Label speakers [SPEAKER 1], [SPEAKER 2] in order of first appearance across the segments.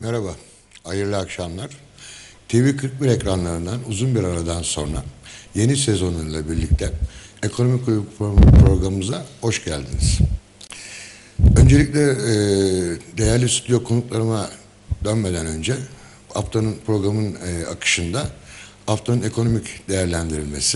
[SPEAKER 1] Merhaba, hayırlı akşamlar. TV41 ekranlarından uzun bir aradan sonra yeni sezonuyla birlikte Ekonomik Kulübü programımıza hoş geldiniz. Öncelikle değerli stüdyo konuklarıma dönmeden önce haftanın programın akışında haftanın ekonomik değerlendirilmesi,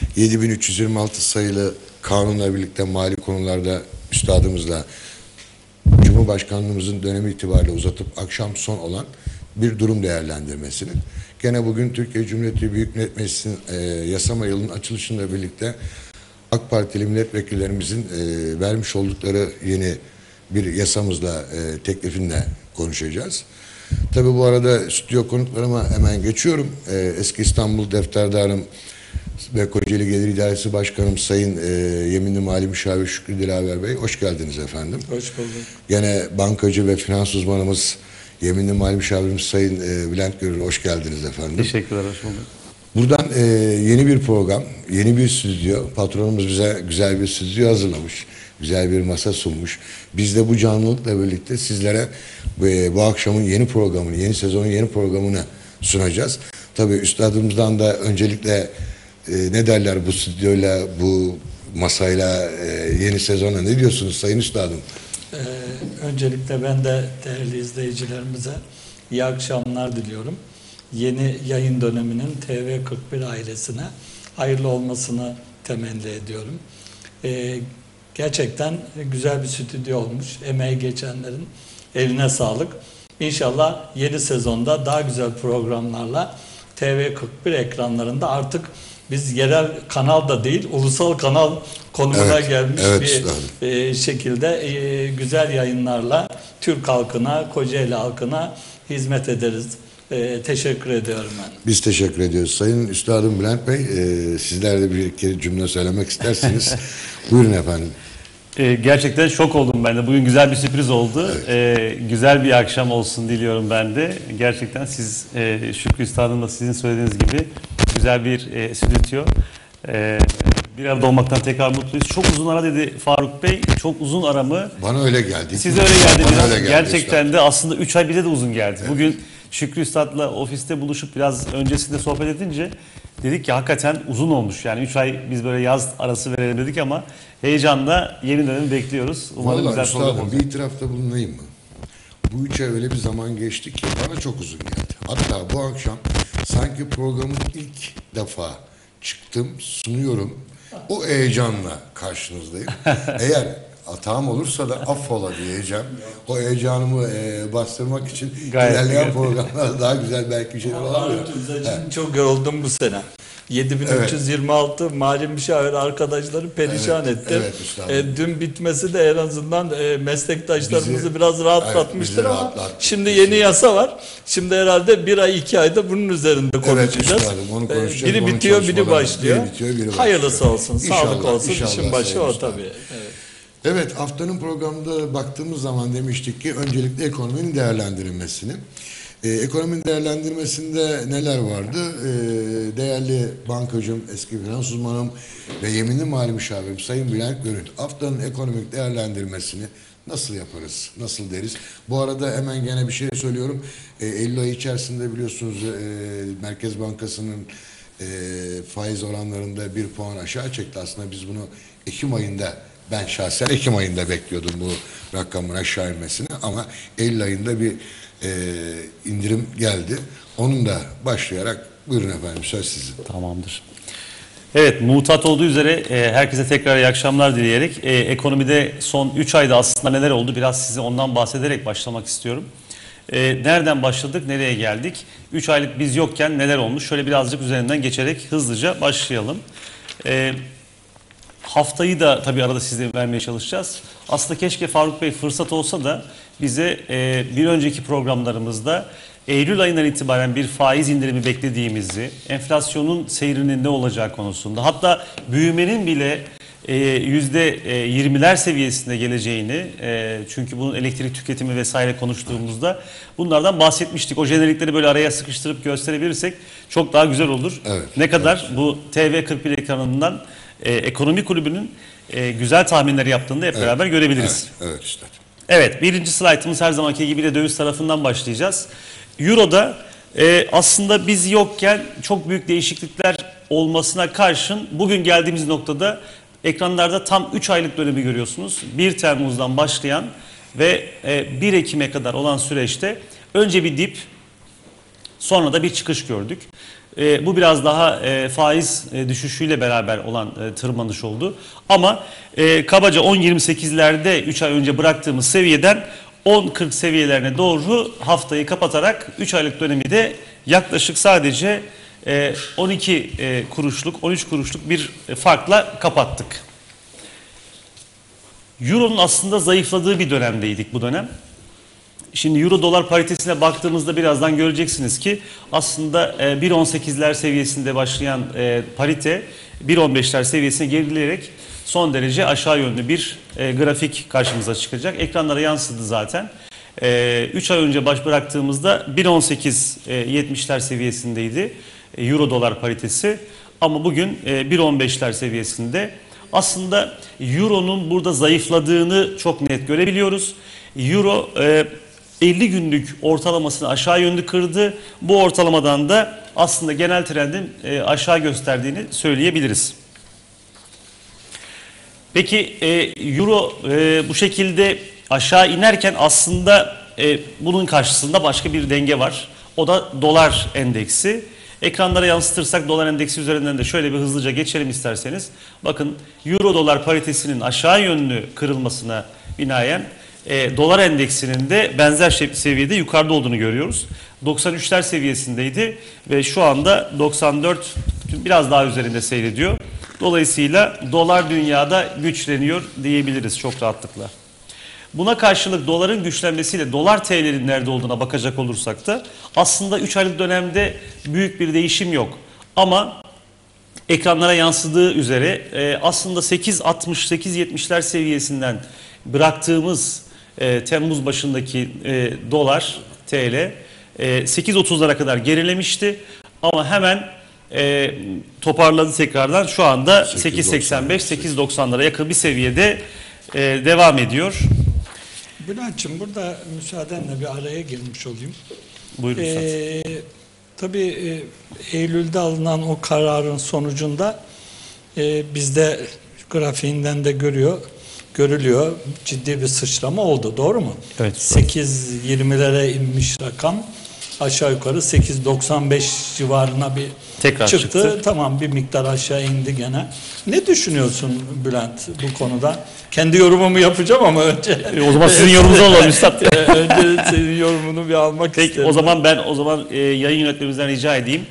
[SPEAKER 1] 7326 sayılı kanunla birlikte mali konularda üstadımızla Cumhurbaşkanlığımızın dönemi itibariyle uzatıp akşam son olan bir durum değerlendirmesini. Gene bugün Türkiye Cumhuriyeti Büyük Millet Meclisi'nin yasama yılının açılışıyla birlikte AK Partili milletvekillerimizin vermiş oldukları yeni bir yasamızla, teklifinle konuşacağız. Tabii bu arada stüdyo konuklarıma hemen geçiyorum. Eski İstanbul Defterdarım ve Kocaeli Gelir İdaresi Başkanım Sayın Yeminli Mali Müşavir Şükrü Dilaver Bey, hoş geldiniz efendim.
[SPEAKER 2] Hoş bulduk.
[SPEAKER 1] Gene bankacı ve finans uzmanımız Yeminli Mali Müşavirimiz Sayın Bülent Görür, hoş geldiniz efendim.
[SPEAKER 2] Teşekkürler, hoş bulduk.
[SPEAKER 1] Buradan yeni bir program, yeni bir stüdyo, patronumuz bize güzel bir stüdyo hazırlamış, güzel bir masa sunmuş. Biz de bu canlılıkla birlikte sizlere bu akşamın yeni programını, yeni sezonun yeni programını sunacağız. Tabii üstadımızdan da öncelikle ne derler bu stüdyoyla, bu masayla, yeni sezona ne diyorsunuz Sayın Üstadım?
[SPEAKER 2] Öncelikle ben de değerli izleyicilerimize iyi akşamlar diliyorum. Yeni yayın döneminin TV41 ailesine hayırlı olmasını temenni ediyorum. Gerçekten güzel bir stüdyo olmuş. Emeği geçenlerin eline sağlık. İnşallah yeni sezonda daha güzel programlarla TV41 ekranlarında artık biz yerel kanal da değil, ulusal kanal konumuna gelmiş bir şekilde güzel yayınlarla Türk halkına, Kocaeli halkına hizmet ederiz. Teşekkür ediyorum ben.
[SPEAKER 1] Biz teşekkür ediyoruz. Sayın Üstadım Bülent Bey, sizler de bir iki cümle söylemek istersiniz. Buyurun efendim.
[SPEAKER 3] Gerçekten şok oldum ben de. Bugün güzel bir sürpriz oldu. Evet. Güzel bir akşam olsun diliyorum ben de. Gerçekten siz, Şükrü Üstad'ın da sizin söylediğiniz gibi güzel bir stüdyo. Bir arada olmaktan tekrar mutluyuz. Çok uzun ara dedi Faruk Bey. Çok uzun ara mı?
[SPEAKER 1] Bana öyle geldi.
[SPEAKER 3] Size öyle geldi.
[SPEAKER 1] Bana öyle geldi
[SPEAKER 3] gerçekten
[SPEAKER 1] Üstad.
[SPEAKER 3] de aslında 3 ay bize de uzun geldi.
[SPEAKER 1] Evet.
[SPEAKER 3] Bugün Şükrü Üstad'la ofiste buluşup biraz öncesinde sohbet edince dedik ki hakikaten uzun olmuş. Yani 3 ay biz böyle yaz arası verelim dedik ama heyecanla yeni dönemi bekliyoruz. Umarım güzel program olacak.
[SPEAKER 1] Bir itirafta bulunayım mı? Bu 3 ay öyle bir zaman geçti ki bana çok uzun geldi. Hatta bu akşam sanki programın ilk defa çıktım, sunuyorum. O heyecanla karşınızdayım. Eğer hatam olursa da affola diyeceğim. O heyecanımı bastırmak için ilerleyen programlarda daha güzel belki bir şeyler olabilir.
[SPEAKER 2] Çok yoruldum bu sene. 7326 mali müşavir arkadaşları perişan etti.
[SPEAKER 1] Evet,
[SPEAKER 2] dün bitmesi de en azından meslektaşlarımızı biraz rahatlatmıştır ama
[SPEAKER 1] rahatlattı.
[SPEAKER 2] şimdi yeni yasa var. Şimdi herhalde bir ay 2 ayda bunun üzerinde konuşacağız.
[SPEAKER 1] Onu konuşacağız.
[SPEAKER 2] Biri bitiyor, biri başlıyor. Hayırlısı olsun,
[SPEAKER 1] İnşallah,
[SPEAKER 2] sağlık olsun,
[SPEAKER 1] inşallah,
[SPEAKER 2] işin başı o tabii.
[SPEAKER 1] Evet, haftanın programında baktığımız zaman demiştik ki öncelikle ekonominin değerlendirilmesini. Ekonominin değerlendirmesinde neler vardı? Değerli bankacım, eski finans uzmanım ve yeminli mali müşavirim Sayın Bülent Görür, haftanın ekonomik değerlendirmesini nasıl yaparız, nasıl deriz? Bu arada hemen gene bir şey söylüyorum. Eylül ayı içerisinde biliyorsunuz Merkez Bankası'nın faiz oranlarında 1 puan aşağı çekti. Aslında biz bunu Ekim ayında, ben şahsen Ekim ayında bekliyordum bu rakamın aşağı inmesini ama Eylül ayında bir indirim geldi. Onun da başlayarak buyurun efendim, söz sizin.
[SPEAKER 3] Tamamdır. Evet, mutat olduğu üzere herkese tekrar iyi akşamlar dileyerek ekonomide son 3 ayda aslında neler oldu biraz size ondan bahsederek başlamak istiyorum. Nereden başladık, nereye geldik? 3 aylık biz yokken neler olmuş? Şöyle birazcık üzerinden geçerek hızlıca başlayalım. Haftayı da tabii arada size vermeye çalışacağız. Aslında keşke Faruk Bey fırsat olsa da bize bir önceki programlarımızda Eylül ayından itibaren bir faiz indirimi beklediğimizi, enflasyonun seyrinin ne olacağı konusunda, hatta büyümenin bile %20'ler seviyesinde geleceğini, çünkü bunun elektrik tüketimi vesaire konuştuğumuzda bunlardan bahsetmiştik. O jenerikleri böyle araya sıkıştırıp gösterebilirsek çok daha güzel olur.
[SPEAKER 1] Evet,
[SPEAKER 3] ne kadar bu TV41 ekranından Ekonomi Kulübü'nün güzel tahminleri yaptığını da hep beraber görebiliriz.
[SPEAKER 1] Evet, işte.
[SPEAKER 3] Evet, birinci slaytımız her zamanki gibi de döviz tarafından başlayacağız. Euro'da aslında biz yokken çok büyük değişiklikler olmasına karşın bugün geldiğimiz noktada ekranlarda tam 3 aylık dönemi görüyorsunuz. 1 Temmuz'dan başlayan ve 1 Ekim'e kadar olan süreçte önce bir dip, sonra da bir çıkış gördük. Bu biraz daha faiz düşüşüyle beraber olan tırmanış oldu. Ama kabaca 10.28'lerde 3 ay önce bıraktığımız seviyeden 10.40 seviyelerine doğru haftayı kapatarak 3 aylık dönemi de yaklaşık sadece 12 kuruşluk, 13 kuruşluk bir farkla kapattık. Euro'nun aslında zayıfladığı bir dönemdeydik bu dönem. Şimdi Euro dolar paritesine baktığımızda birazdan göreceksiniz ki aslında 1.18'ler seviyesinde başlayan parite 1.15'ler seviyesine gerileyerek son derece aşağı yönlü bir grafik karşımıza çıkacak. Ekranlara yansıdı zaten. 3 ay önce bıraktığımızda 1.18-70'ler seviyesindeydi Euro dolar paritesi. Ama bugün 1.15'ler seviyesinde. Aslında Euro'nun burada zayıfladığını çok net görebiliyoruz. Euro 50 günlük ortalamasını aşağı yönlü kırdı. Bu ortalamadan da aslında genel trendin aşağı gösterdiğini söyleyebiliriz. Peki Euro bu şekilde aşağı inerken aslında bunun karşısında başka bir denge var. O da dolar endeksi. Ekranlara yansıtırsak dolar endeksi üzerinden de şöyle bir hızlıca geçelim isterseniz. Bakın Euro dolar paritesinin aşağı yönlü kırılmasına binaen dolar endeksinin de benzer seviyede yukarıda olduğunu görüyoruz. 93'ler seviyesindeydi ve şu anda 94 biraz daha üzerinde seyrediyor. Dolayısıyla dolar dünyada güçleniyor diyebiliriz çok rahatlıkla. Buna karşılık doların güçlenmesiyle dolar TL'nin nerede olduğuna bakacak olursak da aslında 3 aylık dönemde büyük bir değişim yok. Ama ekranlara yansıdığı üzere aslında 8.60-8.70'ler seviyesinden bıraktığımız Temmuz başındaki dolar TL 8.30'lara kadar gerilemişti. Ama hemen toparladı tekrardan. Şu anda 8.85-8.90'lara yakın bir seviyede devam ediyor.
[SPEAKER 2] Bülent'ciğim burada müsaadenle bir araya girmiş olayım.
[SPEAKER 3] Buyurun.
[SPEAKER 2] Tabii Eylül'de alınan o kararın sonucunda bizde grafiğinden de görülüyor. Ciddi bir sıçrama oldu. Doğru mu?
[SPEAKER 3] Evet.
[SPEAKER 2] 8.20'lere inmiş rakam aşağı yukarı 8.95 civarına bir
[SPEAKER 3] tekrar çıktı.
[SPEAKER 2] Tamam bir miktar aşağı indi gene. Ne düşünüyorsun Bülent bu konuda? Kendi yorumumu yapacağım ama önce.
[SPEAKER 3] O zaman sizin yorumunuz alalım Üstad.
[SPEAKER 2] Önce senin yorumunu bir almak isterim.
[SPEAKER 3] O zaman ben yayın yönetmenimizden rica edeyim.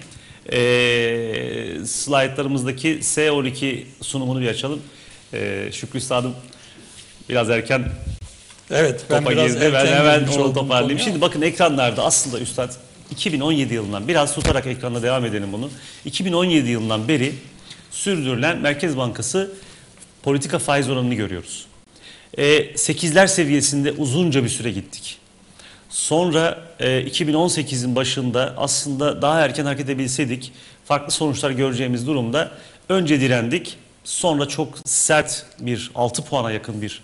[SPEAKER 3] Slaytlarımızdaki S12 sunumunu bir açalım. Şükrü Üstad'ım biraz erken topa girdi. Ben hemen onu toparlayayım. Şimdi bakın ekranlarda aslında Üstad 2017 yılından biraz tutarak ekranda devam edelim bunu. 2017 yılından beri sürdürülen Merkez Bankası politika faiz oranını görüyoruz. 8'ler seviyesinde uzunca bir süre gittik. Sonra 2018'in başında aslında daha erken hareket edebilseydik farklı sonuçlar göreceğimiz durumda önce direndik. Sonra çok sert bir 6 puana yakın bir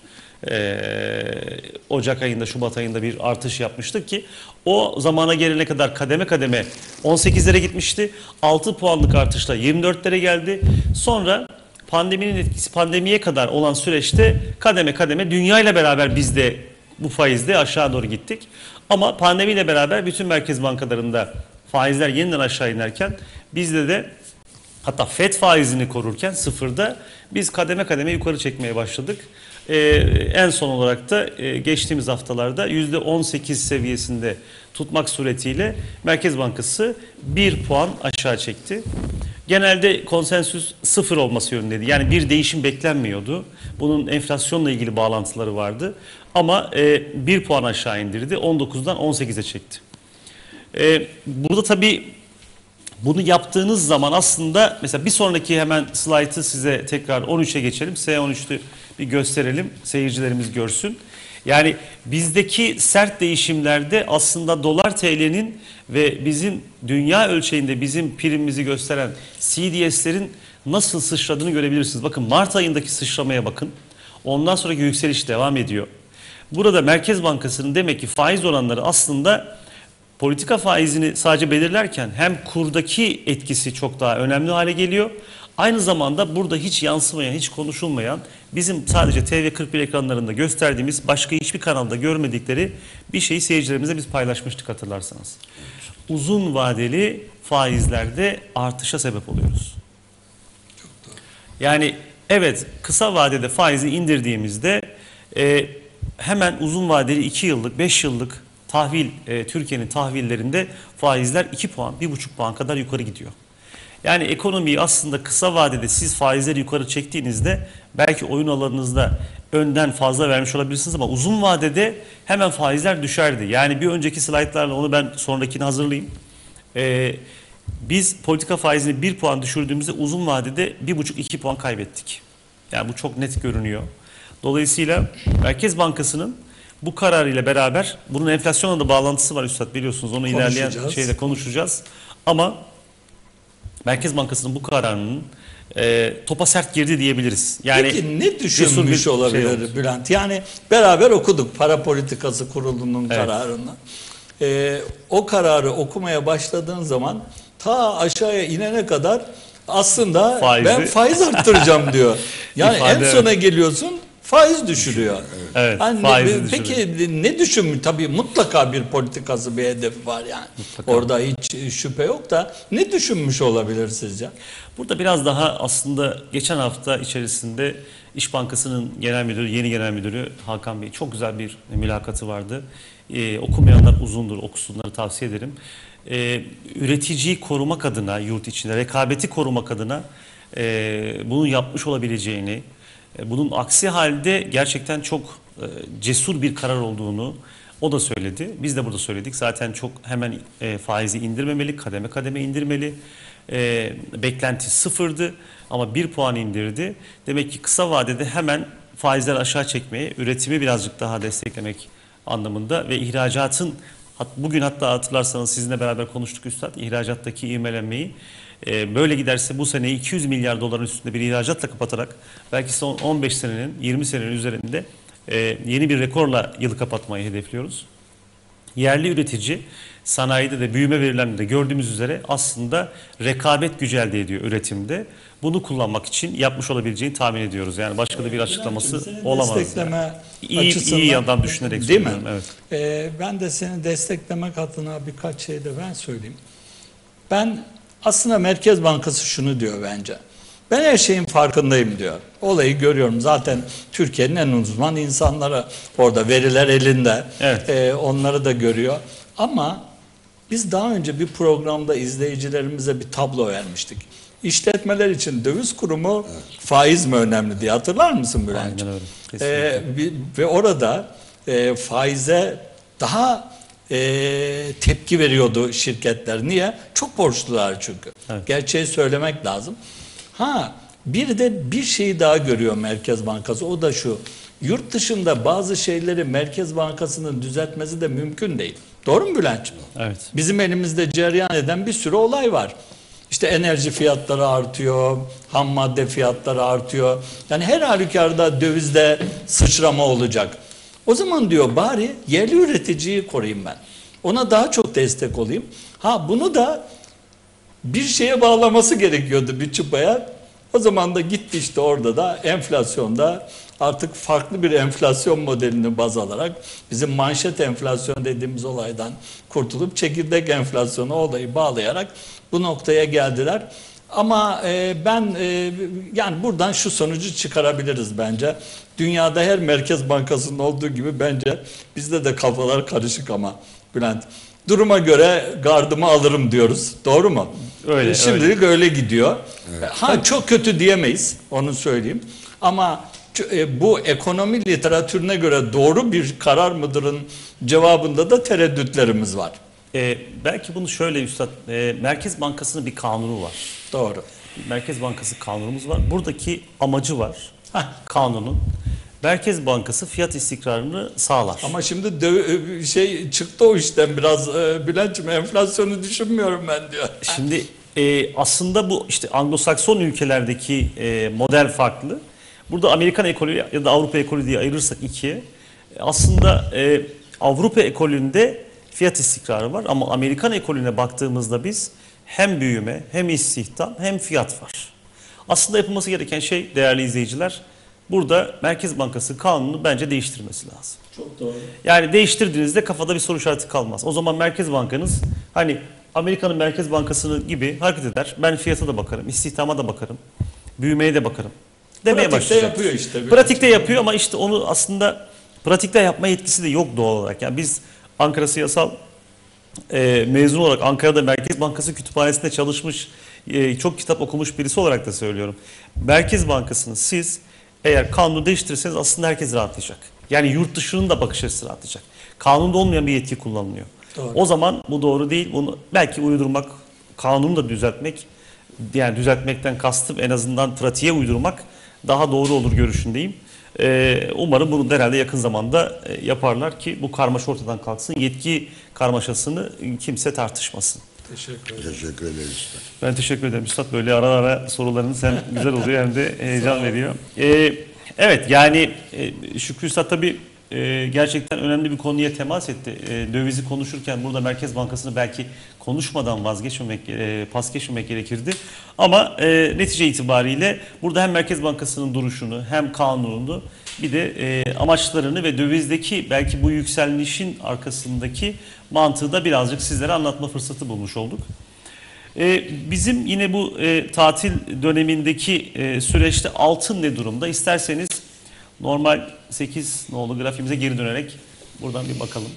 [SPEAKER 3] Ocak ayında, Şubat ayında bir artış yapmıştık ki o zamana gelene kadar kademe kademe 18'lere gitmişti. 6 puanlık artışla 24'lere geldi. Sonra pandeminin etkisi, pandemiye kadar olan süreçte kademe kademe dünya ile beraber biz de bu faizde aşağı doğru gittik. Ama pandemiyle beraber bütün merkez bankalarında faizler yeniden aşağı inerken bizde de hatta FED faizini korurken sıfırda biz kademe kademe yukarı çekmeye başladık. En son olarak da geçtiğimiz haftalarda %18 seviyesinde tutmak suretiyle Merkez Bankası 1 puan aşağı çekti. Genelde konsensüs sıfır olması yönündeydi. Yani bir değişim beklenmiyordu. Bunun enflasyonla ilgili bağlantıları vardı. Ama 1 puan aşağı indirdi. 19'dan 18'e çekti. Burada tabii bunu yaptığınız zaman aslında mesela bir sonraki hemen slaytı size tekrar 13'e geçelim. S13'ü bir gösterelim. Seyircilerimiz görsün. Yani bizdeki sert değişimlerde aslında dolar TL'nin ve bizim dünya ölçeğinde bizim primimizi gösteren CDS'lerin nasıl sıçradığını görebilirsiniz. Bakın Mart ayındaki sıçramaya bakın. Ondan sonraki yükseliş devam ediyor. Burada Merkez Bankası'nın demek ki faiz oranları aslında politika faizini sadece belirlerken hem kurdaki etkisi çok daha önemli hale geliyor. Aynı zamanda burada hiç yansımayan, hiç konuşulmayan, bizim sadece TV41 ekranlarında gösterdiğimiz, başka hiçbir kanalda görmedikleri bir şeyi seyircilerimize biz paylaşmıştık, hatırlarsanız. Uzun vadeli faizlerde artışa sebep oluyoruz. Yani evet, kısa vadede faizi indirdiğimizde hemen uzun vadeli 2 yıllık, 5 yıllık tahvil, Türkiye'nin tahvillerinde faizler 2 puan, 1,5 puan kadar yukarı gidiyor. Yani ekonomiyi aslında kısa vadede siz faizleri yukarı çektiğinizde belki oyun alanınızda önden fazla vermiş olabilirsiniz ama uzun vadede hemen faizler düşerdi. Yani bir önceki slaytlarla onu ben sonrakini hazırlayayım. Biz politika faizini 1 puan düşürdüğümüzde uzun vadede 1,5-2 puan kaybettik. Yani bu çok net görünüyor. Dolayısıyla Merkez Bankası'nın bu kararıyla beraber, bunun enflasyonla da bağlantısı var Üstad, biliyorsunuz, onu ilerleyen şeyde konuşacağız. Ama Merkez Bankası'nın bu kararının topa sert girdi diyebiliriz. Yani
[SPEAKER 2] peki ne düşünmüş olabilir Bülent? Yani beraber okuduk Para Politikası Kurulu'nun kararını. O kararı okumaya başladığın zaman ta aşağıya inene kadar aslında ben faiz arttıracağım diyor. Yani en sona geliyorsun, faiz düşürüyor.
[SPEAKER 3] Evet,
[SPEAKER 2] yani peki ne düşünmüş? Tabii mutlaka bir politikası, bir hedefi var yani. Mutlaka. Orada hiç şüphe yok da ne düşünmüş olabilir sizce?
[SPEAKER 3] Burada biraz daha aslında geçen hafta içerisinde İş Bankası'nın genel müdürü, yeni genel müdürü Hakan Bey, çok güzel bir mülakatı vardı. Okumayanlar uzundur, okusunları tavsiye ederim. Üreticiyi korumak adına, yurt içinde rekabeti korumak adına bunun yapmış olabileceğini, bunun aksi halde gerçekten çok cesur bir karar olduğunu o da söyledi. Biz de burada söyledik. Zaten çok hemen faizi indirmemeli, kademe kademe indirmeli. Beklenti sıfırdı ama 1 puan indirdi. Demek ki kısa vadede hemen faizleri aşağı çekmeye, üretimi birazcık daha desteklemek anlamında ve ihracatın, bugün hatta hatırlarsanız sizinle beraber konuştuk Üstad, ihracattaki ivmelenmeyi, böyle giderse bu seneyi 200 milyar doların üstünde bir ihracatla kapatarak belki son 15 senenin, 20 senenin üzerinde yeni bir rekorla yılı kapatmayı hedefliyoruz. Yerli üretici sanayide de büyüme verilerinde de gördüğümüz üzere aslında rekabet gücü elde ediyor üretimde. Bunu kullanmak için yapmış olabileceğini tahmin ediyoruz. Yani başka da bir açıklaması olamaz.
[SPEAKER 2] Destekleme
[SPEAKER 3] yani. İyi yandan düşünerek
[SPEAKER 2] değil mi?
[SPEAKER 3] Evet.
[SPEAKER 2] Ben de seni desteklemek adına birkaç şey de ben söyleyeyim. Ben aslında Merkez Bankası şunu diyor bence. Ben her şeyin farkındayım diyor. Olayı görüyorum. Zaten Türkiye'nin en uzman insanları orada, veriler elinde.
[SPEAKER 3] Evet.
[SPEAKER 2] Onları da görüyor. Ama biz daha önce bir programda izleyicilerimize bir tablo vermiştik. İşletmeler için döviz kurumu, faiz mi önemli diye, hatırlar mısın Bülent?
[SPEAKER 3] Aynen öyle.
[SPEAKER 2] Ve orada faize daha tepki veriyordu şirketler. Niye? Çok borçlular çünkü. Evet. Gerçeği söylemek lazım. Bir de bir şeyi daha görüyor Merkez Bankası. O da şu: yurt dışında bazı şeyleri Merkez Bankası'nın düzeltmesi de mümkün değil. Doğru mu Bülent'ciğim?
[SPEAKER 3] Evet.
[SPEAKER 2] Bizim elimizde cereyan eden bir sürü olay var. İşte enerji fiyatları artıyor, ham madde fiyatları artıyor. Yani her halükarda dövizde sıçrama olacak. O zaman diyor bari yerli üreticiyi koruyayım ben. Ona daha çok destek olayım. Bunu da bir şeye bağlaması gerekiyordu, bir çıpaya. O zaman da gitti işte, orada da enflasyonda artık farklı bir enflasyon modelini baz alarak bizim manşet enflasyon dediğimiz olaydan kurtulup çekirdek enflasyonu olayı bağlayarak bu noktaya geldiler. Ama yani buradan şu sonucu çıkarabiliriz bence. Dünyada her Merkez Bankası'nın olduğu gibi bence bizde de kafalar karışık ama Bülent. Duruma göre gardımı alırım diyoruz. Doğru mu?
[SPEAKER 3] Öyle.
[SPEAKER 2] Şimdilik öyle gidiyor. Evet. Çok kötü diyemeyiz, onu söyleyeyim. Ama bu ekonomi literatürüne göre doğru bir karar mıdırın cevabında da tereddütlerimiz var.
[SPEAKER 3] Belki bunu şöyle Üstad, Merkez Bankası'nın bir kanunu var.
[SPEAKER 2] Doğru.
[SPEAKER 3] Merkez Bankası kanunumuz var. Buradaki amacı var kanunun. Merkez Bankası fiyat istikrarını sağlar.
[SPEAKER 2] Ama şimdi çıktı o işten biraz Bülent'ciğim, enflasyonu düşünmüyorum ben diyor.
[SPEAKER 3] Şimdi aslında bu işte Anglo-Sakson ülkelerdeki model farklı. Burada Amerikan ekolü ya da Avrupa ekolü diye ayırırsak ikiye, aslında Avrupa ekolünde fiyat istikrarı var ama Amerikan ekolüne baktığımızda biz hem büyüme, hem istihdam, hem fiyat var. Aslında yapılması gereken şey değerli izleyiciler, burada Merkez Bankası kanunu bence değiştirmesi lazım.
[SPEAKER 2] Çok doğru.
[SPEAKER 3] Yani değiştirdiğinizde kafada bir soru işareti kalmaz. O zaman Merkez Bankanız hani Amerika'nın Merkez Bankası gibi hareket eder. Ben fiyata da bakarım, istihdama da bakarım, büyümeye de bakarım demeye
[SPEAKER 2] Pratikte
[SPEAKER 3] başlayacak.
[SPEAKER 2] yapıyor işte.
[SPEAKER 3] Pratikte yapıyor ama işte onu aslında pratikte yapma yetkisi de yok doğal olarak. Yani biz Ankara Siyasal mezun olarak Ankara'da Merkez Bankası kütüphanesinde çalışmış, çok kitap okumuş birisi olarak da söylüyorum. Merkez Bankası'nı siz eğer kanunu değiştirirseniz aslında herkes rahatlayacak. Yani yurt dışının da bakış açısı rahatlayacak. Kanunda olmayan bir yetki kullanılıyor.
[SPEAKER 2] Doğru.
[SPEAKER 3] O zaman bu doğru değil. Bunu belki uydurmak, kanunu da düzeltmek, yani düzeltmekten kastım en azından pratiğe uydurmak daha doğru olur görüşündeyim. Umarım bunu da herhalde yakın zamanda yaparlar ki bu karmaşa ortadan kalksın. Yetki karmaşasını kimse tartışmasın.
[SPEAKER 2] Teşekkür ederim.
[SPEAKER 1] Teşekkür ederiz Üstad.
[SPEAKER 3] Ben teşekkür ederim Üstad. Böyle ara ara sorularınız hem güzel oluyor hem de heyecan veriyor. Evet yani Şükrü Üstad tabii gerçekten önemli bir konuya temas etti. Dövizi konuşurken burada Merkez Bankası'nı belki konuşmadan pas geçmemek gerekirdi. Ama netice itibariyle burada hem Merkez Bankası'nın duruşunu hem kanununu bir de amaçlarını ve dövizdeki belki bu yükselişin arkasındaki mantığı da birazcık sizlere anlatma fırsatı bulmuş olduk. Bizim yine bu tatil dönemindeki süreçte altın ne durumda? İsterseniz normal 8 nolu grafiğimize geri dönerek buradan bir bakalım.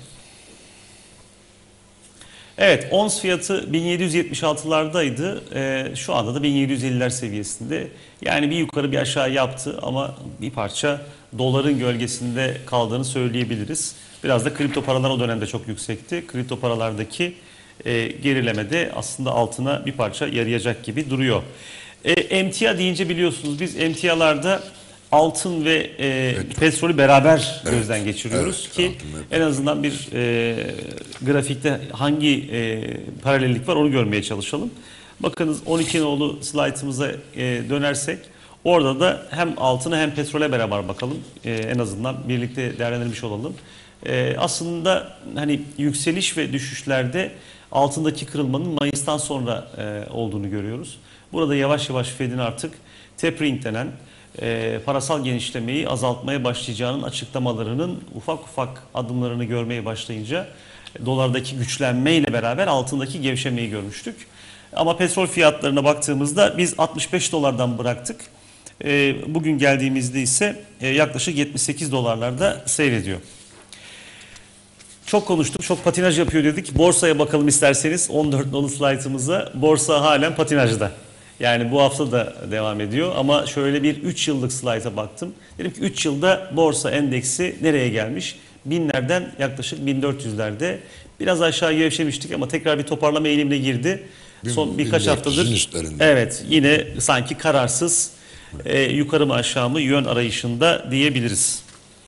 [SPEAKER 3] Evet, ons fiyatı 1776'lardaydı. Şu anda da 1750'ler seviyesinde. Yani bir yukarı bir aşağı yaptı ama bir parça doların gölgesinde kaldığını söyleyebiliriz. Biraz da kripto paralar o dönemde çok yüksekti. Kripto paralardaki gerileme de aslında altına bir parça yarayacak gibi duruyor. Emtia deyince biliyorsunuz biz emtialarda altın ve petrolü beraber gözden geçiriyoruz ki en azından bir grafikte hangi paralellik var onu görmeye çalışalım. Bakınız 12 nolu slaytımıza dönersek orada da hem altına hem petrole beraber bakalım. En azından birlikte değerlendirmiş olalım. Aslında hani yükseliş ve düşüşlerde altındaki kırılmanın Mayıs'tan sonra olduğunu görüyoruz. Burada yavaş yavaş Fed'in artık tapering denen parasal genişlemeyi azaltmaya başlayacağının açıklamalarının ufak ufak adımlarını görmeye başlayınca dolardaki güçlenmeyle beraber altındaki gevşemeyi görmüştük. Ama petrol fiyatlarına baktığımızda biz 65 dolardan bıraktık. Bugün geldiğimizde ise yaklaşık 78 dolarlarda seyrediyor. Çok konuştuk, çok patinaj yapıyor dedik. Borsaya bakalım isterseniz 14 nolu slaytımıza. Borsa halen patinajda. Yani bu hafta da devam ediyor ama şöyle bir 3 yıllık slayta baktım. Dedim ki 3 yılda borsa endeksi nereye gelmiş? Binlerden yaklaşık 1400'lerde. Biraz aşağı gevşemiştik ama tekrar bir toparlama eğilimine girdi. Son birkaç haftadır. Evet, yine sanki kararsız yukarı mı aşağı mı yön arayışında diyebiliriz.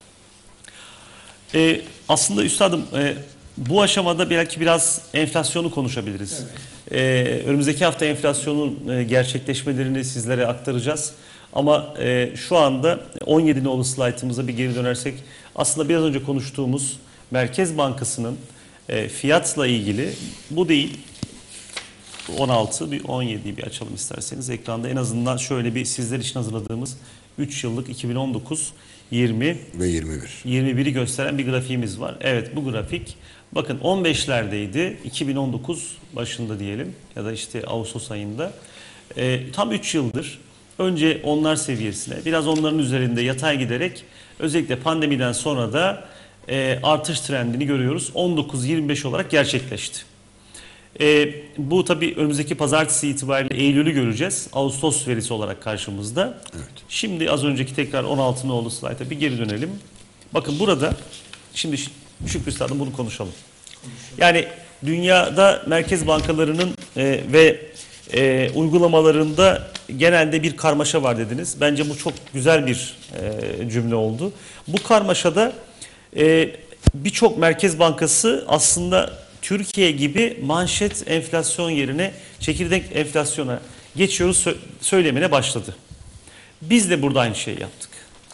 [SPEAKER 3] Aslında üstadım bu aşamada belki biraz enflasyonu konuşabiliriz. Evet. Önümüzdeki hafta enflasyonun gerçekleşmelerini sizlere aktaracağız. Ama şu anda 17 nolu slaytımıza bir geri dönersek aslında biraz önce konuştuğumuz Merkez Bankası'nın fiyatla ilgili bu değil 16 bir 17'yi bir açalım isterseniz ekranda en azından şöyle bir sizler için hazırladığımız 3 yıllık 2019 20
[SPEAKER 1] ve
[SPEAKER 3] 21'i gösteren bir grafiğimiz var. Evet bu grafik bakın 15'lerdeydi 2019 başında diyelim ya da işte Ağustos ayında tam 3 yıldır önce onlar seviyesine biraz onların üzerinde yatay giderek özellikle pandemiden sonra da artış trendini görüyoruz. 19-25 olarak gerçekleşti. Bu tabii önümüzdeki pazartesi itibariyle Eylül'ü göreceğiz. Ağustos verisi olarak karşımızda. Evet. Şimdi az önceki tekrar 16 nolu slayta bir geri dönelim. Bakın burada şimdi Şükrü Üstad'ım bunu konuşalım. Yani dünyada merkez bankalarının ve uygulamalarında genelde bir karmaşa var dediniz. Bence bu çok güzel bir cümle oldu. Bu karmaşada birçok merkez bankası aslında Türkiye gibi manşet enflasyon yerine çekirdek enflasyona geçiyoruz söylemine başladı. Biz de burada aynı şeyi yaptık.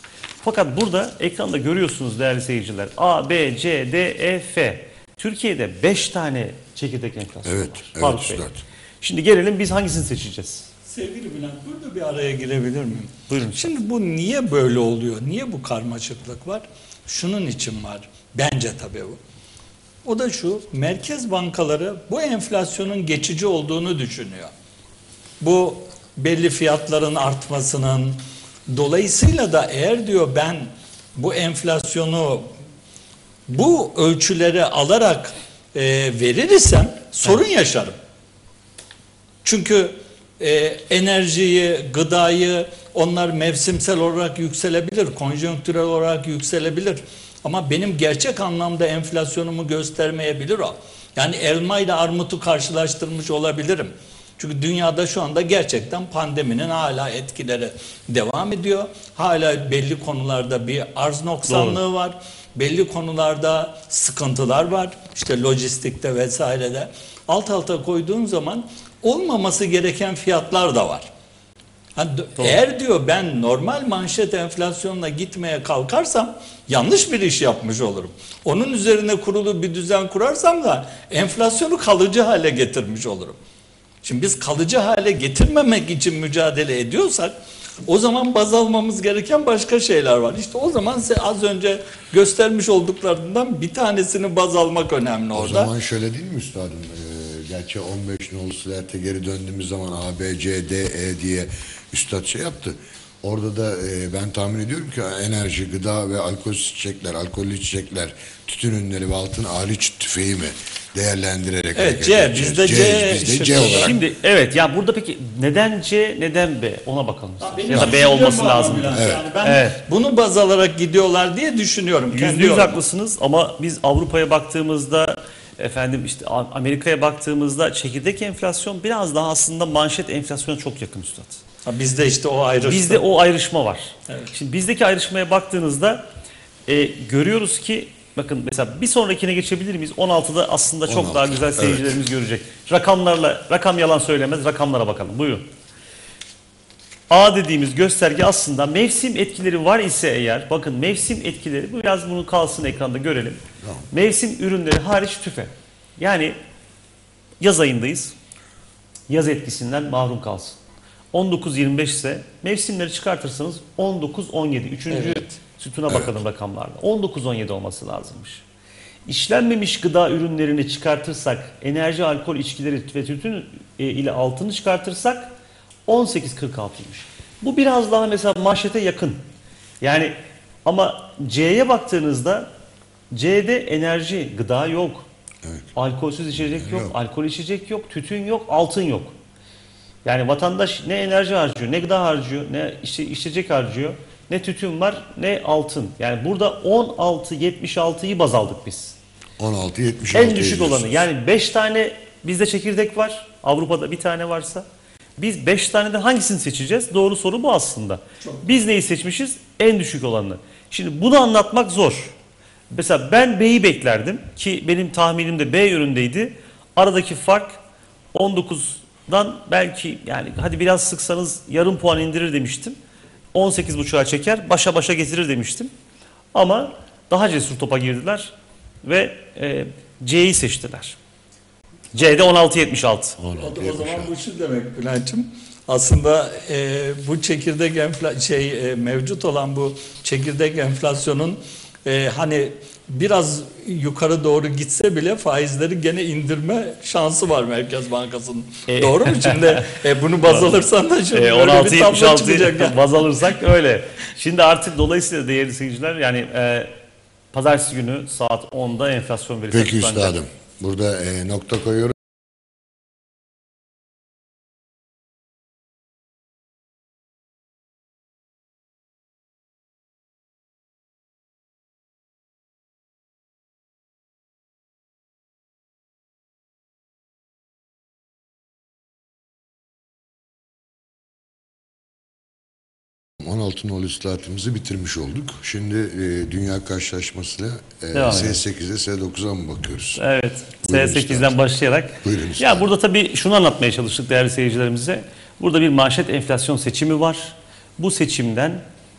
[SPEAKER 3] Fakat burada ekranda görüyorsunuz değerli seyirciler. A, B, C, D, E, F. Türkiye'de 5 tane çekirdek enflasyon
[SPEAKER 1] Evet,
[SPEAKER 3] var.
[SPEAKER 1] evet
[SPEAKER 3] Faruk Bey.
[SPEAKER 1] üstad.
[SPEAKER 3] Şimdi gelelim biz hangisini seçeceğiz?
[SPEAKER 2] Sevgili Bülent, burada bir araya girebilir miyim?
[SPEAKER 3] Buyurun.
[SPEAKER 2] Şimdi bu niye böyle oluyor? Niye bu karmaşıklık var? Şunun için var. Bence tabii bu. O da şu, merkez bankaları bu enflasyonun geçici olduğunu düşünüyor. Bu belli fiyatların artmasının, dolayısıyla da eğer diyor ben bu enflasyonu bu ölçülere alarak verirsem sorun yaşarım. Çünkü enerjiyi, gıdayı onlar mevsimsel olarak yükselebilir, konjonktürel olarak yükselebilir. Ama benim gerçek anlamda enflasyonumu göstermeyebilir o. Yani elma ile armutu karşılaştırmış olabilirim. Çünkü dünyada şu anda gerçekten pandeminin hala etkileri devam ediyor. Hala belli konularda bir arz noksanlığı var. Belli konularda sıkıntılar var. İşte lojistikte vesairede. Alt alta koyduğun zaman olmaması gereken fiyatlar da var. Hani eğer diyor ben normal manşet enflasyonla gitmeye kalkarsam yanlış bir iş yapmış olurum. Onun üzerine kurulu bir düzen kurarsam da enflasyonu kalıcı hale getirmiş olurum. Şimdi biz kalıcı hale getirmemek için mücadele ediyorsak o zaman baz almamız gereken başka şeyler var. İşte o zaman az önce göstermiş olduklarından bir tanesini baz almak önemli orada.
[SPEAKER 1] O zaman şöyle değil mi üstadım? Gerçi 15 nolu silahete geri döndüğümüz zaman A, B, C, D, E diye üstad şey yaptı. Orada da ben tahmin ediyorum ki enerji, gıda ve alkollü içecekler, tütün ürünleri ve altın hariç tüfeği mi değerlendirerek
[SPEAKER 2] evet, C, bizde
[SPEAKER 1] C olarak.
[SPEAKER 3] Şimdi evet ya burada peki neden C neden B ona bakalım.
[SPEAKER 2] Benim
[SPEAKER 3] Ya da B
[SPEAKER 2] düşüncem
[SPEAKER 3] olması
[SPEAKER 2] bu
[SPEAKER 3] lazım.
[SPEAKER 2] ama
[SPEAKER 1] Evet.
[SPEAKER 2] Yani ben
[SPEAKER 3] Evet.
[SPEAKER 2] bunu baz alarak gidiyorlar diye düşünüyorum. kendi
[SPEAKER 3] %100
[SPEAKER 2] yorumum.
[SPEAKER 3] haklısınız ama biz Avrupa'ya baktığımızda efendim işte Amerika'ya baktığımızda çekirdek enflasyon biraz daha aslında manşet enflasyona çok yakın üstad.
[SPEAKER 2] Ha, bizde işte o ayrışma.
[SPEAKER 3] Bizde o ayrışma var.
[SPEAKER 2] Evet.
[SPEAKER 3] Şimdi bizdeki ayrışmaya baktığınızda görüyoruz ki bakın mesela bir sonrakine geçebilir miyiz? 16'da aslında çok
[SPEAKER 1] 16,
[SPEAKER 3] daha güzel seyircilerimiz görecek. Rakam yalan söylemez. Rakamlara bakalım. Buyurun. A dediğimiz gösterge aslında mevsim etkileri var ise eğer, bakın mevsim etkileri, biraz bunu kalsın ekranda görelim.
[SPEAKER 1] Tamam.
[SPEAKER 3] Mevsim ürünleri hariç tüfe. Yani yaz ayındayız. Yaz etkisinden mahrum kalsın. 19-25 ise mevsimleri çıkartırsanız 19-17. Üçüncü
[SPEAKER 2] Evet.
[SPEAKER 3] sütuna bakalım rakamlarda. 19-17 olması lazımmış. İşlenmemiş gıda ürünlerini çıkartırsak, enerji, alkol, içkileri ve tütün ile altını çıkartırsak 18.46'ymış. Bu biraz daha mesela manşete yakın. Yani ama C'ye baktığınızda C'de enerji, gıda yok.
[SPEAKER 1] Evet.
[SPEAKER 3] Alkolsüz içecek yok,
[SPEAKER 1] Yok.
[SPEAKER 3] alkol içecek yok, tütün yok, altın yok. Yani vatandaş ne enerji harcıyor, ne gıda harcıyor, ne içecek harcıyor, ne tütün var, ne altın. Yani burada 16.76'yı baz aldık biz.
[SPEAKER 1] 16-76
[SPEAKER 3] En düşük olanı. Yani 5 tane bizde çekirdek var. Avrupa'da bir tane varsa. Biz 5 taneden hangisini seçeceğiz? Doğru soru bu aslında. Biz neyi seçmişiz? En düşük olanını. Şimdi bunu anlatmak zor. Mesela ben B'yi beklerdim ki benim tahminim de B yönündeydi. Aradaki fark 19'dan belki yani hadi biraz sıksanız yarım puan indirir demiştim. 18.5'a çeker, başa başa getirir demiştim. Ama daha cesur topa girdiler ve C'yi seçtiler. C'de 16.76.
[SPEAKER 2] O zaman bu şu demek Bülent'ciğim. Aslında bu çekirdek mevcut olan bu çekirdek enflasyonun hani biraz yukarı doğru gitse bile faizleri gene indirme şansı var Merkez Bankası'nın. Doğru mu? Şimdi bunu baz alırsan da şimdi öyle bir tablo çıkacak. Yani.
[SPEAKER 3] Baz alırsak öyle. Şimdi artık dolayısıyla değerli seyirciler yani pazartesi günü saat 10'da enflasyon verisi
[SPEAKER 1] Peki
[SPEAKER 3] açıklanacak.
[SPEAKER 1] üstadım. Burada nokta koyuyorum. Altın islahatımızı bitirmiş olduk. Şimdi dünya karşılaşmasıyla
[SPEAKER 3] Devam
[SPEAKER 1] S8'e S9'a mı bakıyoruz?
[SPEAKER 3] Evet.
[SPEAKER 1] Buyurun
[SPEAKER 3] S8'den
[SPEAKER 1] üstadım.
[SPEAKER 3] başlayarak.
[SPEAKER 1] Buyurun
[SPEAKER 3] Ya
[SPEAKER 1] üstadım.
[SPEAKER 3] burada tabii şunu anlatmaya çalıştık değerli seyircilerimize. Burada bir manşet enflasyon seçimi var. Bu seçimden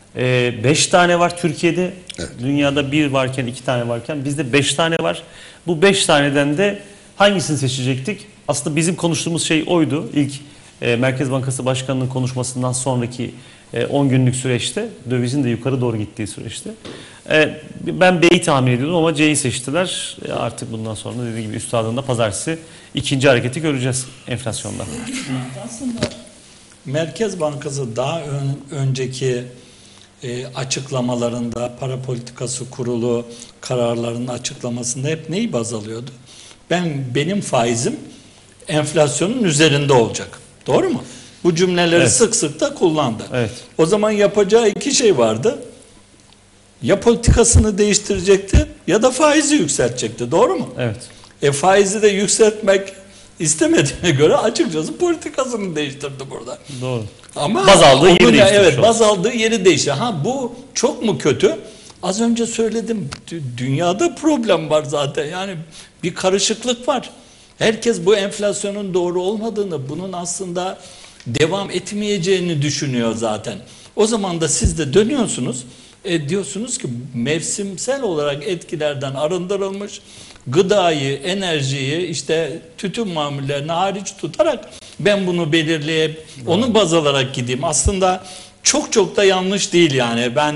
[SPEAKER 3] 5 tane var Türkiye'de.
[SPEAKER 1] Evet.
[SPEAKER 3] Dünyada 1 varken 2 tane varken bizde 5 tane var. Bu 5 taneden de hangisini seçecektik? Aslında bizim konuştuğumuz şey oydu. İlk Merkez Bankası Başkanı'nın konuşmasından sonraki 10 günlük süreçte, dövizin de yukarı doğru gittiği süreçte. Ben B'yi tahmin ediyordum ama C'yi seçtiler. Artık bundan sonra dediğim gibi üstadın da pazartesi ikinci hareketi göreceğiz enflasyonda.
[SPEAKER 2] Aslında Merkez Bankası daha önceki açıklamalarında, para politikası kurulu kararlarının açıklamasında hep neyi baz alıyordu? Benim faizim enflasyonun üzerinde olacak. Doğru mu? Bu cümleleri
[SPEAKER 3] Evet.
[SPEAKER 2] sık sık da kullandı.
[SPEAKER 3] Evet.
[SPEAKER 2] O zaman yapacağı iki şey vardı. Ya politikasını değiştirecekti ya da faizi yükseltecekti. Doğru mu?
[SPEAKER 3] Evet.
[SPEAKER 2] Faizi de yükseltmek istemediğine göre açıkçası politikasını değiştirdi burada.
[SPEAKER 3] Doğru.
[SPEAKER 2] Ama
[SPEAKER 3] Baz aldığı yeri değiştirmiş
[SPEAKER 2] evet,
[SPEAKER 3] oldu.
[SPEAKER 2] baz aldığı yeri değişti. Bu çok mu kötü? Az önce söyledim. Dünyada problem var zaten. Yani bir karışıklık var. Herkes bu enflasyonun doğru olmadığını, bunun aslında devam etmeyeceğini düşünüyor zaten. O zaman da siz de dönüyorsunuz. Diyorsunuz ki mevsimsel olarak etkilerden arındırılmış gıdayı, enerjiyi, işte tütün mamullerini hariç tutarak ben bunu belirleyip onu baz alarak gideyim. Aslında çok da yanlış değil yani. Ben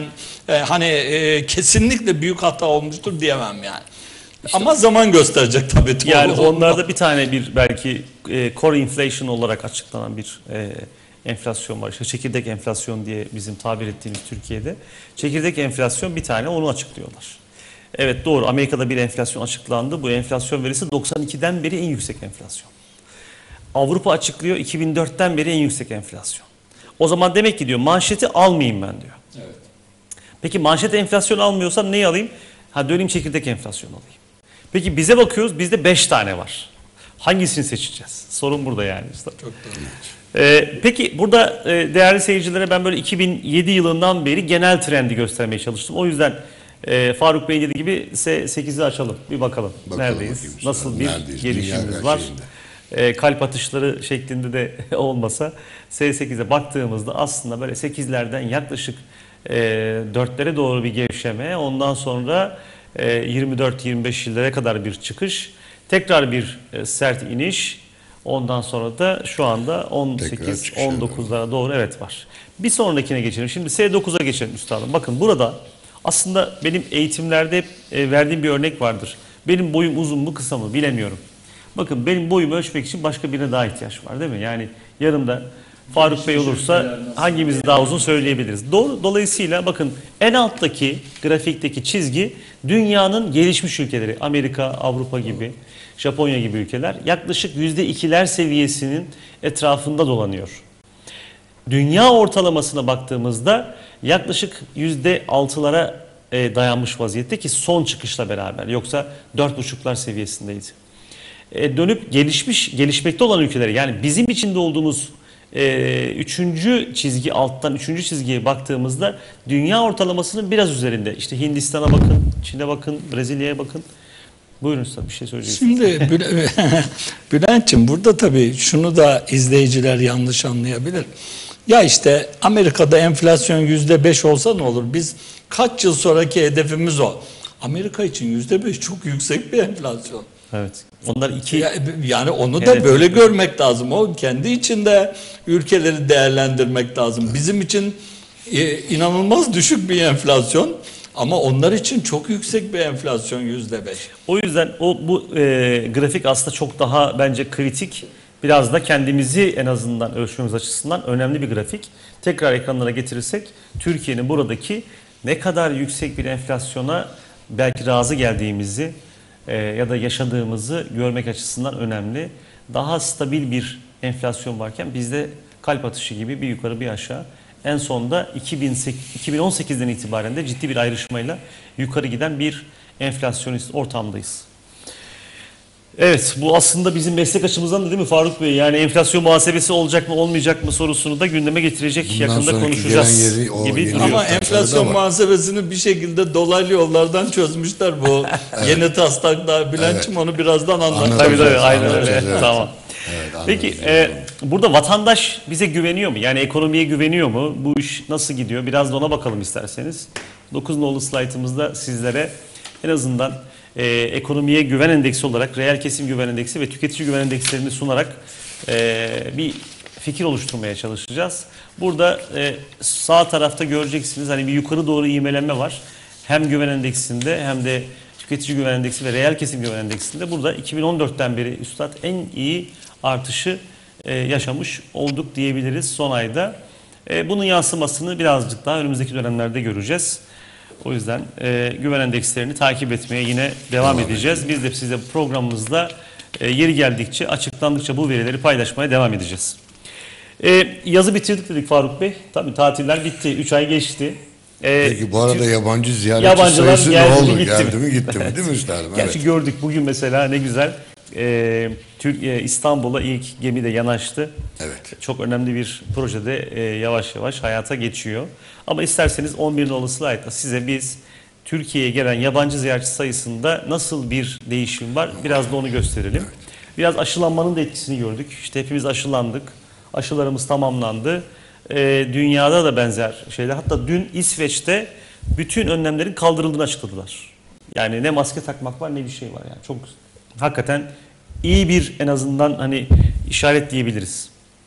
[SPEAKER 2] kesinlikle büyük hata olmuştur diyemem yani. Ama zaman gösterecek tabii.
[SPEAKER 3] Yani onlarda bir tane belki core inflation olarak açıklanan bir enflasyon var. İşte çekirdek enflasyon diye bizim tabir ettiğimiz Türkiye'de. Çekirdek enflasyon bir tane, onu açıklıyorlar. Evet, doğru, Amerika'da bir enflasyon açıklandı. Bu enflasyon verisi 92'den beri en yüksek enflasyon. Avrupa açıklıyor 2004'ten beri en yüksek enflasyon. O zaman demek ki diyor manşeti almayayım ben diyor.
[SPEAKER 2] Evet.
[SPEAKER 3] Peki manşet enflasyon almıyorsam neyi alayım? Döneyim çekirdek enflasyon alayım. Peki bize bakıyoruz, bizde 5 tane var. Hangisini seçeceğiz? Sorun burada yani.
[SPEAKER 2] Çok doğru.
[SPEAKER 3] Peki burada değerli seyircilere ben böyle 2007 yılından beri genel trendi göstermeye çalıştım. O yüzden Faruk Bey'in dediği gibi S8'i açalım. Bir bakalım, neredeyiz?
[SPEAKER 1] bakayım,
[SPEAKER 3] Nasıl bir
[SPEAKER 1] neredeyiz?
[SPEAKER 3] gelişimimiz
[SPEAKER 1] Dünya
[SPEAKER 3] var?
[SPEAKER 1] gerçeğinde.
[SPEAKER 3] Kalp atışları şeklinde de olmasa S8'e baktığımızda aslında böyle 8'lerden yaklaşık 4'lere doğru bir gevşeme, ondan sonra 24-25 yıllara kadar bir çıkış, tekrar bir sert iniş, ondan sonra da şu anda 18-19'lara doğru evet var. Bir sonrakine geçelim. Şimdi S9'a geçelim üstadım. Bakın burada aslında benim eğitimlerde hep verdiğim bir örnek vardır. Benim boyum uzun mu kısa mı bilemiyorum. Bakın benim boyumu ölçmek için başka birine daha ihtiyaç var değil mi? Yani yanımda Faruk Bey olursa hangimiz daha uzun söyleyebiliriz. Dolayısıyla bakın en alttaki grafikteki çizgi dünyanın gelişmiş ülkeleri. Amerika, Avrupa gibi, Japonya gibi ülkeler yaklaşık %2'ler seviyesinin etrafında dolanıyor. Dünya ortalamasına baktığımızda yaklaşık %6'lara dayanmış vaziyette ki son çıkışla beraber. Yoksa 4,5'lar seviyesindeydi. Dönüp gelişmekte olan ülkeleri, yani bizim içinde olduğumuz üçüncü çizgi, alttan üçüncü çizgiye baktığımızda dünya ortalamasının biraz üzerinde. İşte Hindistan'a bakın, Çin'e bakın, Brezilya'ya bakın. Buyurun usta, bir şey söyleyeceksiniz.
[SPEAKER 2] Şimdi Bülent'ciğim burada tabii şunu da izleyiciler yanlış anlayabilir. Ya işte Amerika'da enflasyon %5 olsa ne olur? Biz kaç yıl sonraki hedefimiz o. Amerika için %5 çok yüksek bir enflasyon.
[SPEAKER 3] Evet. Onlar iki...
[SPEAKER 2] Yani onu da böyle görmek lazım. O kendi içinde ülkeleri değerlendirmek lazım. Bizim için inanılmaz düşük bir enflasyon ama onlar için çok yüksek bir enflasyon %5.
[SPEAKER 3] O yüzden bu grafik aslında çok daha bence kritik. Biraz da kendimizi en azından ölçmemiz açısından önemli bir grafik. Tekrar ekranlara getirirsek Türkiye'nin buradaki ne kadar yüksek bir enflasyona belki razı geldiğimizi ya da yaşadığımızı görmek açısından önemli. Daha stabil bir enflasyon varken bizde kalp atışı gibi bir yukarı bir aşağı. En sonda 2018'den itibaren de ciddi bir ayrışmayla yukarı giden bir enflasyonist ortamdayız. Evet, bu aslında bizim meslek açımızdan da değil mi Faruk Bey? Yani enflasyon muhasebesi olacak mı olmayacak mı sorusunu da gündeme getirecek.
[SPEAKER 1] Bundan
[SPEAKER 3] yakında konuşacağız gibi duruyor.
[SPEAKER 2] Ama enflasyon muhasebesini bir şekilde dolaylı yollardan çözmüşler bu yeni taslakta. Bülent'ciğim onu birazdan anlatacağım.
[SPEAKER 3] Tabii aynen öyle.
[SPEAKER 1] Evet.
[SPEAKER 3] Tamam.
[SPEAKER 1] Evet,
[SPEAKER 3] peki burada vatandaş bize güveniyor mu? Yani ekonomiye güveniyor mu? Bu iş nasıl gidiyor? Biraz da ona bakalım isterseniz. 9 nolu slaytımızda sizlere en azından ekonomiye güven endeksi olarak reel kesim güven endeksi ve tüketici güven endekslerini sunarak bir fikir oluşturmaya çalışacağız. Burada sağ tarafta göreceksiniz hani bir yukarı doğru ivmelenme var. Hem güven endeksinde hem de tüketici güven endeksi ve reel kesim güven endeksinde burada 2014'ten beri üstad en iyi artışı yaşamış olduk diyebiliriz son ayda. Bunun yansımasını birazcık daha önümüzdeki dönemlerde göreceğiz. O yüzden güven endekslerini takip etmeye yine devam edeceğiz. Biz de size programımızda yeri geldikçe, açıklandıkça bu verileri paylaşmaya devam edeceğiz. Yazı bitirdik dedik Faruk Bey. Tabii tatiller bitti. 3 ay geçti.
[SPEAKER 1] Peki bu arada yabancı ziyaretçi
[SPEAKER 3] yabancılar
[SPEAKER 1] sayısı ne
[SPEAKER 3] geldi
[SPEAKER 1] oldu?
[SPEAKER 3] mi, gitti
[SPEAKER 1] Geldi
[SPEAKER 3] mi?
[SPEAKER 1] mi gitti mi değil mi üstadım?
[SPEAKER 3] Gerçi
[SPEAKER 1] Evet.
[SPEAKER 3] gördük bugün mesela ne güzel. İstanbul'a ilk gemi de yanaştı.
[SPEAKER 1] Evet.
[SPEAKER 3] Çok önemli bir projede yavaş yavaş hayata geçiyor. Ama isterseniz 11 nolu slaytla size biz Türkiye'ye gelen yabancı ziyaretçi sayısında nasıl bir değişim var biraz da onu gösterelim. Biraz aşılanmanın da etkisini gördük. İşte hepimiz aşılandık. Aşılarımız tamamlandı. Dünyada da benzer şeyler. Hatta dün İsveç'te bütün önlemlerin kaldırıldığını açıkladılar. Yani ne maske takmak var ne bir şey var yani. Çok hakikaten iyi bir en azından hani işaret diyebiliriz.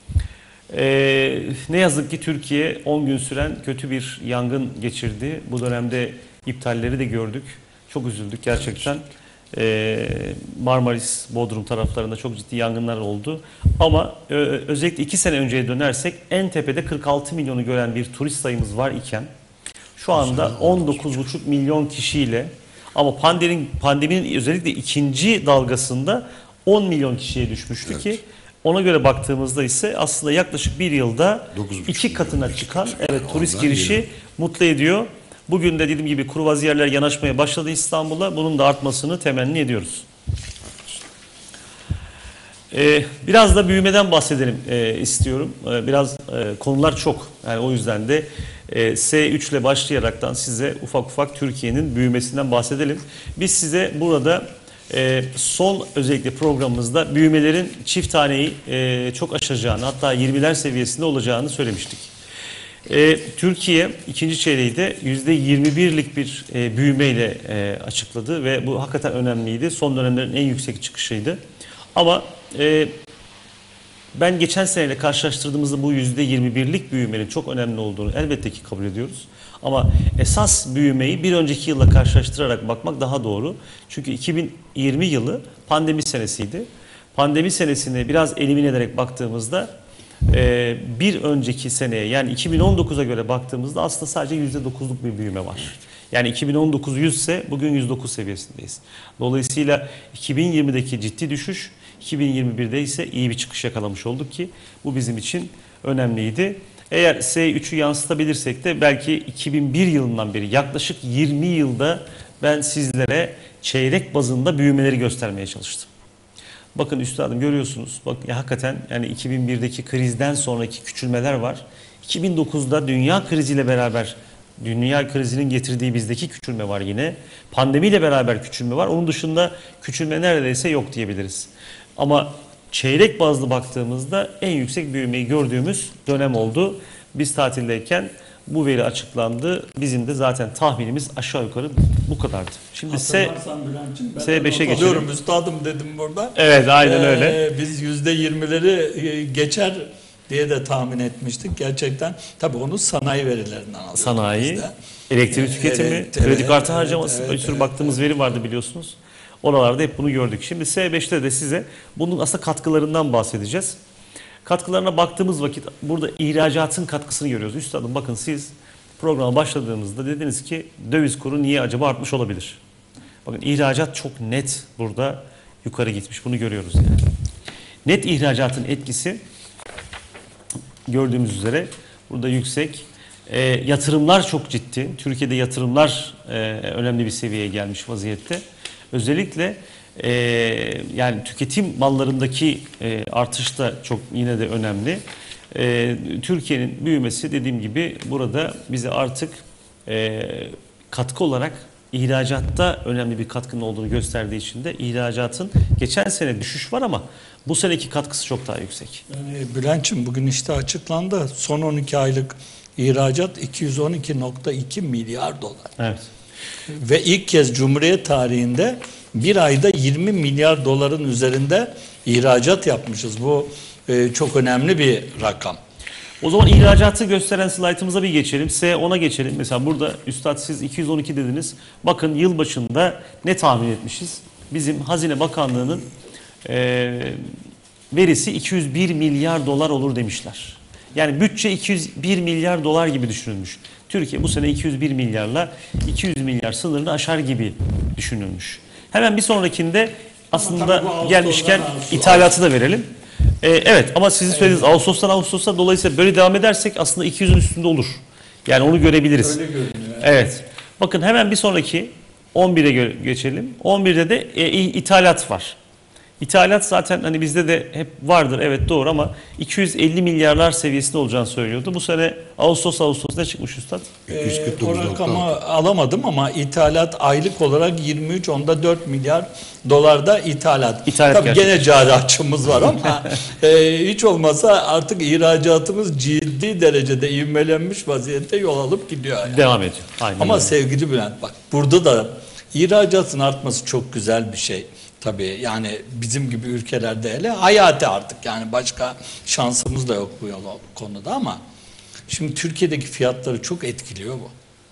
[SPEAKER 3] Ne yazık ki Türkiye 10 gün süren kötü bir yangın geçirdi. Bu dönemde iptalleri de gördük. Çok üzüldük gerçekten. Marmaris, Bodrum taraflarında çok ciddi yangınlar oldu. Ama özellikle 2 sene önceye dönersek en tepede 46 milyonu gören bir turist sayımız var iken şu anda 19,5 milyon kişiyle ama pandeminin özellikle ikinci dalgasında 10 milyon kişiye düşmüştü ki ona göre baktığımızda ise aslında yaklaşık bir yılda 2 katına çıkan turist girişi mutlu ediyor. Bugün de dediğim gibi kruvaziyerler yanaşmaya başladı İstanbul'a. Bunun da artmasını temenni ediyoruz. Biraz da büyümeden bahsedelim istiyorum. Biraz konular çok. Yani o yüzden de S3 ile başlayaraktan size ufak ufak Türkiye'nin büyümesinden bahsedelim. Biz size burada son özellikle programımızda büyümelerin çift taneyi çok aşacağını hatta 20'ler seviyesinde olacağını söylemiştik. Türkiye ikinci çeyreği de %21'lik bir büyümeyle açıkladı ve bu hakikaten önemliydi. Son dönemlerin en yüksek çıkışıydı. Ama ben geçen seneyle karşılaştırdığımızda bu %21'lik büyümenin çok önemli olduğunu elbette ki kabul ediyoruz. Ama esas büyümeyi bir önceki yılla karşılaştırarak bakmak daha doğru. Çünkü 2020 yılı pandemi senesiydi. Pandemi senesini biraz elimine ederek baktığımızda bir önceki seneye yani 2019'a göre baktığımızda aslında sadece %9'luk bir büyüme var. Yani 2019 100 ise bugün 109 seviyesindeyiz. Dolayısıyla 2020'deki ciddi düşüş 2021'de ise iyi bir çıkış yakalamış olduk ki bu bizim için önemliydi. Eğer S3'ü yansıtabilirsek de belki 2001 yılından beri yaklaşık 20 yılda ben sizlere çeyrek bazında büyümeleri göstermeye çalıştım. Bakın üstadım görüyorsunuz. Bak ya hakikaten yani 2001'deki krizden sonraki küçülmeler var. 2009'da dünya kriziyle beraber dünya krizinin getirdiği bizdeki küçülme var yine. Pandemiyle beraber küçülme var. Onun dışında küçülme neredeyse yok diyebiliriz. Ama çeyrek bazlı baktığımızda en yüksek büyümeyi gördüğümüz dönem oldu. Biz tatildeyken bu veri açıklandı. Bizim de zaten tahminimiz aşağı yukarı bu kadardı. Şimdi S5'e geçelim.
[SPEAKER 2] Üstadım dedim burada.
[SPEAKER 3] Evet aynen öyle.
[SPEAKER 2] Biz %20'leri geçer diye de tahmin etmiştik. Gerçekten tabii onu sanayi verilerinden alıyoruz.
[SPEAKER 3] Sanayi, elektrik tüketimi, kredi kartı harcaması, bir sürü baktığımız veri vardı biliyorsunuz. Oralarda hep bunu gördük. Şimdi S5'te de size bunun aslında katkılarından bahsedeceğiz. Katkılarına baktığımız vakit burada ihracatın katkısını görüyoruz. Üstadım bakın siz programa başladığımızda dediniz ki döviz kuru niye acaba artmış olabilir? Bakın ihracat çok net burada yukarı gitmiş. Bunu görüyoruz yani. Net ihracatın etkisi gördüğümüz üzere burada yüksek. Yatırımlar çok ciddi. Türkiye'de yatırımlar önemli bir seviyeye gelmiş vaziyette. Özellikle yani tüketim mallarındaki artış da çok yine de önemli. Türkiye'nin büyümesi dediğim gibi burada bize artık katkı olarak ihracatta önemli bir katkının olduğunu gösterdiği için de ihracatın geçen sene düşüş var ama bu seneki katkısı çok daha yüksek.
[SPEAKER 2] Yani Bülent'ciğim bugün işte açıklandı. Son 12 aylık ihracat 212,2 milyar dolar.
[SPEAKER 3] Evet.
[SPEAKER 2] Ve ilk kez Cumhuriyet tarihinde bir ayda 20 milyar doların üzerinde ihracat yapmışız. Bu çok önemli bir rakam.
[SPEAKER 3] O zaman ihracatı gösteren slaytımıza bir geçelim. S10'a geçelim. Mesela burada Üstad siz 212 dediniz. Bakın yılbaşında ne tahmin etmişiz? Bizim Hazine Bakanlığı'nın verisi 201 milyar dolar olur demişler. Yani bütçe 201 milyar dolar gibi düşünülmüş. Türkiye bu sene 201 milyarla 200 milyar sınırını aşar gibi düşünülmüş. Hemen bir sonrakinde aslında gelmişken ithalatı da verelim. Evet ama sizin söylediğiniz Ağustos'tan Ağustos'a dolayısıyla böyle devam edersek aslında 200'ün üstünde olur. Yani onu görebiliriz.
[SPEAKER 2] Öyle görünüyor.
[SPEAKER 3] Evet. Bakın hemen bir sonraki 11'e geçelim. 11'de de ithalat var. İthalat zaten hani bizde de hep vardır, evet doğru, ama 250 milyarlar seviyesinde olacağını söylüyordu. Bu sene Ağustos ne çıkmış Üstad?
[SPEAKER 2] O rakamı alamadım ama ithalat aylık olarak 23,4 milyar dolarda ithalat. Tabii gene cari açığımız var ama hiç olmasa artık ihracatımız ciddi derecede ivmelenmiş vaziyette yol alıp gidiyor. Yani.
[SPEAKER 3] Devam ediyor. Aynen
[SPEAKER 2] Ama
[SPEAKER 3] öyle.
[SPEAKER 2] sevgili Bülent bak burada da ihracatın artması çok güzel bir şey. Tabii yani bizim gibi ülkelerde hele hayati artık, yani başka şansımız da yok bu konuda, ama şimdi Türkiye'deki fiyatları çok etkiliyor bu.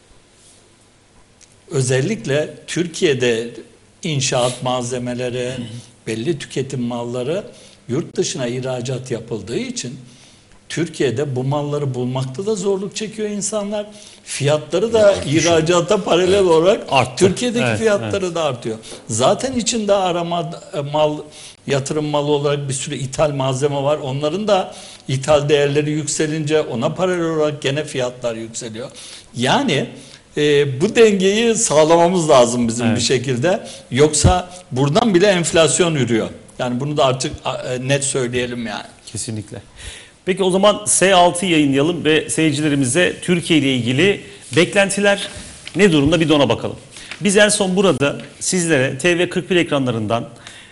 [SPEAKER 2] Özellikle Türkiye'de inşaat malzemeleri, belli tüketim malları yurt dışına ihracat yapıldığı için Türkiye'de bu malları bulmakta da zorluk çekiyor insanlar. Fiyatları da ihracata paralel olarak arttı. Türkiye'deki fiyatları da artıyor. Zaten içinde yatırım malı olarak bir sürü ithal malzeme var. Onların da ithal değerleri yükselince ona paralel olarak gene fiyatlar yükseliyor. Yani bu dengeyi sağlamamız lazım bizim bir şekilde. Yoksa buradan bile enflasyon yürüyor. Yani bunu da artık net söyleyelim yani.
[SPEAKER 3] Kesinlikle. Peki o zaman S6'yı yayınlayalım ve seyircilerimize Türkiye ile ilgili beklentiler ne durumda bir de ona bakalım. Biz en son burada sizlere TV41 ekranlarından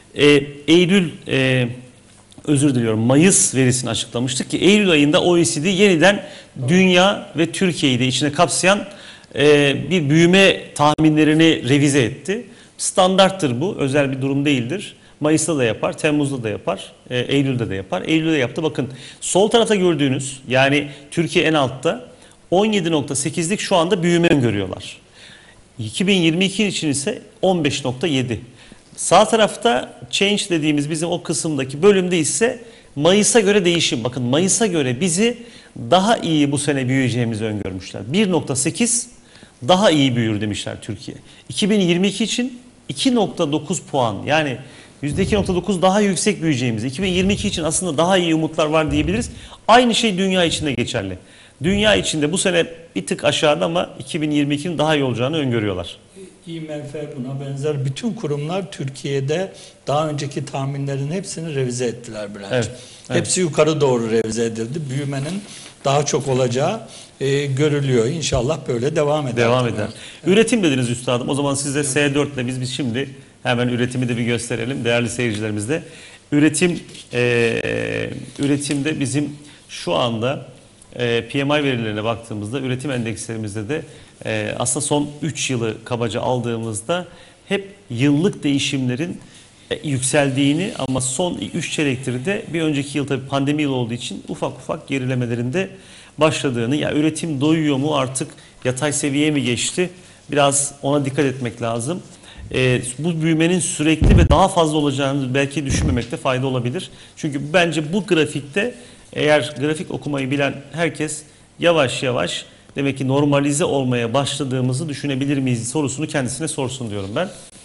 [SPEAKER 3] Mayıs verisini açıklamıştık ki Eylül ayında OECD yeniden dünya ve Türkiye'yi de içine kapsayan bir büyüme tahminlerini revize etti. Standarttır bu, özel bir durum değildir. Mayıs'ta da yapar, Temmuz'da da yapar, Eylül'de de yapar. Eylül'de yaptı. Bakın sol tarafta gördüğünüz, yani Türkiye en altta 17,8'lik şu anda büyüme öngörüyorlar. 2022 için ise 15,7. Sağ tarafta change dediğimiz bizim o kısımdaki bölümde ise Mayıs'a göre değişim. Bakın Mayıs'a göre bizi daha iyi bu sene büyüyeceğimizi öngörmüşler. 1,8 daha iyi büyür demişler Türkiye. 2022 için 2,9 puan, yani %2,9 daha yüksek büyüyeceğimiz, 2022 için aslında daha iyi umutlar var diyebiliriz. Aynı şey dünya için de geçerli. Dünya içinde bu sene bir tık aşağıda ama 2022'nin daha iyi olacağını öngörüyorlar.
[SPEAKER 2] IMF buna benzer bütün kurumlar Türkiye'de daha önceki tahminlerin hepsini revize ettiler Bülent.
[SPEAKER 3] Evet.
[SPEAKER 2] Hepsi yukarı doğru revize edildi. Büyümenin daha çok olacağı görülüyor. İnşallah böyle devam eder.
[SPEAKER 3] Devam eder. Üretim dediniz üstadım. O zaman size S4 ile biz şimdi hemen üretimi de bir gösterelim değerli seyircilerimizle. Üretimde bizim şu anda PMI verilerine baktığımızda üretim endekslerimizde de aslında son 3 yılı kabaca aldığımızda hep yıllık değişimlerin yükseldiğini, ama son 3 çeyrektir de bir önceki yıl tabii pandemi yılı olduğu için ufak ufak gerilemelerinde başladığını, ya üretim doyuyor mu artık, yatay seviyeye mi geçti, biraz ona dikkat etmek lazım. Bu büyümenin sürekli ve daha fazla olacağını belki düşünmemekte fayda olabilir. Çünkü bence bu grafikte, eğer grafik okumayı bilen herkes yavaş yavaş demek ki normalize olmaya başladığımızı düşünebilir miyiz sorusunu kendisine sorsun diyorum ben.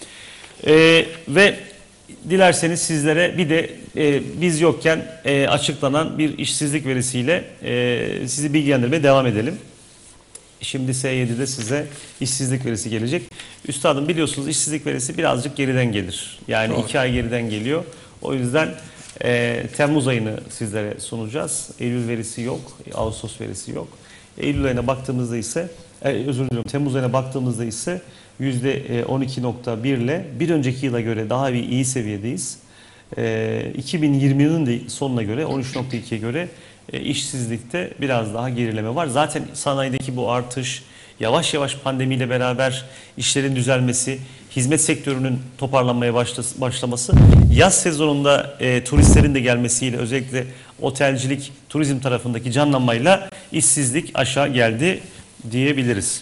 [SPEAKER 3] Ve dilerseniz sizlere bir de biz yokken açıklanan bir işsizlik verisiyle sizi bilgilendirmeye devam edelim. Şimdi S7'de size işsizlik verisi gelecek. Üstadım biliyorsunuz işsizlik verisi birazcık geriden gelir. Yani 2 ay geriden geliyor. O yüzden Temmuz ayını sizlere sunacağız. Eylül verisi yok, Ağustos verisi yok. Eylül ayına baktığımızda ise özür diliyorum, Temmuz ayına baktığımızda ise %12.1 ile bir önceki yıla göre daha bir iyi seviyedeyiz. 2020'nin de sonuna göre 13.2'ye göre işsizlikte biraz daha gerileme var. Zaten sanayideki bu artış, yavaş yavaş pandemiyle beraber işlerin düzelmesi, hizmet sektörünün toparlanmaya başlaması, yaz sezonunda turistlerin de gelmesiyle, özellikle otelcilik, turizm tarafındaki canlanmayla işsizlik aşağı geldi diyebiliriz.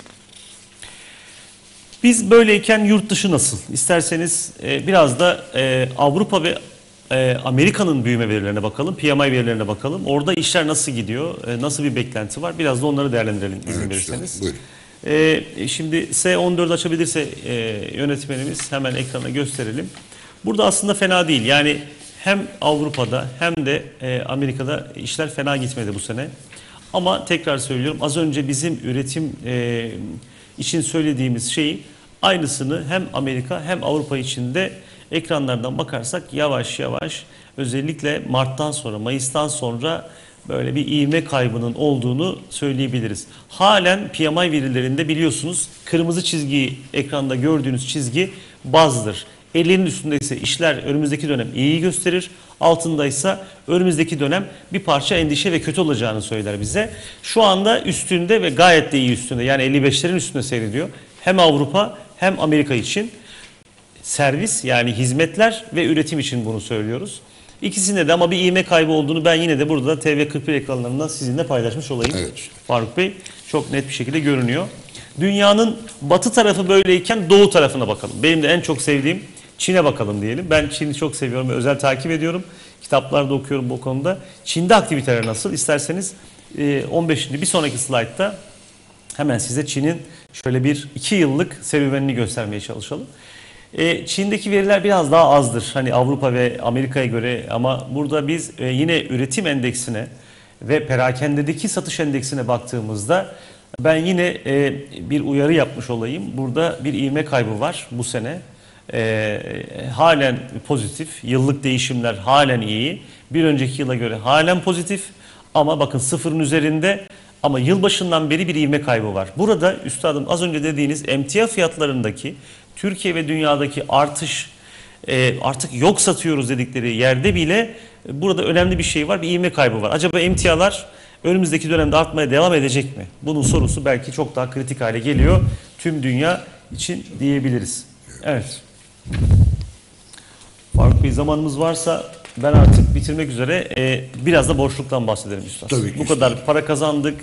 [SPEAKER 3] Biz böyleyken yurt dışı nasıl? İsterseniz biraz da Avrupa ve Amerika'nın büyüme verilerine bakalım, PMI verilerine bakalım. Orada işler nasıl gidiyor, nasıl bir beklenti var? Biraz da onları değerlendirelim izin verirseniz.
[SPEAKER 1] Buyurun.
[SPEAKER 3] Şimdi S14 açabilirse yönetmenimiz hemen ekrana gösterelim. Burada aslında fena değil. Yani hem Avrupa'da hem de Amerika'da işler fena gitmedi bu sene. Ama tekrar söylüyorum, az önce bizim üretim için söylediğimiz şeyi aynısını hem Amerika hem Avrupa için de ekranlardan bakarsak yavaş yavaş, özellikle Mart'tan sonra, Mayıs'tan sonra böyle bir ivme kaybının olduğunu söyleyebiliriz. Halen PMI verilerinde biliyorsunuz kırmızı çizgiyi, ekranda gördüğünüz çizgi bazdır. 50'nin üstünde ise işler önümüzdeki dönem iyi gösterir. Altındaysa önümüzdeki dönem bir parça endişe ve kötü olacağını söyler bize. Şu anda üstünde ve gayet de iyi üstünde. Yani 55'lerin üstünde seyrediyor. Hem Avrupa hem Amerika için. Servis, yani hizmetler ve üretim için bunu söylüyoruz. İkisinde de ama bir ivme kaybı olduğunu ben yine de burada TV41 ekranlarından sizinle paylaşmış olayım.
[SPEAKER 1] Evet.
[SPEAKER 3] Faruk Bey, çok net bir şekilde görünüyor. Dünyanın batı tarafı böyleyken doğu tarafına bakalım. Benim de en çok sevdiğim Çin'e bakalım diyelim. Ben Çin'i çok seviyorum ve özel takip ediyorum. Kitaplarda okuyorum bu konuda. Çin'de aktiviteler nasıl? İsterseniz 15. bir sonraki slaytta hemen size Çin'in şöyle bir 2 yıllık serüvenini göstermeye çalışalım. Çin'deki veriler biraz daha azdır. Hani Avrupa ve Amerika'ya göre, ama burada biz yine üretim endeksine ve perakendedeki satış endeksine baktığımızda ben yine bir uyarı yapmış olayım. Burada bir ivme kaybı var bu sene. Halen pozitif. Yıllık değişimler halen iyi. Bir önceki yıla göre halen pozitif. Ama bakın sıfırın üzerinde, ama yılbaşından beri bir ivme kaybı var. Burada üstadım az önce dediğiniz emtia fiyatlarındaki Türkiye ve dünyadaki artış, artık yok satıyoruz dedikleri yerde bile burada önemli bir şey var, bir ivme kaybı var. Acaba emtialar önümüzdeki dönemde artmaya devam edecek mi? Bunun sorusu belki çok daha kritik hale geliyor tüm dünya için diyebiliriz. Evet. Faruk Bey, zamanımız varsa ben artık bitirmek üzere biraz da borçluktan bahsedelim üstad.
[SPEAKER 1] Tabii ki.
[SPEAKER 3] Bu kadar para kazandık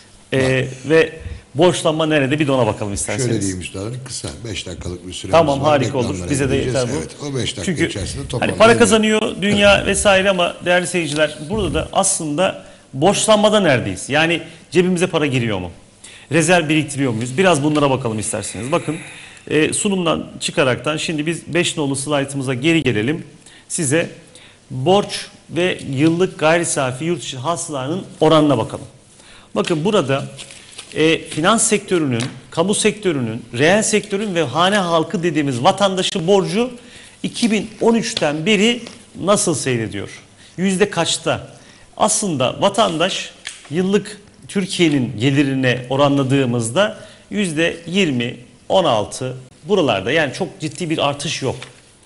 [SPEAKER 3] ve borçlanma nerede, bir de ona bakalım isterseniz.
[SPEAKER 1] Şöyle diyeyim üstadım, kısa 5 dakikalık bir süremiz
[SPEAKER 3] Tamam,
[SPEAKER 1] var.
[SPEAKER 3] harika olur.
[SPEAKER 1] Reklamlara
[SPEAKER 3] Bize de
[SPEAKER 1] gideceğiz.
[SPEAKER 3] yeter bu.
[SPEAKER 1] Evet, o 5 dakika
[SPEAKER 3] Çünkü
[SPEAKER 1] içerisinde
[SPEAKER 3] hani
[SPEAKER 1] toparlayalım.
[SPEAKER 3] para kazanıyor dünya vesaire, ama değerli seyirciler, burada da aslında borçlanmada neredeyiz? Yani cebimize para giriyor mu? Rezerv biriktiriyor muyuz? Biraz bunlara bakalım isterseniz. Bakın sunumdan çıkaraktan şimdi biz 5 nolu slaytımıza geri gelelim. Size borç ve yıllık gayri safi yurt içi hasılanın oranına bakalım. Bakın burada finans sektörünün, kamu sektörünün, reel sektörün ve hane halkı dediğimiz vatandaşın borcu 2013'ten beri nasıl seyrediyor? Yüzde kaçta? Aslında vatandaş yıllık Türkiye'nin gelirine oranladığımızda %20, 16 buralarda, yani çok ciddi bir artış yok.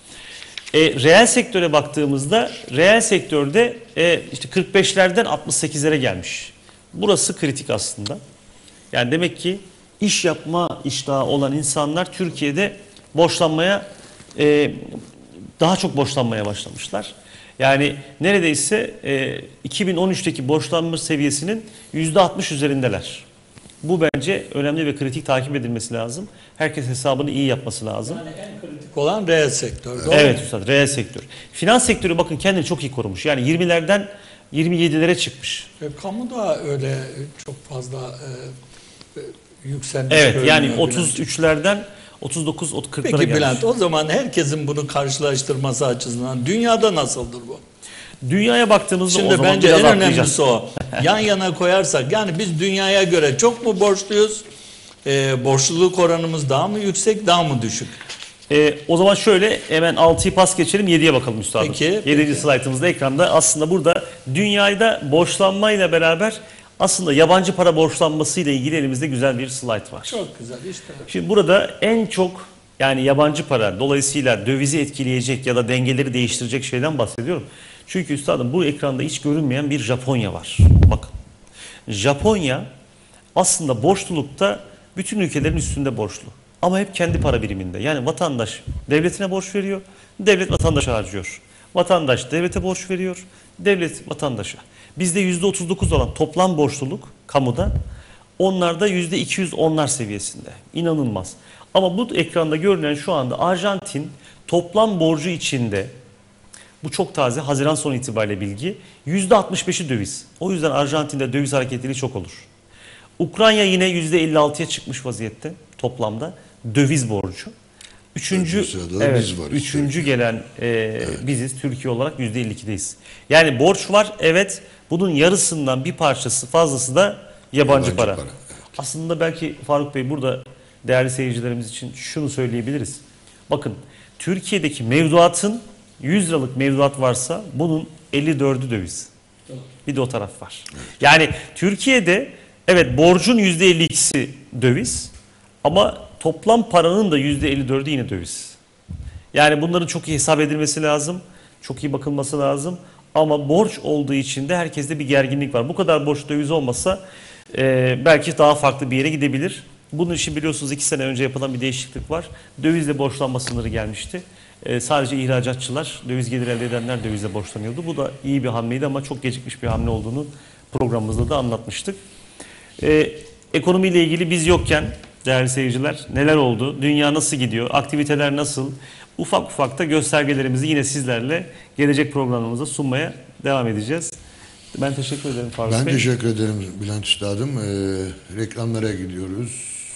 [SPEAKER 3] Reel sektöre baktığımızda reel sektörde işte 45'lerden 68'lere gelmiş. Burası kritik aslında. Yani demek ki iş yapma iştahı olan insanlar Türkiye'de borçlanmaya, daha çok borçlanmaya başlamışlar. Yani neredeyse 2013'teki borçlanma seviyesinin %60 üzerindeler. Bu bence önemli ve kritik, takip edilmesi lazım. Herkes hesabını iyi yapması lazım.
[SPEAKER 2] Yani en kritik olan reel sektör. Doğru
[SPEAKER 3] Evet
[SPEAKER 2] mu?
[SPEAKER 3] üstad, reel sektör. Finans sektörü bakın kendini çok iyi korumuş. Yani 20'lerden 27'lere çıkmış.
[SPEAKER 2] Kamu da öyle çok fazla yükselmiş.
[SPEAKER 3] Evet,
[SPEAKER 2] görünüyor
[SPEAKER 3] yani
[SPEAKER 2] Bülent.
[SPEAKER 3] 33'lerden 39-40'lara
[SPEAKER 2] Peki
[SPEAKER 3] gelmiş.
[SPEAKER 2] Bülent, o zaman herkesin bunu karşılaştırması açısından dünyada nasıldır bu?
[SPEAKER 3] Dünyaya baktığımızda o
[SPEAKER 2] Şimdi
[SPEAKER 3] zaman
[SPEAKER 2] bence
[SPEAKER 3] biraz
[SPEAKER 2] en
[SPEAKER 3] atlayacağız.
[SPEAKER 2] önemlisi o. Yan yana koyarsak, yani biz dünyaya göre çok mu borçluyuz? Borçluluk oranımız daha mı yüksek, daha mı düşük?
[SPEAKER 3] O zaman şöyle hemen 6'yı pas geçelim, 7'ye bakalım üstadım.
[SPEAKER 2] Peki,
[SPEAKER 3] 7. slaytımızda ekranda aslında burada dünyada borçlanmayla beraber Aslında yabancı para borçlanması ile ilgili elimizde güzel bir slide var.
[SPEAKER 2] Çok güzel işte.
[SPEAKER 3] Şimdi burada en çok yani yabancı para dolayısıyla dövizi etkileyecek ya da dengeleri değiştirecek şeyden bahsediyorum. Çünkü üstadım bu ekranda hiç görünmeyen bir Japonya var. Bakın. Japonya aslında borçlulukta bütün ülkelerin üstünde borçlu. Ama hep kendi para biriminde. Yani vatandaş devletine borç veriyor, devlet vatandaşa harcıyor. Vatandaş devlete borç veriyor, devlet vatandaşa. Bizde %39 olan toplam borçluluk kamuda, onlarda %210'lar seviyesinde. İnanılmaz. Ama bu ekranda görünen şu anda Arjantin toplam borcu içinde, bu çok taze, Haziran sonu itibariyle bilgi, %65'i döviz. O yüzden Arjantin'de döviz hareketliliği çok olur. Ukrayna yine %56'ya çıkmış vaziyette toplamda döviz borcu. Üçüncü,
[SPEAKER 1] sırada
[SPEAKER 3] evet,
[SPEAKER 1] biz varız.
[SPEAKER 3] üçüncü gelen biziz, Türkiye olarak %52'deyiz. Yani borç var, evet, bunun yarısından bir parçası fazlası da yabancı para.
[SPEAKER 1] Evet.
[SPEAKER 3] Aslında belki Faruk Bey burada değerli seyircilerimiz için şunu söyleyebiliriz. Bakın Türkiye'deki mevduatın 100 liralık mevduat varsa bunun 54'ü döviz. Bir de o taraf var. Yani Türkiye'de evet borcun %52'si döviz ama toplam paranın da %54'ü yine döviz. Yani bunların çok iyi hesap edilmesi lazım. Çok iyi bakılması lazım. Ama borç olduğu için de herkeste bir gerginlik var. Bu kadar borç döviz olmasa belki daha farklı bir yere gidebilir. Bunun için biliyorsunuz 2 sene önce yapılan bir değişiklik var. Dövizle borçlanma sınırı gelmişti. Sadece ihracatçılar, döviz gelir elde edenler dövizle borçlanıyordu. Bu da iyi bir hamleydi ama çok gecikmiş bir hamle olduğunu programımızda da anlatmıştık. Ekonomiyle ilgili biz yokken değerli seyirciler neler oldu? Dünya nasıl gidiyor? Aktiviteler nasıl? Ufak ufak da göstergelerimizi yine sizlerle gelecek programımıza sunmaya devam edeceğiz. Ben teşekkür ederim Faruk Bey.
[SPEAKER 1] Ben teşekkür ederim Bülent Üstadım. Reklamlara gidiyoruz.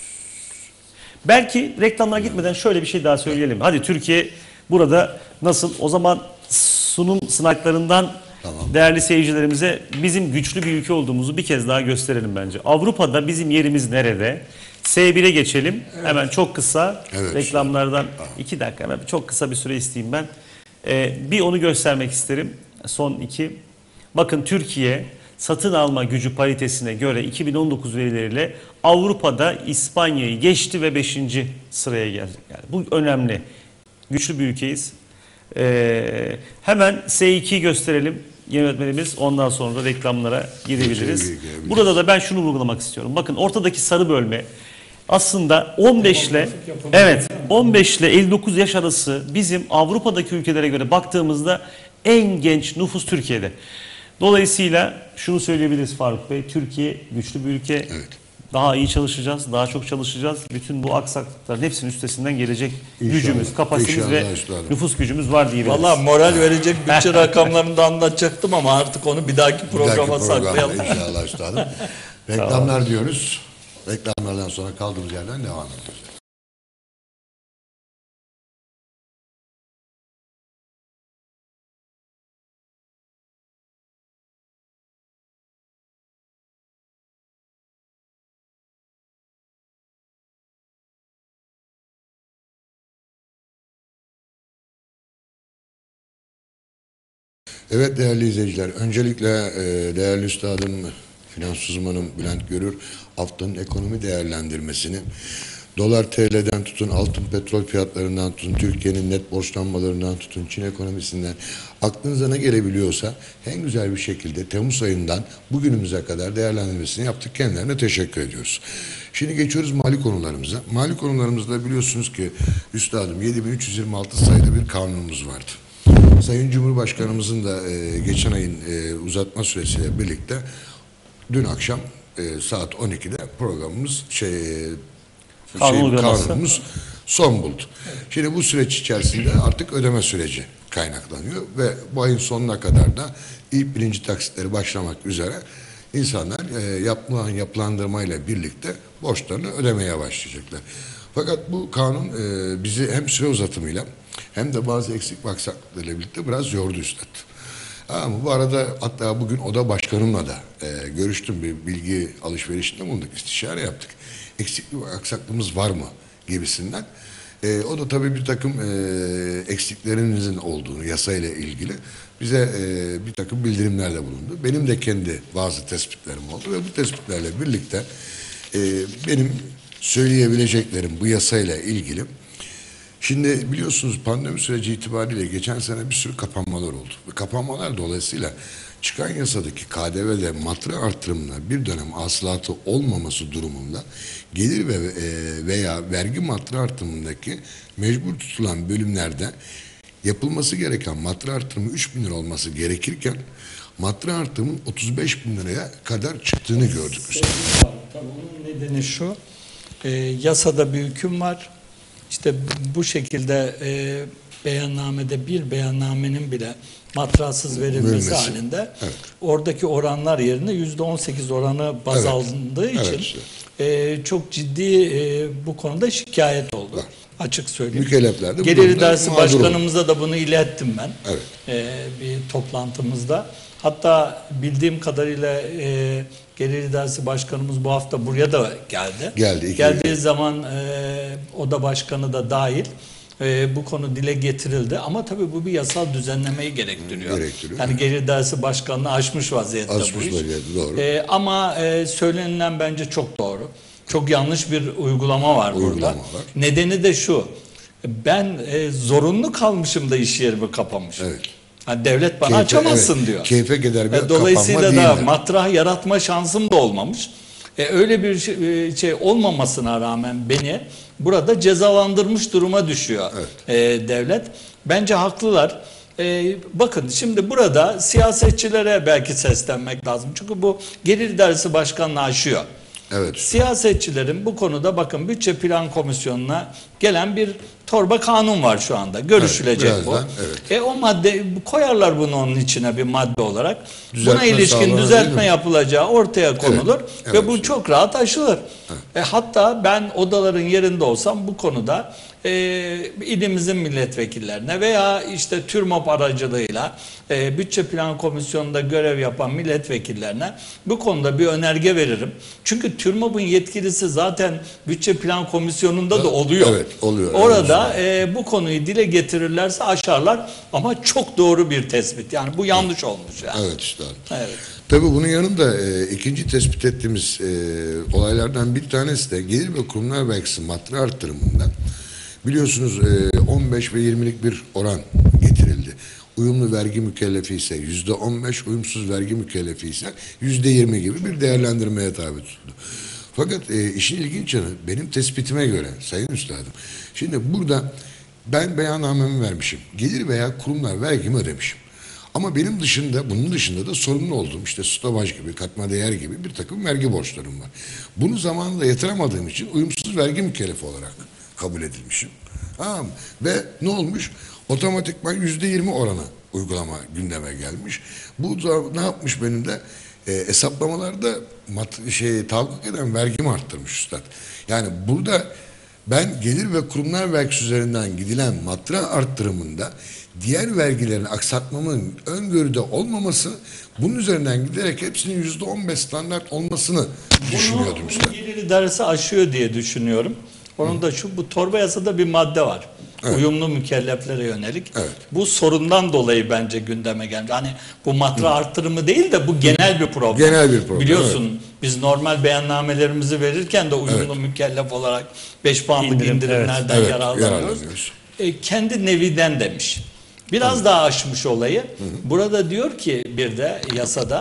[SPEAKER 3] Belki reklamlara gitmeden şöyle bir şey daha söyleyelim. Hadi Türkiye burada nasıl? O zaman sunum slaytlarından değerli seyircilerimize bizim güçlü bir ülke olduğumuzu bir kez daha gösterelim bence. Avrupa'da bizim yerimiz nerede? S1'e geçelim. Evet. Hemen çok kısa reklamlardan 2 dakika hemen çok kısa bir süre isteyeyim ben. Bir onu göstermek isterim. Son 2. Bakın Türkiye satın alma gücü paritesine göre 2019 verileriyle Avrupa'da İspanya'yı geçti ve 5. sıraya geldi. Yani bu önemli. Güçlü bir ülkeyiz. Hemen S2'yi gösterelim yönetmenimiz. Ondan sonra reklamlara gidebiliriz. Burada da ben şunu vurgulamak istiyorum. Bakın ortadaki sarı bölme aslında 15 ile 59 yaş arası bizim Avrupa'daki ülkelere göre baktığımızda en genç nüfus Türkiye'de. Dolayısıyla şunu söyleyebiliriz Faruk Bey, Türkiye güçlü bir ülke.
[SPEAKER 1] Evet.
[SPEAKER 3] Daha iyi çalışacağız, daha çok çalışacağız. Bütün bu aksaklıkların hepsinin üstesinden gelecek gücümüz, kapasitemiz ve nüfus gücümüz var diyebiliriz.
[SPEAKER 2] Valla moral verecek bütçe rakamlarını da anlatacaktım ama artık onu bir dahaki programa saklayalım.
[SPEAKER 1] İnşallah üstadım. Reklamlar diyoruz. Reklamlardan sonra kaldığımız yerden devam ediyoruz. Evet değerli izleyiciler, öncelikle değerli üstadım, finans uzmanım Bülent Görür, haftanın ekonomi değerlendirmesini, dolar TL'den tutun, altın petrol fiyatlarından tutun, Türkiye'nin net borçlanmalarından tutun, Çin ekonomisinden, aklınıza ne gelebiliyorsa en güzel bir şekilde Temmuz ayından bugünümüze kadar değerlendirmesini yaptık. Kendilerine teşekkür ediyoruz. Şimdi geçiyoruz mali konularımıza. Mali konularımızda biliyorsunuz ki üstadım 7326 sayıda bir kanunumuz vardı. Sayın Cumhurbaşkanımızın da geçen ayın uzatma süresiyle birlikte dün akşam saat 12'de programımız kanunumuz son buldu. Şimdi bu süreç içerisinde artık ödeme süreci kaynaklanıyor ve bu ayın sonuna kadar da ilk birinci taksitleri başlamak üzere insanlar yapılan yapılandırmayla birlikte borçlarını ödemeye başlayacaklar. Fakat bu kanun bizi hem süre uzatımıyla hem de bazı eksik ve aksaklıklarıyla birlikte biraz yordu üstad. Ama bu arada hatta bugün oda başkanımla da görüştüm, bir bilgi alışverişinde bulunduk, istişare yaptık. Eksiklik ve aksaklığımız var mı gibisinden. O da tabii bir takım eksiklerimizin olduğunu yasayla ilgili bize bir takım bildirimlerde bulundu. Benim de kendi bazı tespitlerim oldu ve bu tespitlerle birlikte benim söyleyebileceklerim bu yasayla ilgili. Şimdi biliyorsunuz pandemi süreci itibariyle geçen sene bir sürü kapanmalar oldu. Ve kapanmalar dolayısıyla çıkan yasadaki KDV'de matra artırımına bir dönem hasılatı olmaması durumunda gelir veya vergi matra artırımındaki mecbur tutulan bölümlerde yapılması gereken matra artırımı 3.000 lira olması gerekirken matra artırımının 35.000 liraya kadar çıktığını gördük.
[SPEAKER 2] Tabii onun nedeni şu, yasada bir hüküm var. İşte bu şekilde beyannamede bir beyannamenin bile matrasız verilmesi halinde oradaki oranlar yerine %18 oranı baz alındığı için çok ciddi bu konuda şikayet oldu. Açık söyleyeyim.
[SPEAKER 1] Mükellefler de
[SPEAKER 2] Gelir İdaresi Başkanımıza da bunu ilettim ben. Bir toplantımızda. Hatta bildiğim kadarıyla Gelir İdaresi Başkanımız bu hafta buraya da geldi. Geldiği zaman oda başkanı da dahil bu konu dile getirildi. Ama tabii bu bir yasal düzenlemeyi gerektiriyor. Yani Gelir İdaresi Başkanı'nı aşmış vaziyette bu iş.
[SPEAKER 1] Doğru.
[SPEAKER 2] Ama söylenilen bence çok doğru. Çok yanlış bir uygulama var burada. Nedeni de şu. Ben zorunlu kalmışım da iş yerimi kapamışım. Yani devlet bana açamazsın diyor.
[SPEAKER 1] Keyfe gider bir
[SPEAKER 2] dolayısıyla da matrah yaratma şansım da olmamış. Öyle bir şey olmamasına rağmen beni burada cezalandırmış duruma düşüyor devlet. Bence haklılar. Bakın şimdi burada siyasetçilere belki seslenmek lazım. Çünkü bu Gelir İdaresi Başkanı'nı aşıyor. Siyasetçilerin bu konuda bakın Bütçe Plan Komisyonu'na gelen bir torba kanun var şu anda. Görüşülecek bu. O madde koyarlar bunu onun içine bir madde olarak. Buna ilişkin düzeltme yapılacağı ortaya konulur ve bu çok rahat aşılır. Hatta ben odaların yerinde olsam bu konuda ilimizin milletvekillerine veya işte TÜRMOP aracılığıyla Bütçe Plan Komisyonu'nda görev yapan milletvekillerine bu konuda bir önerge veririm. Çünkü TÜRMOP'un yetkilisi zaten Bütçe Plan Komisyonu'nda da oluyor. Orada bu konuyu dile getirirlerse aşarlar ama çok doğru bir tespit. Yani bu yanlış olmuş yani.
[SPEAKER 1] Tabii bunun yanında ikinci tespit ettiğimiz olaylardan bir tanesi de Gelir ve Kurumlar Vergisi matra artırımında biliyorsunuz 15 ve 20'lik bir oran getirildi. Uyumlu vergi mükellefi ise %15, uyumsuz vergi mükellefi ise %20 gibi bir değerlendirmeye tabi tutuldu. Fakat işin ilginç yanı benim tespitime göre Sayın Üstadım, şimdi burada ben beyannamemi vermişim. Gelir veya kurumlar vergimi ödemişim. Ama benim dışında, bunun dışında da sorumlu olduğum işte stopaj gibi, katma değer gibi bir takım vergi borçlarım var. Bunu zamanında yatıramadığım için uyumsuz vergi mükellefi olarak kabul edilmişim. Tamam. Ve ne olmuş? Otomatikman %20 oranı uygulama gündeme gelmiş. Bu da ne yapmış benim de? Hesaplamalarda tahakkuk eden vergimi arttırmış üstad. Yani burada ben gelir ve kurumlar vergisi üzerinden gidilen matra arttırımında diğer vergilerin aksatmamın öngörüde olmaması, bunun üzerinden giderek hepsinin %15 standart olmasını düşünüyordum üstad.
[SPEAKER 2] Gelir İdaresi aşıyor diye düşünüyorum. Onun da bu torba yasada bir madde var. Uyumlu mükelleflere yönelik. Bu sorundan dolayı bence gündeme geldi. Hani bu matra artırımı değil de bu genel bir problem. Biliyorsun biz normal beyannamelerimizi verirken de uyumlu mükellef olarak 5 puanlık indirimlerden yararlanıyoruz. Kendi neviden demiş. Biraz daha aşmış olayı. Burada diyor ki bir de yasada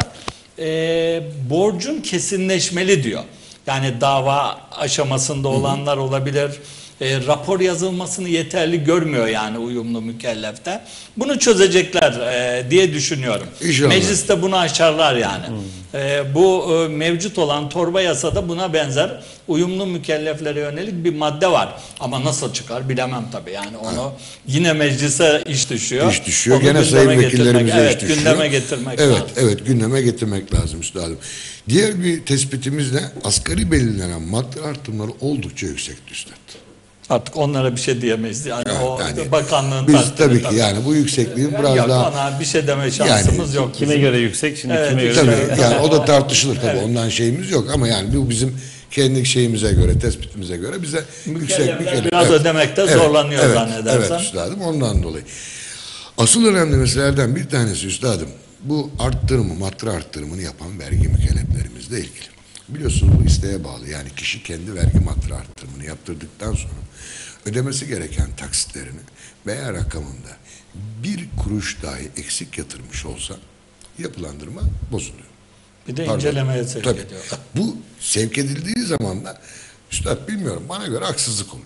[SPEAKER 2] borcun kesinleşmeli diyor. Yani dava aşamasında olanlar olabilir. Rapor yazılmasını yeterli görmüyor yani uyumlu mükellefte. Bunu çözecekler diye düşünüyorum. Mecliste bunu aşarlar yani. Bu mevcut olan torba yasada buna benzer uyumlu mükelleflere yönelik bir madde var. Ama nasıl çıkar bilemem tabii yani onu yine meclise iş düşüyor.
[SPEAKER 1] İş düşüyor. Gene sayın vekillerimize iş düşüyor.
[SPEAKER 2] Gündeme getirmek lazım.
[SPEAKER 1] Evet, gündeme getirmek lazım üstadım. Diğer bir tespitimiz de asgari belirlenen madde artımları oldukça yüksekti üstad.
[SPEAKER 2] Artık onlara bir şey diyemeyiz. Yani o bakanlığın
[SPEAKER 1] biz tabii ki yani bu yüksekliğin biraz daha...
[SPEAKER 2] Ona bir şey deme şansımız yok.
[SPEAKER 3] Kime göre yüksek şimdi kime göre...
[SPEAKER 1] Tabii yani o da tartışılır tabii ondan şeyimiz yok ama yani bu bizim kendi şeyimize göre, tespitimize göre bize
[SPEAKER 2] Mükellefler biraz ödemekte zorlanıyor zannedersem.
[SPEAKER 1] Evet üstadım, ondan dolayı. Asıl önemli meselelerden bir tanesi üstadım, bu arttırımı, matra arttırımını yapan vergi mükelleflerimizle ilgili. Biliyorsunuz bu isteğe bağlı. Yani kişi kendi vergi matra arttırımını yaptırdıktan sonra ödemesi gereken taksitlerini veya rakamında bir kuruş dahi eksik yatırmış olsa yapılandırma bozuluyor.
[SPEAKER 2] Bir de
[SPEAKER 1] Pardon.
[SPEAKER 2] incelemeye sevk
[SPEAKER 1] Tabii.
[SPEAKER 2] ediyorlar.
[SPEAKER 1] Bu sevk edildiği zaman da üstad bilmiyorum, bana göre haksızlık oluyor.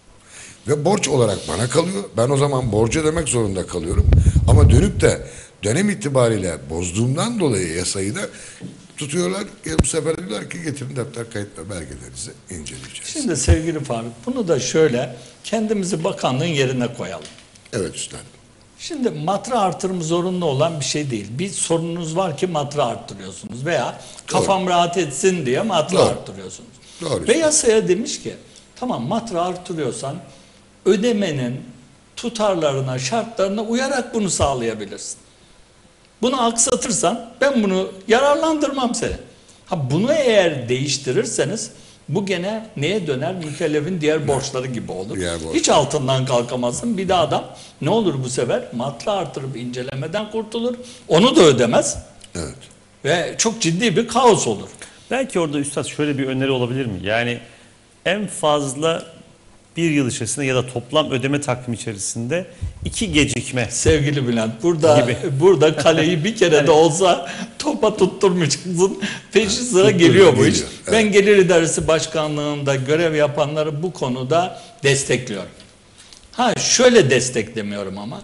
[SPEAKER 1] Ve borç olarak bana kalıyor. Ben o zaman borcu ödemek zorunda kalıyorum. Ama dönüp de dönem itibariyle bozduğumdan dolayı yasayı da tutuyorlar. Bu sefer diyorlar ki getirin defter kayıt ve belgelerinizi inceleyeceğiz.
[SPEAKER 2] Şimdi sevgili Faruk, bunu da şöyle kendimizi bakanlığın yerine koyalım.
[SPEAKER 1] Evet üstadım.
[SPEAKER 2] Şimdi matra artırımı zorunlu olan bir şey değil. Bir sorununuz var ki matra arttırıyorsunuz veya kafam rahat etsin diye matra
[SPEAKER 1] Doğru.
[SPEAKER 2] arttırıyorsunuz.
[SPEAKER 1] Doğru.
[SPEAKER 2] Ve yasaya demiş ki tamam, matra arttırıyorsan ödemenin tutarlarına, şartlarına uyarak bunu sağlayabilirsin. Bunu aksatırsan ben bunu yararlandırmam seni. Ha, bunu eğer değiştirirseniz bu gene neye döner? Mükellefin diğer borçları gibi olur. Hiç altından kalkamazsın. Bir de adam ne olur bu sefer? Matra artırıp incelemeden kurtulur. Onu da ödemez.
[SPEAKER 1] Evet.
[SPEAKER 2] Ve çok ciddi bir kaos olur.
[SPEAKER 3] Belki orada üstad şöyle bir öneri olabilir mi? Yani en fazla bir yıl içerisinde ya da toplam ödeme takvimi içerisinde 2 gecikme.
[SPEAKER 2] Sevgili Bülent, burada kaleyi bir kere de olsa topa tutturmayacaksın. Peşi sıra geliyor bu iş.
[SPEAKER 1] Evet.
[SPEAKER 2] Ben Gelir İdaresi Başkanlığı'nda görev yapanları bu konuda destekliyorum. Ha, şöyle desteklemiyorum ama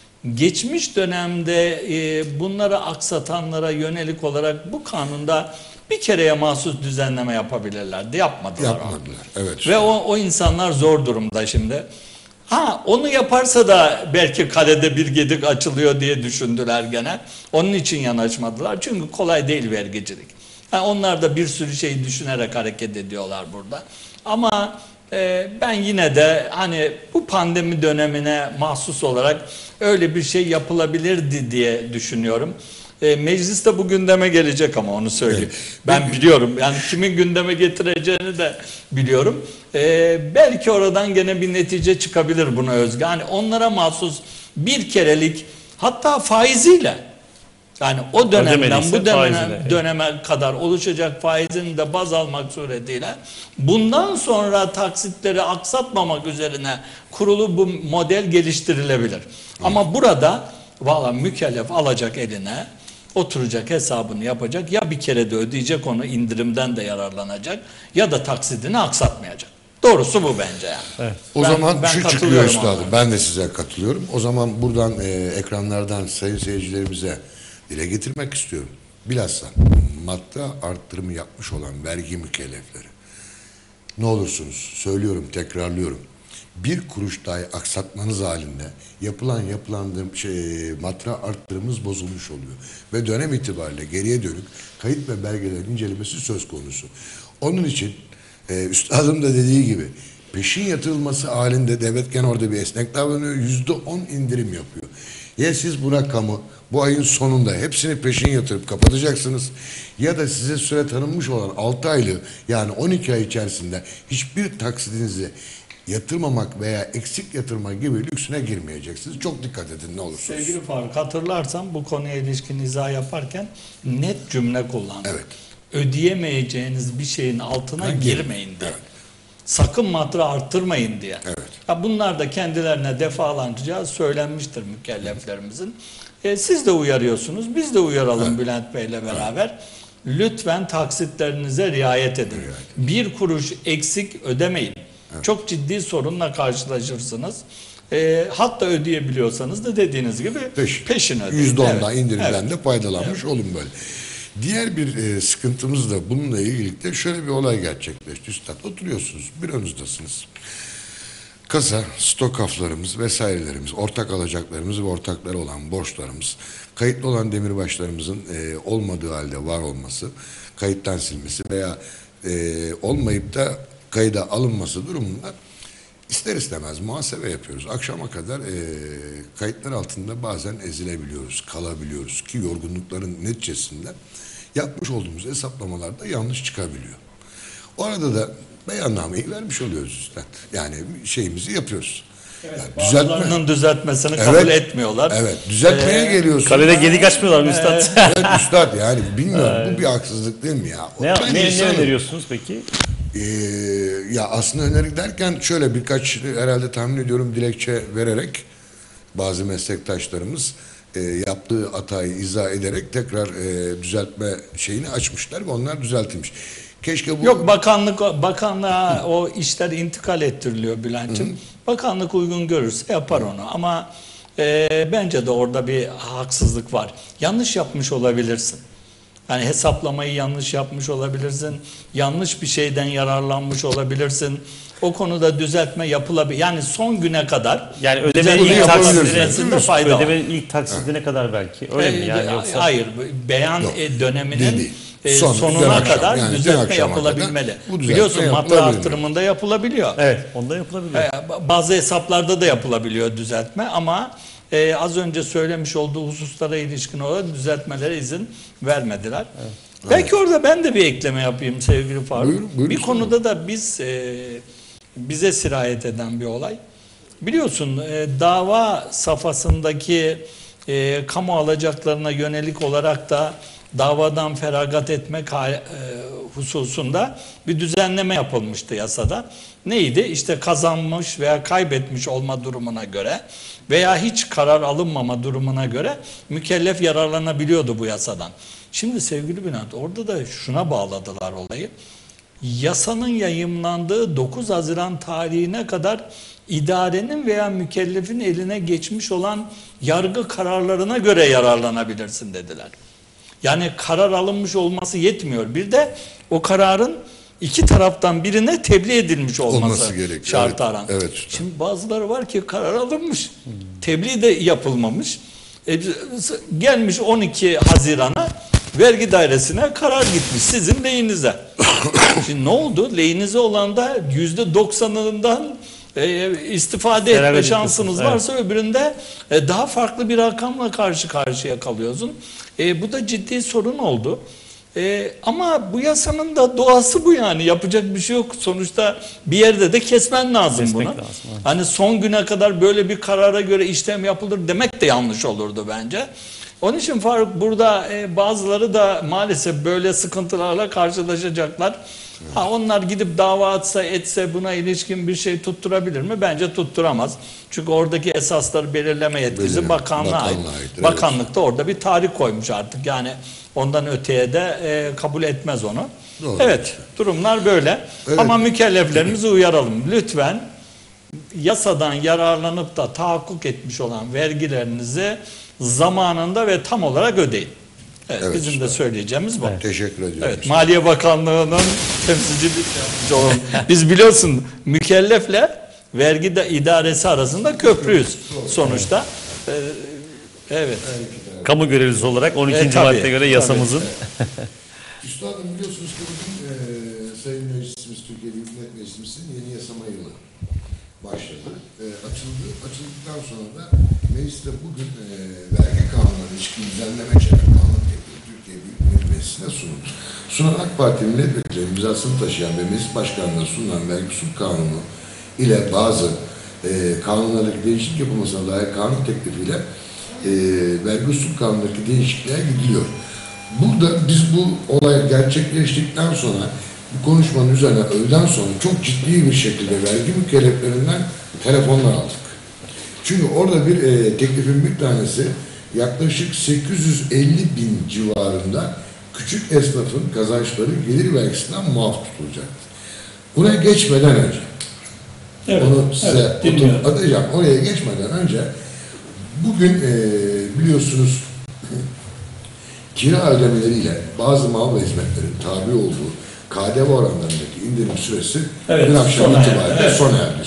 [SPEAKER 2] geçmiş dönemde bunları aksatanlara yönelik olarak bu kanunda bir kereye mahsus düzenleme yapabilirlerdi. Yapmadılar.
[SPEAKER 1] Evet.
[SPEAKER 2] Ve o insanlar zor durumda şimdi. Ha, onu yaparsa da belki kalede bir gedik açılıyor diye düşündüler gene. Onun için yanaşmadılar. Çünkü kolay değil vergicilik. Ha, onlar da bir sürü şeyi düşünerek hareket ediyorlar burada. Ama ben yine de hani bu pandemi dönemine mahsus olarak öyle bir şey yapılabilirdi diye düşünüyorum. Mecliste bu gündeme gelecek ama onu söyleyeyim.
[SPEAKER 1] Evet.
[SPEAKER 2] Ben biliyorum. Yani kimin gündeme getireceğini de biliyorum. Belki oradan gene bir netice çıkabilir buna özgü. Hani onlara mahsus bir kerelik, hatta faiziyle, yani o dönemden bu döneme kadar oluşacak faizini de baz almak suretiyle bundan sonra taksitleri aksatmamak üzerine kurulu bu model geliştirilebilir. Ama burada valla mükellef alacak eline, oturacak, hesabını yapacak, ya bir kere de ödeyecek, onu indirimden de yararlanacak ya da taksidini aksatmayacak. Doğrusu bu bence yani.
[SPEAKER 3] Evet.
[SPEAKER 1] O zaman şu çıkıyor üstadım.
[SPEAKER 2] ona.
[SPEAKER 1] Ben de size katılıyorum. O zaman buradan ekranlardan sayın seyircilerimize dile getirmek istiyorum. Bilhassa matra arttırımı yapmış olan vergi mükellefleri, ne olursunuz söylüyorum, tekrarlıyorum. Bir kuruş dahi aksatmanız halinde yapılandığım matra arttırımımız bozulmuş oluyor. Ve dönem itibariyle geriye dönük kayıt ve belgelerin incelemesi söz konusu. Onun için üstadım da dediği gibi peşin yatırılması halinde devlet gene orada bir esnek davranıyor. %10 indirim yapıyor. Ya siz bu rakamı bu ayın sonunda hepsini peşin yatırıp kapatacaksınız, ya da size süre tanınmış olan 6 aylık, yani 12 ay içerisinde hiçbir taksidinizi yatırmamak veya eksik yatırma gibi lüksüne girmeyeceksiniz. Çok dikkat edin ne olursunuz.
[SPEAKER 2] Sevgili Faruk, hatırlarsan bu konuya ilişkin izah yaparken net cümle kullandım.
[SPEAKER 1] Evet.
[SPEAKER 2] Ödeyemeyeceğiniz bir şeyin altına girmeyin diye.
[SPEAKER 1] Evet.
[SPEAKER 2] Sakın matra arttırmayın diye.
[SPEAKER 1] Evet.
[SPEAKER 2] Ya bunlar da kendilerine defalarca söylenmiştir mükelleflerimizin. Siz de uyarıyorsunuz, biz de uyaralım Bülent Bey'le beraber. Lütfen taksitlerinize riayet edin. Bir kuruş eksik ödemeyin. Çok ciddi sorunla karşılaşırsınız. Hatta ödeyebiliyorsanız da dediğiniz gibi peşin ödeyin.
[SPEAKER 1] %10'dan indirimden de faydalanmış olun böyle. Diğer bir sıkıntımız da bununla ilgili de şöyle bir olay gerçekleşti üstad. Oturuyorsunuz, büronuzdasınız. Kasa, stok haflarımız vesairelerimiz, ortak alacaklarımız ve ortakları olan borçlarımız, kayıtlı olan demirbaşlarımızın olmadığı halde var olması, kayıttan silmesi veya olmayıp da kayıda alınması durumunda ister istemez muhasebe yapıyoruz. Akşama kadar kayıtlar altında bazen ezilebiliyoruz, kalabiliyoruz ki yorgunlukların neticesinde yapmış olduğumuz hesaplamalarda yanlış çıkabiliyor. Orada da beyannameyi vermiş oluyoruz üstad. Yani şeyimizi yapıyoruz.
[SPEAKER 2] Evet,
[SPEAKER 1] Yani düzeltme.
[SPEAKER 2] bazılarının düzeltmesini kabul
[SPEAKER 1] Evet,
[SPEAKER 2] etmiyorlar.
[SPEAKER 1] Evet, düzeltmeye geliyorsun.
[SPEAKER 3] Kalede gedik açmıyorlar mı üstad?
[SPEAKER 1] Evet üstad, yani bilmiyorum, bu bir haksızlık değil mi ya? Ben
[SPEAKER 3] Ne
[SPEAKER 1] insanım.
[SPEAKER 3] öneriyorsunuz peki?
[SPEAKER 1] Ya aslında öneri derken şöyle birkaç, herhalde tahmin ediyorum, dilekçe vererek bazı meslektaşlarımız yaptığı hatayı izah ederek tekrar düzeltme şeyini açmışlar ve onlar düzeltilmiş. Keşke bu...
[SPEAKER 2] Yok, bakanlığa o işler intikal ettiriliyor Bülent'ciğim. Bakanlık uygun görürse yapar onu, ama bence de orada bir haksızlık var. Yanlış yapmış olabilirsin. Yani hesaplamayı yanlış yapmış olabilirsin. Yanlış bir şeyden yararlanmış olabilirsin. O konuda düzeltme yapılabilir. Yani son güne kadar
[SPEAKER 3] Yani ödemenin
[SPEAKER 2] düzeltme
[SPEAKER 3] ilk
[SPEAKER 2] yapılmasında fayda var.
[SPEAKER 3] Ödemenin ilk taksitine kadar belki. Öyle mi yani, yoksa?
[SPEAKER 2] Hayır, beyan
[SPEAKER 1] Yok,
[SPEAKER 2] döneminin
[SPEAKER 1] değil.
[SPEAKER 2] sonuna
[SPEAKER 1] akşam,
[SPEAKER 2] kadar
[SPEAKER 1] yani
[SPEAKER 2] düzeltme
[SPEAKER 1] akşama
[SPEAKER 2] yapılabilmeli.
[SPEAKER 1] kadar bu düzeltme
[SPEAKER 2] Biliyorsun, matra
[SPEAKER 1] yapılabilir.
[SPEAKER 2] artırımında yapılabiliyor.
[SPEAKER 3] Evet, onda yapılabilir.
[SPEAKER 2] Bazı hesaplarda da yapılabiliyor düzeltme, ama az önce söylemiş olduğu hususlara ilişkin olarak düzeltmelere izin vermediler. Evet. Belki orada ben de bir ekleme yapayım sevgili Faruk.
[SPEAKER 1] Buyurun
[SPEAKER 2] Bir konuda da bize sirayet eden bir olay. Biliyorsun, dava safhasındaki kamu alacaklarına yönelik olarak da davadan feragat etmek hususunda bir düzenleme yapılmıştı yasada. Neydi? İşte kazanmış veya kaybetmiş olma durumuna göre veya hiç karar alınmama durumuna göre mükellef yararlanabiliyordu bu yasadan. Şimdi sevgili Bülent, orada da şuna bağladılar olayı. Yasanın yayımlandığı 9 Haziran tarihine kadar idarenin veya mükellefin eline geçmiş olan yargı kararlarına göre yararlanabilirsin dediler. Yani karar alınmış olması yetmiyor. Bir de o kararın iki taraftan birine tebliğ edilmiş olması şartı aran.
[SPEAKER 1] Evet.
[SPEAKER 2] Şimdi bazıları var ki karar alınmış, tebliğ de yapılmamış. Gelmiş 12 Haziran'a vergi dairesine karar gitmiş sizin lehinize. Şimdi ne oldu? Lehinize olan da %90'ından istifade etme şansınız varsa, evet, öbüründe daha farklı bir rakamla karşı karşıya kalıyorsun. Bu da ciddi sorun oldu. Ama bu yasanın da doğası bu yani. Yapacak bir şey yok. Sonuçta bir yerde de kesmen lazım bunu. Evet. Hani son güne kadar böyle bir karara göre işlem yapılır demek de yanlış olurdu bence. Onun için Faruk, burada bazıları da maalesef böyle sıkıntılarla karşılaşacaklar. Onlar gidip dava etse buna ilişkin bir şey tutturabilir mi? Bence tutturamaz. Çünkü oradaki esasları belirleme yetkisi bakanlığa ait. Bakanlık da orada bir tarih koymuş artık. Yani ondan öteye de kabul etmez onu. Doğru. Evet, durumlar böyle. Evet. Ama mükelleflerimizi uyaralım. Lütfen yasadan yararlanıp da tahakkuk etmiş olan vergilerinizi zamanında ve tam olarak ödeyin. Evet, bizim de söyleyeceğimiz bu.
[SPEAKER 1] Evet. Teşekkür ediyorum.
[SPEAKER 2] Evet, Maliye Bakanlığı'nın temsilcisi olalım. Biz biliyorsun mükellefle vergi idaresi arasında köprüyüz sonuçta. Evet.
[SPEAKER 3] Kamu görevlisi olarak 12. maddeye göre yasamızın.
[SPEAKER 1] Üstadım, biliyorsunuz ki bugün Sayın Meclisimiz, Türkiye Büyük Millet Meclisimizin yeni yasama yılı başladı. Açıldıktan sonra da mecliste bugün vergi kanununa ilişkin düzenleme içeren kanun teklifi Türkiye Büyük Millet Meclisi'ne sunuldu. Sunan AK Parti milletvekilleri imzasını taşıyan ve meclis başkanlığına sunulan vergi usul kanunu ile bazı kanunlardaki değişiklik yapılmasına dair kanun teklifiyle vergi usul kanunundaki değişikliğe gidiliyor. Burada biz bu olay gerçekleştikten sonra, bu konuşmanın üzerine öğleden sonra çok ciddi bir şekilde vergi mükelleflerinden telefonlar aldık. Çünkü orada bir teklifin bir tanesi yaklaşık 850 bin civarında küçük esnafın kazançları gelir vergisinden muaf tutulacaktı. Buraya geçmeden önce, evet, onu size atacağım. Oraya geçmeden önce bugün biliyorsunuz kira ödemeleriyle bazı mal ve hizmetlerin tabi olduğu KDV oranlarındaki indirim süresi bir akşam itibariyle sona erdi.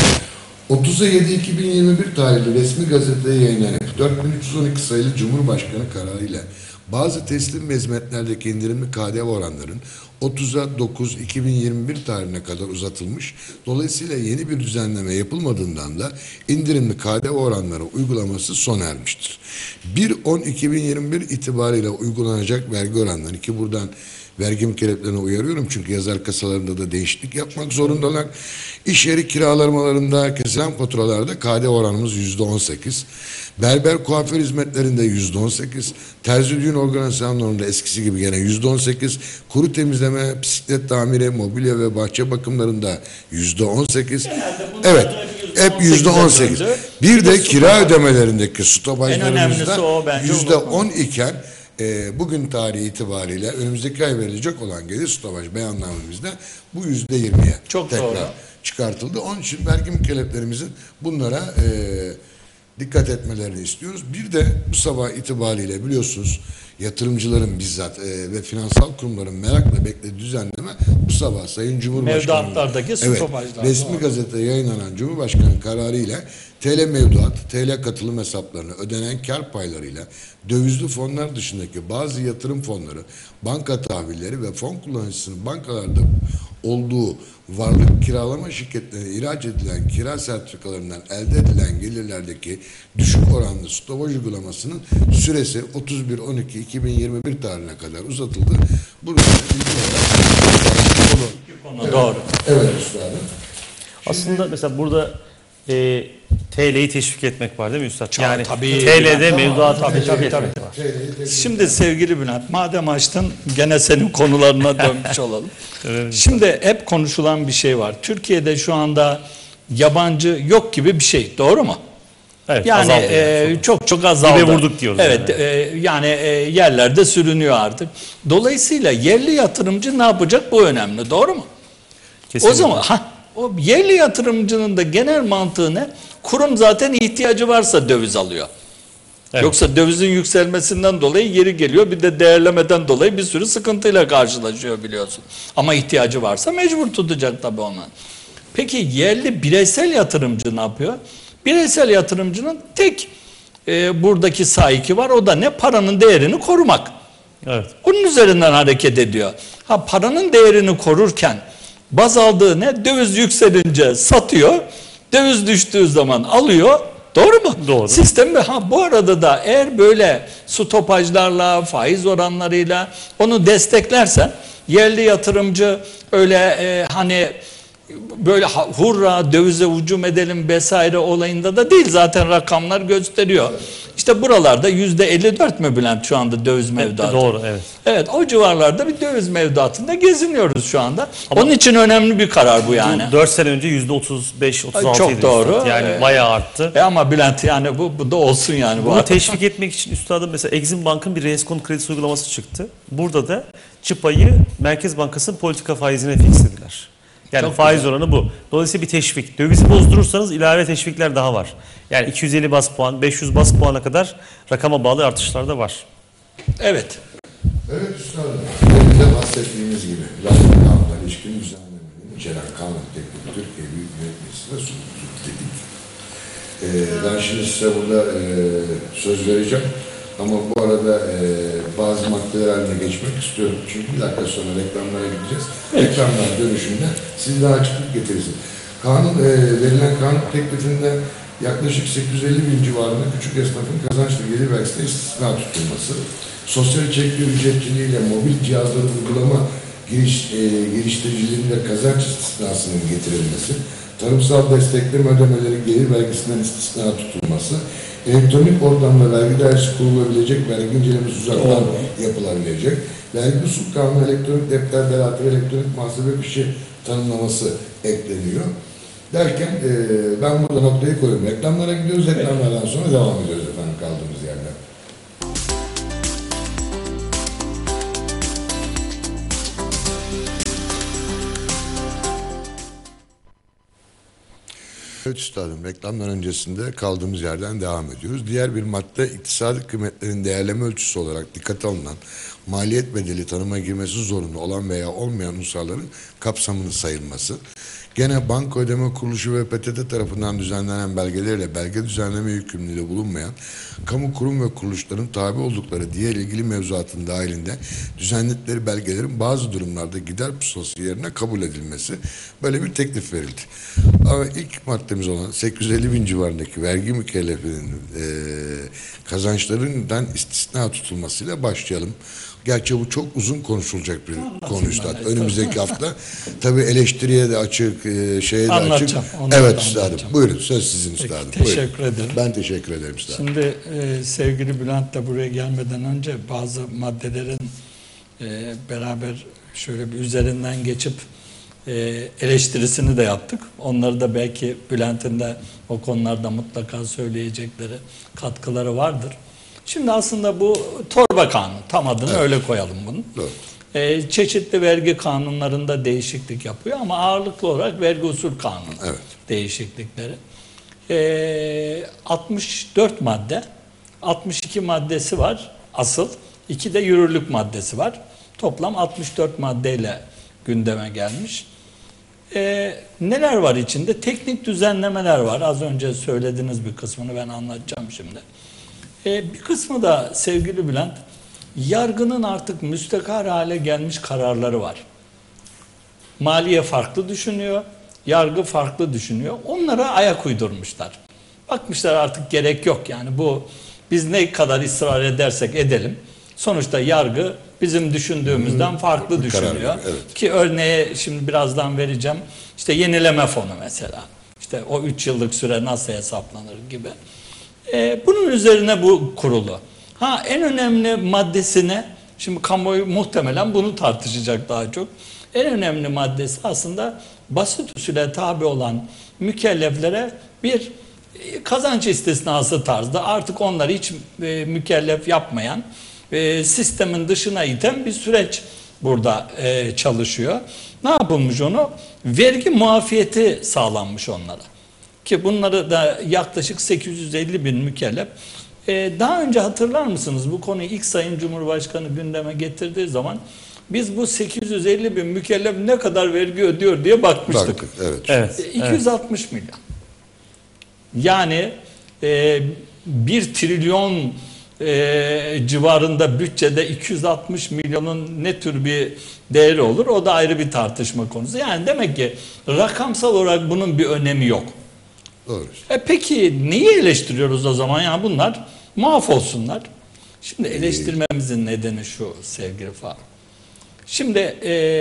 [SPEAKER 1] 30 Eylül 2021 tarihli resmi gazetede yayınlanıp 4312 sayılı Cumhurbaşkanı kararıyla bazı teslim ve hizmetlerdeki indirimli KDV oranların 30'a 9 2021 tarihine kadar uzatılmış. Dolayısıyla yeni bir düzenleme yapılmadığından da indirimli KDV oranları uygulaması sona ermiştir. 1-10-2021 itibariyle uygulanacak vergi oranları, ki buradan vergi mükelleflerine uyarıyorum. Çünkü yazar kasalarında da değişiklik yapmak zorundalar. İş yeri kiralamalarında kesilen faturalarda KDV oranımız %18. Berber kuaför hizmetlerinde %18. Terzi düğün organizasyonlarında eskisi gibi gene %18. Kuru temizleme, bisiklet tamiri, mobilya ve bahçe bakımlarında %18. Evet. Hep %18. Bir de kira ödemelerindeki stopajlarımızda %10 iken bugün tarihi itibariyle önümüzdeki ay verilecek olan gelir stopaj beyannamemizde bu %20'ye
[SPEAKER 2] Çok
[SPEAKER 1] tekrar
[SPEAKER 2] doğru.
[SPEAKER 1] çıkartıldı. Onun için vergi mükelleflerimizin bunlara dikkat etmelerini istiyoruz. Bir de bu sabah itibariyle biliyorsunuz yatırımcıların bizzat ve finansal kurumların merakla beklediği düzenleme bu sabah Sayın Cumhurbaşkanı
[SPEAKER 2] Mevduatlardaki stopajlar.
[SPEAKER 1] resmi gazetede yayınlanan Cumhurbaşkanı kararı ile TL mevduat, TL katılım hesaplarına ödenen kar paylarıyla dövizli fonlar dışındaki bazı yatırım fonları, banka tahvilleri ve fon kullanıcısının bankalarda olduğu varlık kiralama şirketlerine ihraç edilen kira sertifikalarından elde edilen gelirlerdeki düşük oranlı stopaj uygulamasının süresi 31.12.2021 tarihine kadar uzatıldı. Burada
[SPEAKER 2] Doğru.
[SPEAKER 1] evet üstadım.
[SPEAKER 3] Aslında mesela burada TL'yi teşvik etmek var değil mi Üstad? Yani
[SPEAKER 2] tabii.
[SPEAKER 3] TL'de mevduatı
[SPEAKER 2] Tabii,
[SPEAKER 3] teşvik
[SPEAKER 2] tabii,
[SPEAKER 3] etmek
[SPEAKER 2] tabii.
[SPEAKER 3] var.
[SPEAKER 2] Şimdi sevgili Bülent, madem açtın gene senin konularına dönmüş olalım.
[SPEAKER 3] Evet.
[SPEAKER 2] Şimdi hep konuşulan bir şey var. Türkiye'de şu anda yabancı yok gibi bir şey. Doğru mu?
[SPEAKER 3] Evet,
[SPEAKER 2] Yani
[SPEAKER 3] azaldı yani.
[SPEAKER 2] çok azaldı.
[SPEAKER 3] Dibe vurduk diyoruz
[SPEAKER 2] Evet, yani yerlerde sürünüyor artık. Dolayısıyla yerli yatırımcı ne yapacak? Bu önemli. Doğru mu?
[SPEAKER 3] Kesinlikle.
[SPEAKER 2] O zaman o yerli yatırımcının da genel mantığı ne? Kurum zaten ihtiyacı varsa döviz alıyor.
[SPEAKER 3] Evet.
[SPEAKER 2] Yoksa dövizin yükselmesinden dolayı geri geliyor. Bir de değerlemeden dolayı bir sürü sıkıntıyla karşılaşıyor biliyorsun. Ama ihtiyacı varsa mecbur tutacak tabii onu. Peki yerli bireysel yatırımcı ne yapıyor? Bireysel yatırımcının tek buradaki sahiki var. O da ne? Paranın değerini korumak.
[SPEAKER 3] Evet.
[SPEAKER 2] Onun üzerinden hareket ediyor. Paranın değerini korurken baz aldığı ne? Döviz yükselince satıyor. Döviz düştüğü zaman alıyor. Doğru mu?
[SPEAKER 3] Doğru.
[SPEAKER 2] Sistem bu arada da eğer böyle stopajlarla, faiz oranlarıyla onu desteklersen yerli yatırımcı öyle böyle hurra dövize hücum edelim vesaire olayında da değil. Zaten rakamlar gösteriyor. İşte buralarda %54 mü Bülent şu anda döviz mevduatı?
[SPEAKER 3] Doğru, evet.
[SPEAKER 2] Evet, o civarlarda bir döviz mevduatında geziniyoruz şu anda. Onun için önemli bir karar bu yani.
[SPEAKER 3] 4 sene önce %35-36
[SPEAKER 2] Çok
[SPEAKER 3] idi
[SPEAKER 2] doğru.
[SPEAKER 3] Üstad. Yani bayağı arttı.
[SPEAKER 2] Ama Bülent yani bu da olsun yani.
[SPEAKER 3] Bunu teşvik etmek için üstadım mesela Exim Bank'ın bir reskont kredisi uygulaması çıktı. Burada da çıpayı Merkez Bankası'nın politika faizine fixlediler. Yani
[SPEAKER 2] Çok
[SPEAKER 3] faiz
[SPEAKER 2] güzel.
[SPEAKER 3] oranı bu. Dolayısıyla bir teşvik. Dövizi bozdurursanız ilave teşvikler daha var. Yani 250 bas puan, 500 bas puana kadar rakama bağlı artışlar da var.
[SPEAKER 2] Evet.
[SPEAKER 1] Evet üstadım. Demin de bahsettiğimiz gibi Layık Kanunlar ilişkin düzenlemenin içeren kanun teklifi Türkiye Büyük Millet Meclisi'ne sunuldu dedik. Ben şimdi size burada söz vereceğim. Ama bu arada bazı maddeler haline geçmek istiyorum. Çünkü bir dakika sonra reklamlara gideceğiz. Reklamlar dönüşünde siz daha açıklık getirirsin. Verilen kanun teklifinde yaklaşık 850 bin civarında küçük esnafın kazançlı gelir vergisine istisna tutulması, sosyal içerikli ücretçiliğiyle mobil cihazları uygulama geliştiriciliğinde kazanç istisnasının getirilmesi, tarımsal destekleme ödemeleri gelir vergisinden istisna tutulması, elektronik ortamda vergi dairesi kurulabilecek, vergi incelemesi uzaktan yapılabilecek, vergi usul kanunu elektronik defter, berat ve elektronik muhasebe fişi tanımlaması ekleniyor. Derken ben burada noktayı koyuyorum. Reklamlara gidiyoruz, reklamlardan sonra devam ediyoruz efendim kaldığımız yerden. Evet üstadım, reklamlar öncesinde kaldığımız yerden devam ediyoruz. Diğer bir madde iktisadi kıymetlerin değerleme ölçüsü olarak dikkate alınan maliyet bedeli tanıma girmesi zorunlu olan veya olmayan unsurların kapsamını sayılması. Gene Banka Ödeme Kuruluşu ve PTT tarafından düzenlenen belgelerle belge düzenleme yükümlülüğü bulunmayan kamu kurum ve kuruluşların tabi oldukları diğer ilgili mevzuatın dahilinde düzenledikleri belgelerin bazı durumlarda gider pusulası yerine kabul edilmesi, böyle bir teklif verildi. ilk maddemiz olan 850 bin civarındaki vergi mükellefinin kazançlarından istisna tutulmasıyla başlayalım. Gerçi bu çok uzun konuşulacak bir konu üstad. Önümüzdeki hafta tabii eleştiriye de açık, şeye de açık. Evet üstadım. Buyurun, söz sizin üstadım.
[SPEAKER 2] Peki, teşekkür ederim.
[SPEAKER 1] Ben teşekkür ederim üstadım.
[SPEAKER 2] Şimdi sevgili Bülent de buraya gelmeden önce bazı maddelerin beraber şöyle bir üzerinden geçip eleştirisini de yaptık. Onları da belki Bülent'in de o konularda mutlaka söyleyecekleri katkıları vardır. Şimdi aslında bu torba kanunu, tam adını öyle koyalım bunun. Çeşitli vergi kanunlarında değişiklik yapıyor ama ağırlıklı olarak vergi usul kanunu değişiklikleri. 64 madde, 62 maddesi var asıl, 2 de yürürlük maddesi var. Toplam 64 maddeyle gündeme gelmiş. Neler var içinde? Teknik düzenlemeler var. Az önce söylediğiniz bir kısmını ben anlatacağım şimdi. Bir kısmı da sevgili Bülent, yargının artık müstakar hale gelmiş kararları var. Maliye farklı düşünüyor, yargı farklı düşünüyor. Onlara ayak uydurmuşlar. Bakmışlar artık gerek yok yani bu biz ne kadar ısrar edersek edelim. Sonuçta yargı bizim düşündüğümüzden farklı düşünüyor. Ki örneği şimdi birazdan vereceğim. İşte yenileme fonu mesela. İşte o 3 yıllık süre nasıl hesaplanır gibi. Bunun üzerine bu kurulu. En önemli maddesine, şimdi kamuoyu muhtemelen bunu tartışacak daha çok. En önemli maddesi aslında basit usule tabi olan mükelleflere bir kazanç istisnası tarzda artık onları hiç mükellef yapmayan, sistemin dışına iten bir süreç burada çalışıyor. Ne yapılmış onu? Vergi muafiyeti sağlanmış onlara. Ki bunları da yaklaşık 850 bin mükellef. Daha önce hatırlar mısınız bu konuyu ilk Sayın Cumhurbaşkanı gündeme getirdiği zaman biz bu 850 bin mükellef ne kadar vergi ödüyor diye bakmıştık.
[SPEAKER 3] Evet.
[SPEAKER 2] 260 milyon. Yani 1 trilyon civarında bütçede 260 milyonun ne tür bir değeri olur? O da ayrı bir tartışma konusu. Yani demek ki rakamsal olarak bunun bir önemi yok.
[SPEAKER 1] Doğru.
[SPEAKER 2] Peki neyi eleştiriyoruz o zaman? Yani bunlar mahvolsunlar. Şimdi eleştirmemizin nedeni şu sevgili Faruk. Şimdi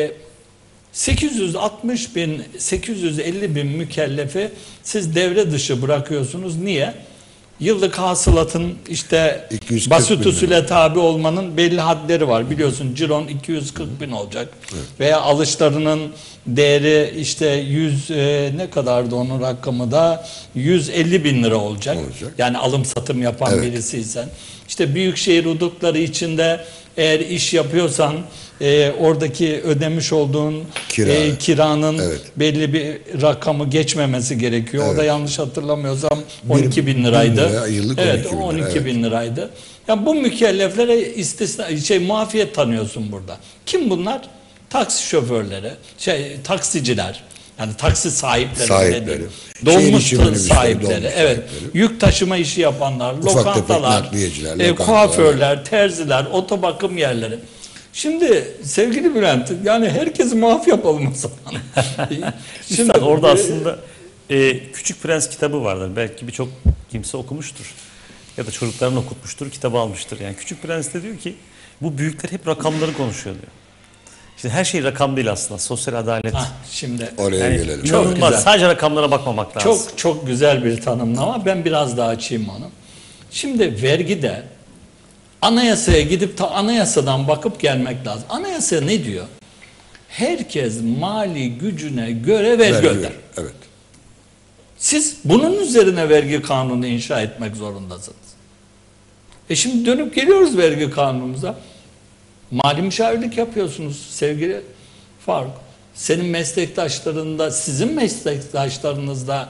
[SPEAKER 2] 860 bin, 850 bin mükellefi siz devre dışı bırakıyorsunuz. Niye? Yıllık hasılatın işte basit usule tabi olmanın belli hadleri var. Biliyorsun ciron 240 bin olacak. Veya alışlarının değeri işte 100 ne kadardı onun rakamı da 150 bin lira olacak. Yani alım satım yapan birisiysen. İşte büyükşehir hudutları içinde eğer iş yapıyorsan oradaki ödemiş olduğun kiranın belli bir rakamı geçmemesi gerekiyor. O da yanlış hatırlamıyorsam 12 bin liraydı. Evet, 12 bin liraydı. Yani bu mükelleflere muafiyet tanıyorsun burada. Kim bunlar? Taksi şoförleri, taksiciler, yani taksi sahipleri, dolmuş sahipleri, yük taşıma işi yapanlar, lokantalar, kuaförler, terziler, otobakım yerleri. Şimdi sevgili Bülent, yani herkesi muaf yapalım o zaman.
[SPEAKER 3] Şimdi orada aslında Küçük Prens kitabı vardır. Belki birçok kimse okumuştur. Ya da çocuklarını okutmuştur, kitabı almıştır. Yani Küçük Prens de diyor ki bu büyükler hep rakamları konuşuyor diyor. İşte her şey rakam değil aslında. Sosyal adalet.
[SPEAKER 2] Şimdi
[SPEAKER 1] oraya gelelim.
[SPEAKER 3] Çok güzel. Sadece rakamlara bakmamak lazım.
[SPEAKER 2] Çok güzel bir tanımlama. Ben biraz daha açayım onu. Şimdi vergide anayasaya gidip anayasadan bakıp gelmek lazım. Anayasa ne diyor? Herkes mali gücüne göre vergi öder.
[SPEAKER 1] Evet.
[SPEAKER 2] Siz bunun üzerine vergi kanunu inşa etmek zorundasınız. Şimdi dönüp geliyoruz vergi kanunumuza. Mali müşavirlik yapıyorsunuz sevgili Faruk. Senin meslektaşlarında, sizin meslektaşlarınızda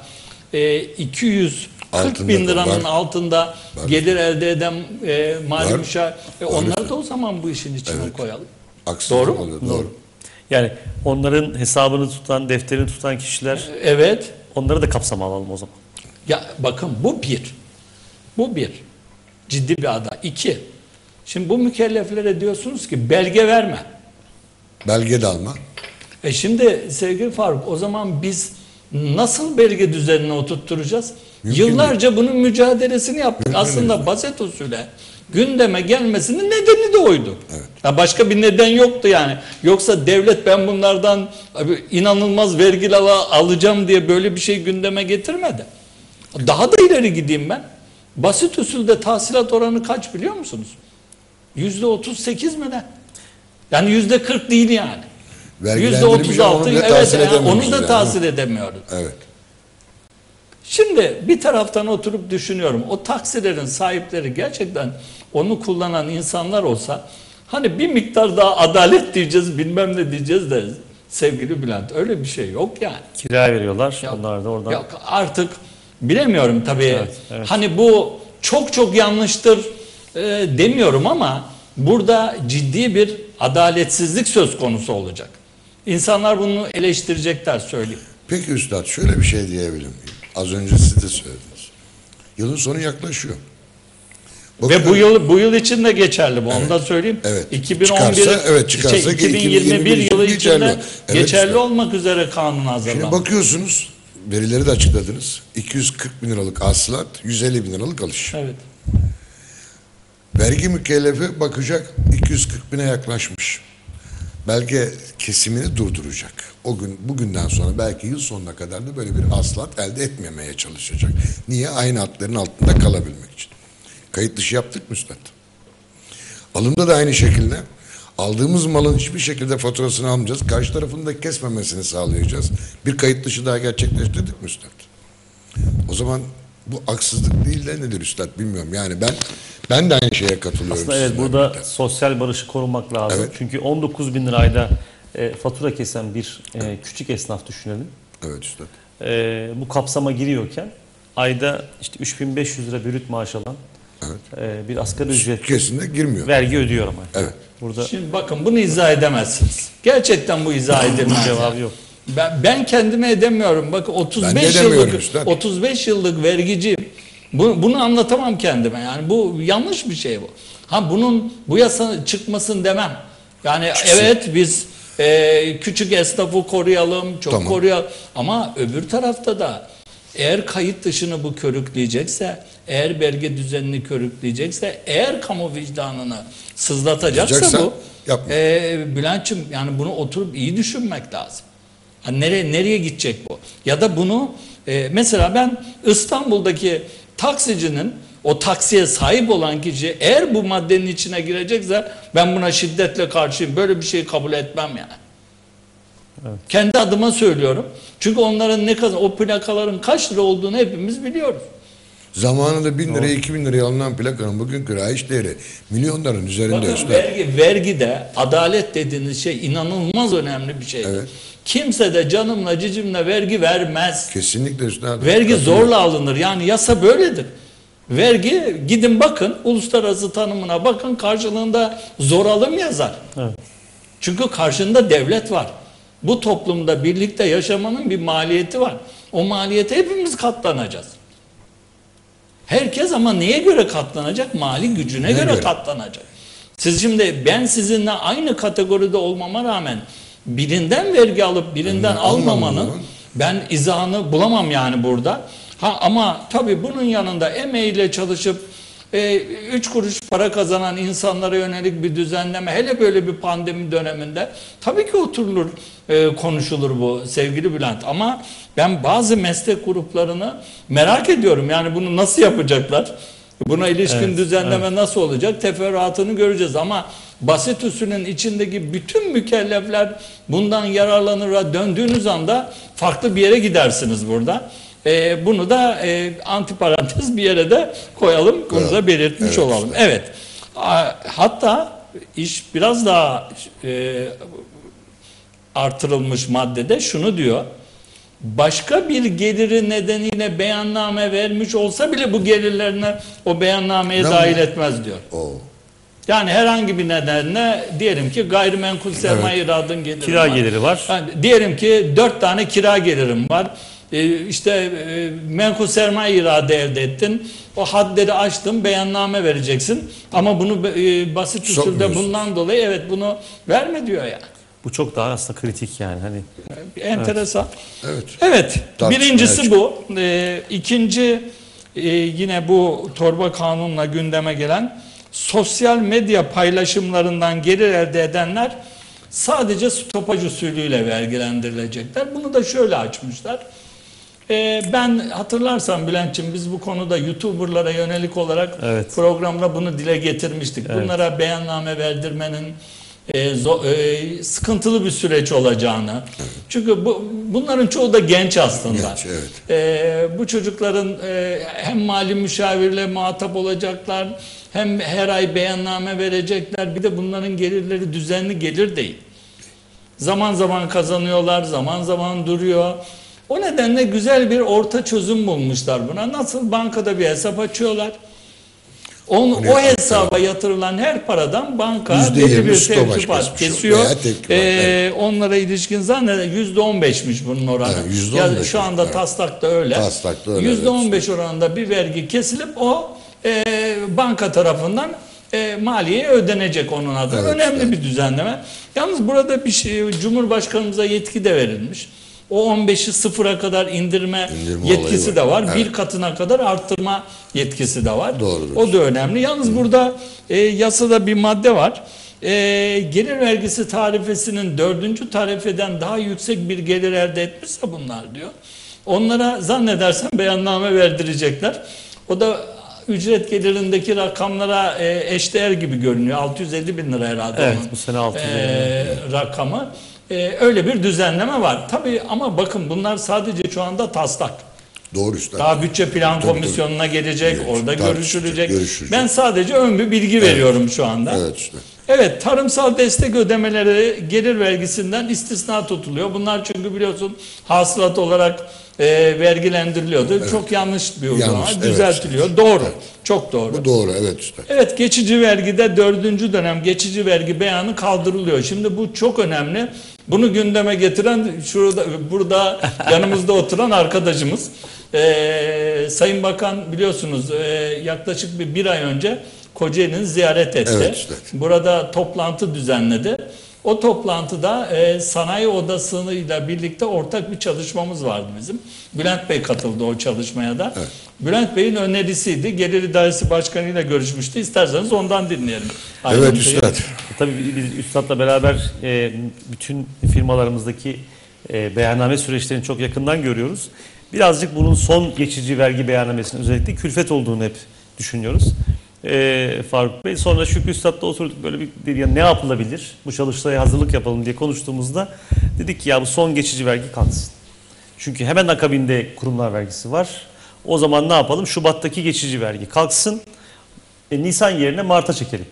[SPEAKER 2] 240 bin liranın altında gelir elde eden mali müşavir. Onları da o zaman bu işin içine koyalım. Doğru mu?
[SPEAKER 1] Doğru.
[SPEAKER 3] Yani onların hesabını tutan, defterini tutan kişiler, onları da kapsama alalım o zaman.
[SPEAKER 2] Ya bakın bu bir. Bu bir. Ciddi bir aday. 2. Şimdi bu mükelleflere diyorsunuz ki belge verme.
[SPEAKER 1] Belge de alma.
[SPEAKER 2] Şimdi sevgili Faruk, o zaman biz nasıl vergi düzenini oturtturacağız?
[SPEAKER 1] Mümkün
[SPEAKER 2] Yıllarca bunun mücadelesini yaptık.
[SPEAKER 1] Mümkün
[SPEAKER 2] Aslında
[SPEAKER 1] değil.
[SPEAKER 2] basit usule gündeme gelmesinin nedeni de oydu.
[SPEAKER 1] Evet.
[SPEAKER 2] Ya başka bir neden yoktu yani. Yoksa devlet ben bunlardan inanılmaz vergiler alacağım diye böyle bir şey gündeme getirmedi. Daha da ileri gideyim ben. Basit usulde tahsilat oranı kaç biliyor musunuz? %38 mi ne? Yani %40 değil yani.
[SPEAKER 1] Vergilendirilmiş ama onu
[SPEAKER 2] %36,
[SPEAKER 1] bile
[SPEAKER 2] evet,
[SPEAKER 1] tahsil edemiyoruz
[SPEAKER 2] onu da
[SPEAKER 1] yani.
[SPEAKER 2] tahsil edemiyoruz.
[SPEAKER 1] Evet.
[SPEAKER 2] Şimdi bir taraftan oturup düşünüyorum. O taksilerin sahipleri gerçekten onu kullanan insanlar olsa hani bir miktar daha adalet diyeceğiz, bilmem ne diyeceğiz de sevgili Bülent öyle bir şey yok yani.
[SPEAKER 3] Kira veriyorlar.
[SPEAKER 2] Ya-
[SPEAKER 3] Onlar da oradan.
[SPEAKER 2] Ya artık bilemiyorum tabii.
[SPEAKER 3] Evet.
[SPEAKER 2] Hani bu çok yanlıştır demiyorum ama burada ciddi bir adaletsizlik söz konusu olacak. İnsanlar bunu eleştirecekler söyleyeyim.
[SPEAKER 1] Peki Üstad şöyle bir şey diyebilir miyim? Az önce siz de söylediniz. Yılın sonu yaklaşıyor.
[SPEAKER 2] Ve bu yıl için de geçerli bu. Onu da söyleyeyim.
[SPEAKER 1] Evet.
[SPEAKER 2] 2011
[SPEAKER 1] Çıkarsa
[SPEAKER 2] 2021 yılı
[SPEAKER 1] için
[SPEAKER 2] içinde
[SPEAKER 1] Evet,
[SPEAKER 2] geçerli
[SPEAKER 1] Üstad.
[SPEAKER 2] olmak üzere kanun hazırlandı.
[SPEAKER 1] Şimdi bakıyorsunuz, verileri de açıkladınız. 240 bin liralık hasılat, 150 bin liralık alış.
[SPEAKER 2] Evet.
[SPEAKER 1] Vergi mükellefi bakacak 240 bine yaklaşmış. Belki kesimini durduracak. Bugünden sonra belki yıl sonuna kadar da böyle bir hasılat elde etmemeye çalışacak. Niye? Aynı hatların altında kalabilmek için. Kayıt dışı yaptık mı Üstad? Alımda da aynı şekilde. Aldığımız malın hiçbir şekilde faturasını almayacağız. Karşı tarafın da kesmemesini sağlayacağız. Bir kayıt dışı daha gerçekleştirdik mi Üstad? O zaman bu haksızlık değil de nedir Üstad bilmiyorum. Yani ben de aynı şeye katılıyorum.
[SPEAKER 3] Aslında evet
[SPEAKER 1] sizinle
[SPEAKER 3] burada
[SPEAKER 1] birlikte.
[SPEAKER 3] sosyal barışı korumak lazım.
[SPEAKER 1] Evet.
[SPEAKER 3] Çünkü 19 bin lirayla fatura kesen bir küçük esnaf düşünelim.
[SPEAKER 1] Evet Üstad.
[SPEAKER 3] Bu kapsama giriyorken ayda işte 3500 lira brüt maaş alan bir asgari ücret
[SPEAKER 1] Kesinlikle girmiyor.
[SPEAKER 3] vergi ödüyor ama.
[SPEAKER 1] Evet.
[SPEAKER 3] Burada
[SPEAKER 2] Şimdi bakın bunu izah edemezsiniz. Gerçekten bu izah edilmez.
[SPEAKER 3] cevabı yok.
[SPEAKER 2] Ben kendime edemiyorum. Bakın
[SPEAKER 1] Ben de edemiyorum
[SPEAKER 2] 35 yıllık vergiciyim. Bunu anlatamam kendime. Yani bu yanlış bir şey bu. Bunun bu yasa çıkmasın demem. Yani evet biz küçük esnafı koruyalım, çok
[SPEAKER 1] Tamam.
[SPEAKER 2] koruyalım. Ama öbür tarafta da eğer kayıt dışını bu körükleyecekse, eğer vergi düzenini körükleyecekse, eğer kamu vicdanını sızlatacaksa
[SPEAKER 1] Yapacaksa
[SPEAKER 2] bu,
[SPEAKER 1] yapma.
[SPEAKER 2] Bülent'ciğim yani bunu oturup iyi düşünmek lazım. Hani nereye gidecek bu? Ya da bunu mesela ben İstanbul'daki taksicinin o taksiye sahip olan kişi eğer bu maddenin içine girecekse ben buna şiddetle karşıyım. Böyle bir şey kabul etmem yani.
[SPEAKER 3] Evet.
[SPEAKER 2] Kendi adıma söylüyorum. Çünkü onların ne kadar o plakaların kaç lira olduğunu hepimiz biliyoruz.
[SPEAKER 1] Zamanında 1000 liraya 2000 liraya alınan plakanın bugünkü rayiç değeri milyonların üzerinde
[SPEAKER 2] Bakın
[SPEAKER 1] Üstad.
[SPEAKER 2] vergide adalet dediğiniz şey inanılmaz önemli bir şeydir.
[SPEAKER 1] Evet.
[SPEAKER 2] Kimse de canımla cicimle vergi vermez.
[SPEAKER 1] Kesinlikle Üstad.
[SPEAKER 2] Vergi
[SPEAKER 1] Katılıyorum.
[SPEAKER 2] zorla alınır. Yani yasa böyledir. Vergi gidin bakın uluslararası tanımına bakın karşılığında zor alım yazar.
[SPEAKER 3] Evet.
[SPEAKER 2] Çünkü karşında devlet var. Bu toplumda birlikte yaşamanın bir maliyeti var. O maliyete hepimiz katlanacağız. Herkes ama neye göre katlanacak? Mali gücüne göre katlanacak. Siz şimdi ben sizinle aynı kategoride olmama rağmen birinden vergi alıp birinden almamanın ben izahını bulamam yani burada. Ama tabii bunun yanında emeğiyle çalışıp 3 kuruş para kazanan insanlara yönelik bir düzenleme hele böyle bir pandemi döneminde tabii ki oturulur konuşulur bu sevgili Bülent ama ben bazı meslek gruplarını merak ediyorum yani bunu nasıl yapacaklar buna ilişkin düzenleme nasıl olacak teferruatını göreceğiz ama basit usulün içindeki bütün mükellefler bundan yararlanıra döndüğünüz anda farklı bir yere gidersiniz burada. Bunu da antiparantez bir yere de koyalım. Bunu da belirtmiş olalım. Evet. Hatta iş biraz daha artırılmış maddede şunu diyor. Başka bir geliri nedeniyle beyanname vermiş olsa bile bu gelirlerine o beyannameye dahil etmez diyor. Yani herhangi bir nedenle diyelim ki gayrimenkul sermaye iradın geliri
[SPEAKER 3] Kira
[SPEAKER 2] var.
[SPEAKER 3] geliri var.
[SPEAKER 2] Yani diyelim ki 4 tane kira gelirim var. Menkul sermaye irade elde ettin. O hadleri aştın, beyanname vereceksin. Ama bunu basit usulde bundan dolayı evet bunu verme diyor ya.
[SPEAKER 3] Bu çok daha aslında kritik yani. Hani
[SPEAKER 2] Enteresan.
[SPEAKER 1] Evet.
[SPEAKER 2] Evet,
[SPEAKER 1] Tartışmaya
[SPEAKER 2] birincisi
[SPEAKER 1] açık.
[SPEAKER 2] bu. İkinci yine bu torba kanunla gündeme gelen sosyal medya paylaşımlarından gelir elde edenler sadece stopaj usulüyle vergilendirilecekler. Bunu da şöyle açmışlar. Ben hatırlarsan Bülent'ciğim biz bu konuda YouTuber'lara yönelik olarak
[SPEAKER 3] Evet.
[SPEAKER 2] programda bunu dile getirmiştik.
[SPEAKER 3] Evet.
[SPEAKER 2] Bunlara beyanname verdirmenin sıkıntılı bir süreç olacağını. Çünkü bunların çoğu da genç aslında.
[SPEAKER 1] Genç, evet.
[SPEAKER 2] Bu çocukların hem mali müşavirle muhatap olacaklar, hem her ay beyanname verecekler. Bir de bunların gelirleri düzenli gelir değil. Zaman zaman kazanıyorlar, zaman zaman duruyor. O nedenle güzel bir orta çözüm bulmuşlar buna. Nasıl? Bankada bir hesap açıyorlar. O hesaba yatırılan her paradan banka belli bir tevkifat kesiyor. Onlara ilişkin zannederim %15'miş bunun oranı.
[SPEAKER 1] Evet,
[SPEAKER 2] Yani şu anda
[SPEAKER 1] evet.
[SPEAKER 2] taslakta öyle.
[SPEAKER 1] Taslakta öyle,
[SPEAKER 2] %15 oranında bir vergi kesilip o banka tarafından maliyeye ödenecek onun adına.
[SPEAKER 1] Evet,
[SPEAKER 2] Önemli
[SPEAKER 1] evet.
[SPEAKER 2] bir düzenleme. Yalnız burada bir şey, Cumhurbaşkanımıza yetki de verilmiş. O 15'i sıfıra kadar indirme yetkisi de var.
[SPEAKER 1] Evet.
[SPEAKER 2] Bir katına kadar arttırma yetkisi de var.
[SPEAKER 1] Doğrudur.
[SPEAKER 2] O da önemli. Yalnız burada yasada bir madde var. Gelir vergisi tarifesinin 4. tarifeden daha yüksek bir gelir elde etmişse bunlar diyor. Onlara zannedersem beyanname verdirecekler. O da ücret gelirindeki rakamlara eşdeğer gibi görünüyor. 650 bin lira herhalde
[SPEAKER 3] evet,
[SPEAKER 2] onun
[SPEAKER 3] bu sene 650
[SPEAKER 2] rakamı. Öyle bir düzenleme var. Tabii ama bakın bunlar sadece şu anda taslak.
[SPEAKER 1] Doğru üstad.
[SPEAKER 2] Daha bütçe plan
[SPEAKER 1] Tabii,
[SPEAKER 2] komisyonuna gelecek,
[SPEAKER 1] Evet,
[SPEAKER 2] orada
[SPEAKER 1] tartışılacak,
[SPEAKER 2] görüşülecek. Ben sadece ön bir bilgi veriyorum şu anda.
[SPEAKER 1] Evet üstad.
[SPEAKER 2] Evet, tarımsal destek ödemeleri gelir vergisinden istisna tutuluyor. Bunlar çünkü biliyorsun hasılat olarak vergilendiriliyordu.
[SPEAKER 1] Evet.
[SPEAKER 2] Çok yanlış bir uygulama.
[SPEAKER 1] Yanlış, evet,
[SPEAKER 2] Düzeltiliyor. Doğru. Çok doğru.
[SPEAKER 1] Bu doğru, evet üstad.
[SPEAKER 2] Evet, geçici vergide 4. dönem geçici vergi beyanı kaldırılıyor. Şimdi bu çok önemli. Bunu gündeme getiren burada yanımızda oturan arkadaşımız. Sayın Bakan biliyorsunuz yaklaşık bir ay önce Kocaeli'ni ziyaret etti.
[SPEAKER 1] Evet, işte.
[SPEAKER 2] Burada toplantı düzenledi. O toplantıda sanayi odasıyla birlikte ortak bir çalışmamız vardı bizim. Bülent Bey katıldı o çalışmaya da.
[SPEAKER 1] Evet.
[SPEAKER 2] Bülent Bey'in önerisiydi. Gelir İdaresi Başkanı ile görüşmüştü. İsterseniz ondan dinleyelim.
[SPEAKER 1] Evet
[SPEAKER 2] Ayrıntıyı.
[SPEAKER 1] üstad.
[SPEAKER 3] Tabii biz Üstad'la beraber bütün firmalarımızdaki beyanname süreçlerini çok yakından görüyoruz. Birazcık bunun son geçici vergi beyannamesinin özellikle külfet olduğunu hep düşünüyoruz. Faruk Bey. Sonra Şükrü Üstad'la oturduk böyle bir ya ne yapılabilir? Bu çalıştaya hazırlık yapalım diye konuştuğumuzda dedik ki ya bu son geçici vergi kalksın. Çünkü hemen akabinde kurumlar vergisi var. O zaman ne yapalım? Şubat'taki geçici vergi kalksın. Nisan yerine Mart'a çekelim.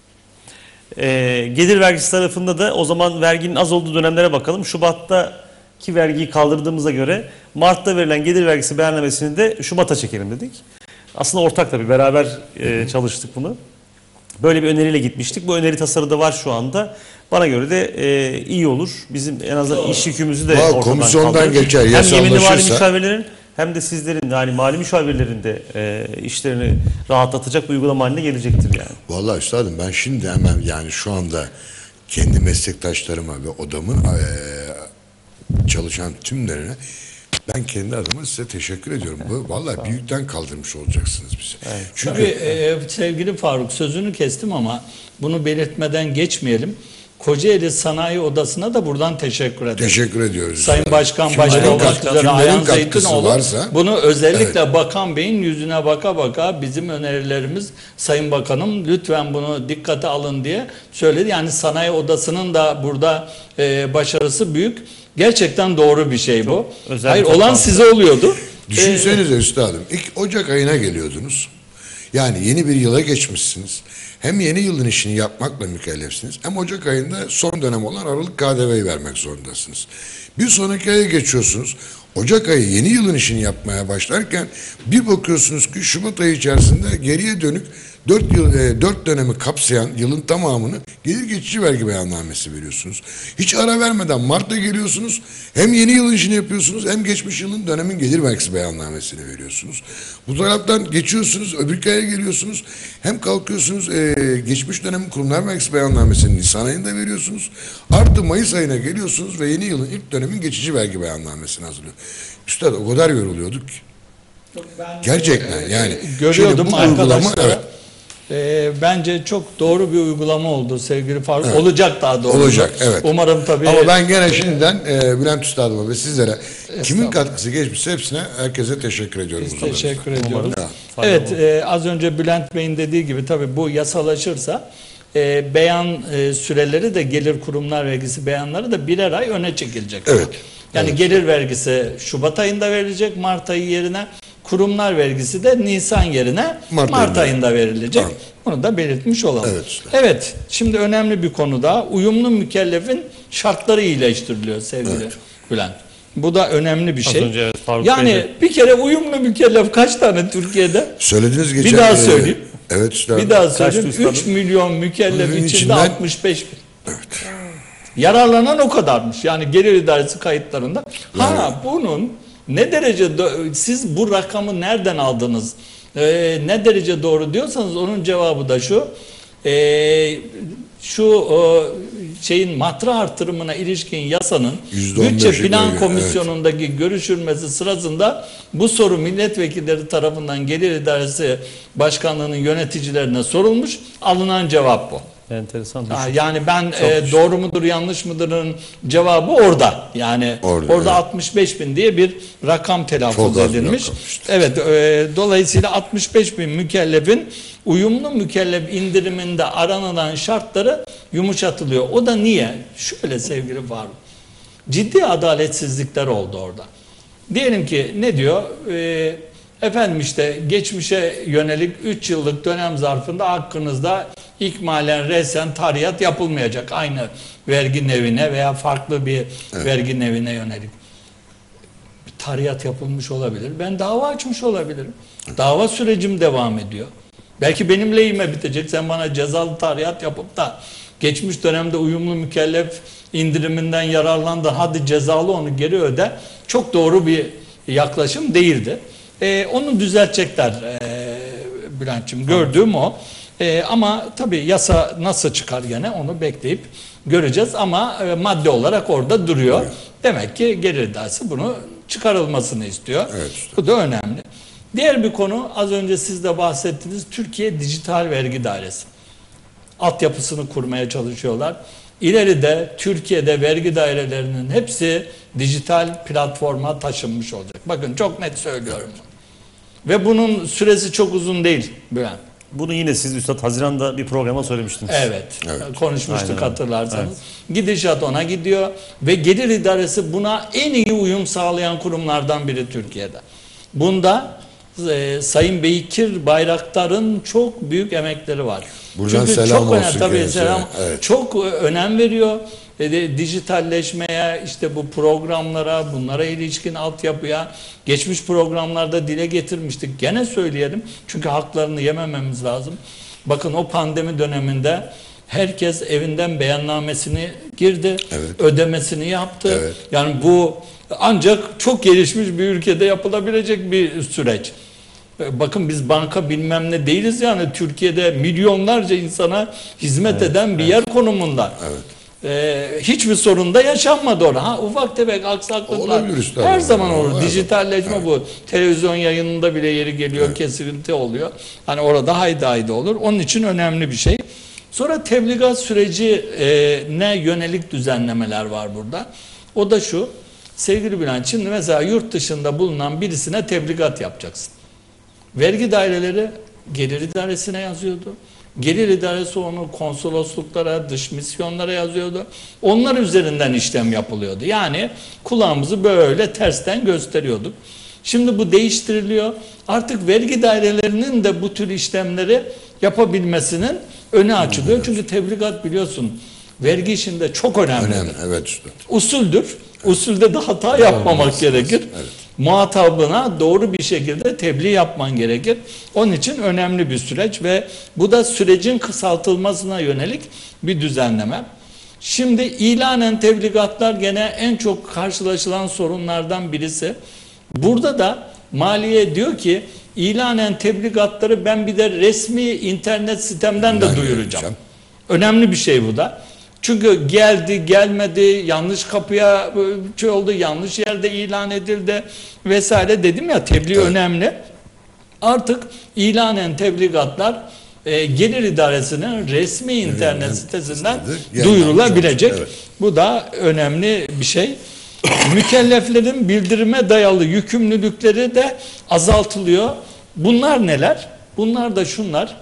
[SPEAKER 3] Gelir vergisi tarafında da o zaman verginin az olduğu dönemlere bakalım. Şubat'taki vergiyi kaldırdığımıza göre Mart'ta verilen gelir vergisi beyannamesini de Şubat'a çekelim dedik. Aslında ortak tabii beraber çalıştık bunu. Böyle bir öneriyle gitmiştik. Bu öneri tasarıda var şu anda. Bana göre de iyi olur. Bizim en azından iş yükümüzü de ortadan
[SPEAKER 1] komisyondan
[SPEAKER 3] kaldırır.
[SPEAKER 1] geçer,
[SPEAKER 3] Hem yeminli mali
[SPEAKER 1] yasallaşırsa.
[SPEAKER 3] müşavirlerin hem de sizlerin yani mali müşavirlerin de işlerini rahatlatacak bir uygulama haline gelecektir yani.
[SPEAKER 1] Vallahi üstadım ben şimdi hemen yani şu anda kendi meslektaşlarıma ve odamın çalışan tümlerine ben kendi adıma size teşekkür ediyorum. Vallahi büyükten kaldırmış olacaksınız bizi.
[SPEAKER 3] Evet.
[SPEAKER 1] Çünkü
[SPEAKER 2] Tabii sevgili Faruk sözünü kestim ama bunu belirtmeden geçmeyelim. Kocaeli Sanayi Odası'na da buradan teşekkür ederim.
[SPEAKER 1] teşekkür ediyoruz.
[SPEAKER 2] Sayın Başkan
[SPEAKER 1] Kimlerin
[SPEAKER 2] başta olmak
[SPEAKER 1] katkı-
[SPEAKER 2] üzere
[SPEAKER 1] kimlerin
[SPEAKER 2] Ayhan
[SPEAKER 1] katkısı
[SPEAKER 2] Zeytinoğlu
[SPEAKER 1] varsa-
[SPEAKER 2] bunu özellikle Bakan Bey'in yüzüne baka baka bizim önerilerimiz Sayın Bakanım lütfen bunu dikkate alın diye söyledi. Yani Sanayi Odası'nın da burada başarısı büyük. Gerçekten doğru bir şey bu.
[SPEAKER 3] özel
[SPEAKER 2] Hayır
[SPEAKER 3] bir
[SPEAKER 2] olan
[SPEAKER 3] toplantı.
[SPEAKER 2] size oluyordu.
[SPEAKER 1] Düşünsenize üstadım. İlk Ocak ayına geliyordunuz. Yani yeni bir yıla geçmişsiniz. Hem yeni yılın işini yapmakla mükellefsiniz. Hem Ocak ayında son dönem olan Aralık KDV'yi vermek zorundasınız. Bir sonraki aya geçiyorsunuz. Ocak ayı yeni yılın işini yapmaya başlarken bir bakıyorsunuz ki Şubat ayı içerisinde geriye dönük 4 dönemi kapsayan yılın tamamını gelir geçici vergi beyannamesi veriyorsunuz. Hiç ara vermeden Mart'ta geliyorsunuz. Hem yeni yılın işini yapıyorsunuz hem geçmiş yılın dönemin gelir vergisi beyannamesini veriyorsunuz. Bu taraftan geçiyorsunuz, öbür aya geliyorsunuz. Hem kalkıyorsunuz geçmiş dönemin kurumlar vergisi beyannamesini Nisan ayında veriyorsunuz. Artı Mayıs ayına geliyorsunuz ve yeni yılın ilk dönemin geçici vergi beyannamesini hazırlıyor. Üstad o kadar yoruluyorduk ki. Gerçekten yani.
[SPEAKER 2] Görüyordum
[SPEAKER 1] Şimdi bu
[SPEAKER 2] arkadaşlar.
[SPEAKER 1] uygulama, evet.
[SPEAKER 2] Bence çok doğru bir uygulama oldu sevgili Faruk. Evet. Olacak daha doğrusu.
[SPEAKER 1] Olacak, evet.
[SPEAKER 2] Umarım tabii.
[SPEAKER 1] Ama ben gene şimdiden Bülent Üstadıma ve sizlere kimin katkısı geçmişse hepsine herkese teşekkür ediyorum.
[SPEAKER 2] Biz teşekkür ediyoruz.
[SPEAKER 1] Evet,
[SPEAKER 2] az önce Bülent Bey'in dediği gibi tabii bu yasalaşırsa beyan süreleri de gelir kurumlar vergisi beyanları da birer ay öne çekilecek.
[SPEAKER 1] Evet.
[SPEAKER 2] Yani
[SPEAKER 1] evet.
[SPEAKER 2] gelir vergisi Şubat ayında verilecek, Mart ayı yerine. Kurumlar vergisi de Nisan yerine Mart ayında verilecek. Tamam. Bunu da belirtmiş olalım. Evet, şimdi önemli bir konu daha. Uyumlu mükellefin şartları iyileştiriliyor sevgili Bülent. Bu da önemli bir şey.
[SPEAKER 3] Önce,
[SPEAKER 2] yani bir kere uyumlu mükellef kaç tane Türkiye'de?
[SPEAKER 1] Söylediniz geçen.
[SPEAKER 2] Bir daha söyleyeyim.
[SPEAKER 1] Evet üstad.
[SPEAKER 2] Bir daha söyleyeyim. 3 milyon mükellef içinde 65 bin. Evet. Yararlanan o kadarmış. Yani gelir idaresi kayıtlarında. Bunun ne derece siz bu rakamı nereden aldınız? Ne derece doğru diyorsanız onun cevabı da şu. Şeyin matra artırımına ilişkin yasanın Bütçe Plan Komisyonu'ndaki görüşülmesi sırasında bu soru milletvekilleri tarafından Gelir İdaresi Başkanlığı'nın yöneticilerine sorulmuş. Alınan cevap bu.
[SPEAKER 3] Enteresan.
[SPEAKER 2] Yani ben doğru mudur yanlış mıdırın cevabı orada. Yani orada 65 bin diye bir rakam telaffuz edilmiş. Evet. Dolayısıyla 65 bin mükellefin uyumlu mükellef indiriminde aranılan şartları yumuşatılıyor. O da niye? Şöyle sevgili Faruk. Ciddi adaletsizlikler oldu orada. Diyelim ki ne diyor? Efendim işte geçmişe yönelik 3 yıllık dönem zarfında hakkınızda ikmalen resen tariyat yapılmayacak. Aynı vergi nevine veya farklı bir vergi nevine yönelik. Bir tariyat yapılmış olabilir. Ben dava açmış olabilirim. Dava sürecim devam ediyor. Belki benim lehime bitecek. Sen bana cezalı tariyat yapıp da geçmiş dönemde uyumlu mükellef indiriminden yararlandın. Hadi cezalı onu geri öde. Çok doğru bir yaklaşım değildi. Onu düzeltecekler Bülent'ciğim. Gördüğüm o. Ama tabii yasa nasıl çıkar gene onu bekleyip göreceğiz. Ama madde olarak orada duruyor. Evet. Demek ki gelir idaresi bunu çıkarılmasını istiyor. Evet. Bu da önemli. Diğer bir konu az önce siz de bahsettiniz. Türkiye Dijital Vergi Dairesi. Altyapısını kurmaya çalışıyorlar. İleride Türkiye'de vergi dairelerinin hepsi dijital platforma taşınmış olacak. Bakın çok net söylüyorum. Ve bunun süresi çok uzun değil Bülent.
[SPEAKER 3] Bunu yine siz Üstad Haziran'da bir programa söylemiştiniz.
[SPEAKER 2] Evet. Konuşmuştuk hatırlarsanız. Evet. Gidişat ona gidiyor ve gelir idaresi buna en iyi uyum sağlayan kurumlardan biri Türkiye'de. Bunda Sayın Bekir Bayraktar'ın çok büyük emekleri var.
[SPEAKER 1] Buradan
[SPEAKER 2] çünkü
[SPEAKER 1] selam
[SPEAKER 2] çok
[SPEAKER 1] olsun.
[SPEAKER 2] Tabii selam. Evet. Çok önem veriyor. Dijitalleşmeye, işte bu programlara, bunlara ilişkin altyapıya geçmiş programlarda dile getirmiştik. Gene söyleyelim çünkü haklarını yemememiz lazım. Bakın o pandemi döneminde herkes evinden beyannamesini girdi, ödemesini yaptı. Yani bu ancak çok gelişmiş bir ülkede yapılabilecek bir süreç. Bakın biz banka bilmem ne değiliz yani Türkiye'de milyonlarca insana hizmet eden bir yer konumunda. Hiçbir sorun da yaşanmadı orada. Ufak tefek aksaklıklar her zaman olur. Dijitalleşme bu. Televizyon yayınında bile yeri geliyor, kesinti oluyor. Hani orada haydi olur. Onun için önemli bir şey. Sonra tebligat sürecine yönelik düzenlemeler var burada. O da şu. Sevgili Bülent, şimdi mesela yurt dışında bulunan birisine tebligat yapacaksın. Vergi daireleri gelir idaresine yazıyordu. Gelir idaresi onu konsolosluklara, dış misyonlara yazıyordu. Onlar üzerinden işlem yapılıyordu. Yani kulağımızı böyle tersten gösteriyorduk. Şimdi bu değiştiriliyor. Artık vergi dairelerinin de bu tür işlemleri yapabilmesinin önü açılıyor. Çünkü tebligat biliyorsun vergi işinde çok önemlidir.
[SPEAKER 1] Evet usta.
[SPEAKER 2] Usuldür. Usulde de hata yapmamak gerekir. muhatabına doğru bir şekilde tebliğ yapman gerekir. Onun için önemli bir süreç ve bu da sürecin kısaltılmasına yönelik bir düzenleme. Şimdi ilanen tebligatlar gene en çok karşılaşılan sorunlardan birisi. Burada da maliye diyor ki ilanen tebligatları ben bir de resmi internet sitemden de duyuracağım. Önemli bir şey bu da. Çünkü geldi, gelmedi, yanlış kapıya şey oldu, yanlış yerde ilan edildi vesaire, dedim ya, tebliğ önemli. Artık ilanen tebligatlar Gelir İdaresi'nin resmi internet sitesinden duyurulabilecek. Evet. Bu da önemli bir şey. Mükelleflerin bildirime dayalı yükümlülükleri de azaltılıyor. Bunlar neler? Bunlar da şunlar.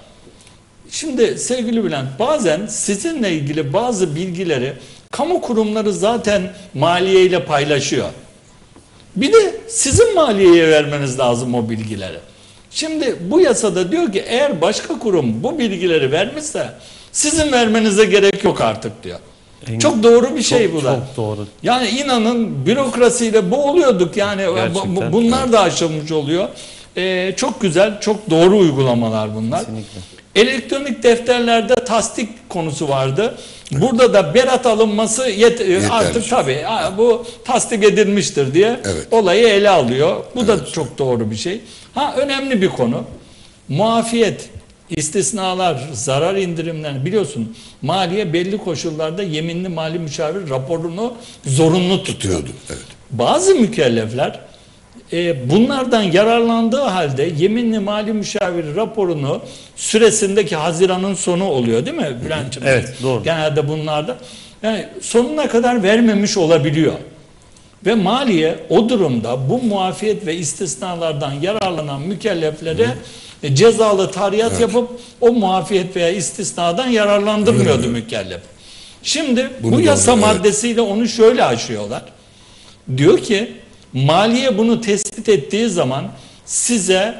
[SPEAKER 2] Şimdi sevgili Bülent, bazen sizinle ilgili bazı bilgileri kamu kurumları zaten maliye ile paylaşıyor. Bir de sizin maliyeye vermeniz lazım o bilgileri. Şimdi bu yasada diyor ki eğer başka kurum bu bilgileri vermişse sizin vermenize gerek yok artık diyor. Çok doğru bir şey bu da.
[SPEAKER 3] Çok doğru.
[SPEAKER 2] Yani inanın bürokrasiyle boğuluyorduk yani.
[SPEAKER 3] Gerçekten.
[SPEAKER 2] Bunlar da aşılmış oluyor. Çok güzel, çok doğru uygulamalar bunlar.
[SPEAKER 3] Kesinlikle.
[SPEAKER 2] Elektronik defterlerde tasdik konusu vardı. Burada da berat alınması artık tabii bu tasdik edilmiştir diye olayı ele alıyor. Bu da çok doğru bir şey. Önemli bir konu. Muafiyet, istisnalar, zarar indirimlerini biliyorsun. Maliye belli koşullarda yeminli mali müşavir raporunu zorunlu tutuyordu. Evet. Bazı mükellefler bunlardan yararlandığı halde yeminli mali müşavir raporunu süresindeki Haziran'ın sonu oluyor değil mi Bülent'ciğim?
[SPEAKER 3] Evet, doğru.
[SPEAKER 2] Genelde bunlarda yani sonuna kadar vermemiş olabiliyor. Ve maliye o durumda bu muafiyet ve istisnalardan yararlanan mükelleflere cezalı tariyat yapıp o muafiyet veya istisnadan yararlandırmıyordu mükellef. Şimdi bu yasa maddesiyle onu şöyle aşıyorlar. Diyor ki maliye bunu tespit ettiği zaman size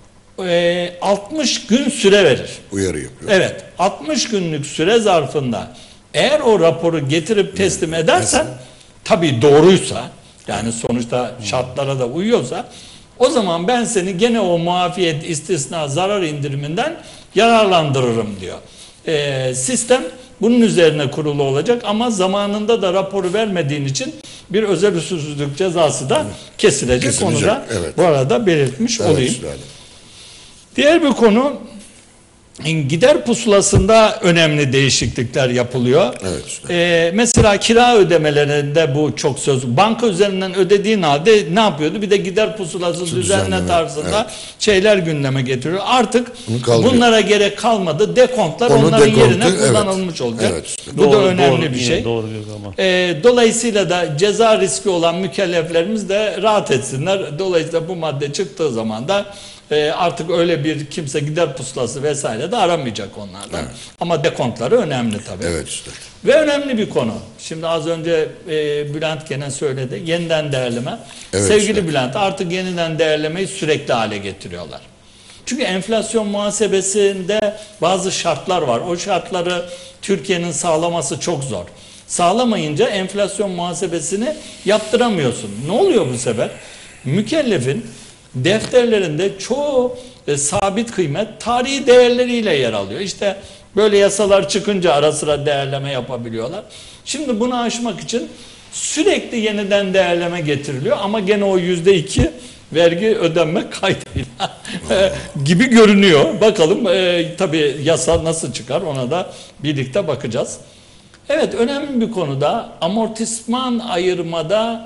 [SPEAKER 2] 60 gün süre verir.
[SPEAKER 1] Uyarı yapıyor.
[SPEAKER 2] Evet, 60 günlük süre zarfında eğer o raporu getirip teslim edersen, tabii doğruysa, yani sonuçta şartlara da uyuyorsa, o zaman ben seni gene o muafiyet, istisna, zarar indiriminden yararlandırırım diyor. Sistem bunun üzerine kurulu olacak ama zamanında da raporu vermediğin için bir özel usulsüzlük cezası da kesilecek. Onu da bu arada belirtmiş olayım. Diğer bir konu, gider pusulasında önemli değişiklikler yapılıyor. Mesela kira ödemelerinde bu çok söz. Banka üzerinden ödediğin halde ne yapıyordu? Bir de gider pusulası düzenle tarzında şeyler gündeme getiriyor. Artık bunlara gerek kalmadı. Dekontlar onların yerine kullanılmış olacak. Bu da önemli bir şey. Dolayısıyla da ceza riski olan mükelleflerimiz de rahat etsinler. Dolayısıyla bu madde çıktığı zaman da artık öyle bir kimse gider pusulası vesaire de aramayacak onlardan. Ama dekontları önemli tabii. Ve önemli bir konu. Şimdi az önce Bülent gene söyledi. Yeniden değerleme. Sevgili Bülent, artık yeniden değerlemeyi sürekli hale getiriyorlar. Çünkü enflasyon muhasebesinde bazı şartlar var. O şartları Türkiye'nin sağlaması çok zor. Sağlamayınca enflasyon muhasebesini yaptıramıyorsun. Ne oluyor bu sefer? Mükellefin defterlerinde çoğu sabit kıymet tarihi değerleriyle yer alıyor. İşte böyle yasalar çıkınca ara sıra değerleme yapabiliyorlar. Şimdi bunu aşmak için sürekli yeniden değerleme getiriliyor ama gene o %2 vergi ödenme kaydıyla gibi görünüyor. Bakalım tabii yasa nasıl çıkar, ona da birlikte bakacağız. Evet, önemli bir konuda amortisman ayırmada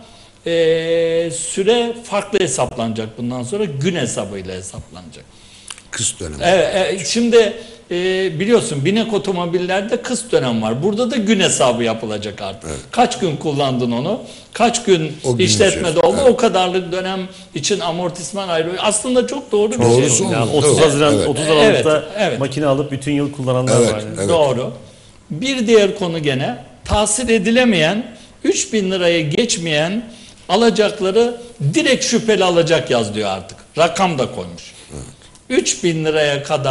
[SPEAKER 2] süre farklı hesaplanacak bundan sonra, gün hesabıyla hesaplanacak.
[SPEAKER 1] Kıst dönem.
[SPEAKER 2] Şimdi biliyorsun binek otomobillerde kıst dönem var. Burada da gün hesabı yapılacak artık. Kaç gün kullandın onu? Kaç gün işletmede oldu? O kadarlık dönem için amortisman ayrılıyor. Aslında çok doğru bir şey.
[SPEAKER 3] Yani 30 Haziran, 30 Aralık'ta makine alıp bütün yıl kullananlar var. Yani.
[SPEAKER 2] Doğru. Bir diğer konu gene tahsil edilemeyen, 3.000 liraya geçmeyen alacakları direkt şüpheli alacak yaz diyor artık. Rakam da koymuş. 3.000 liraya kadar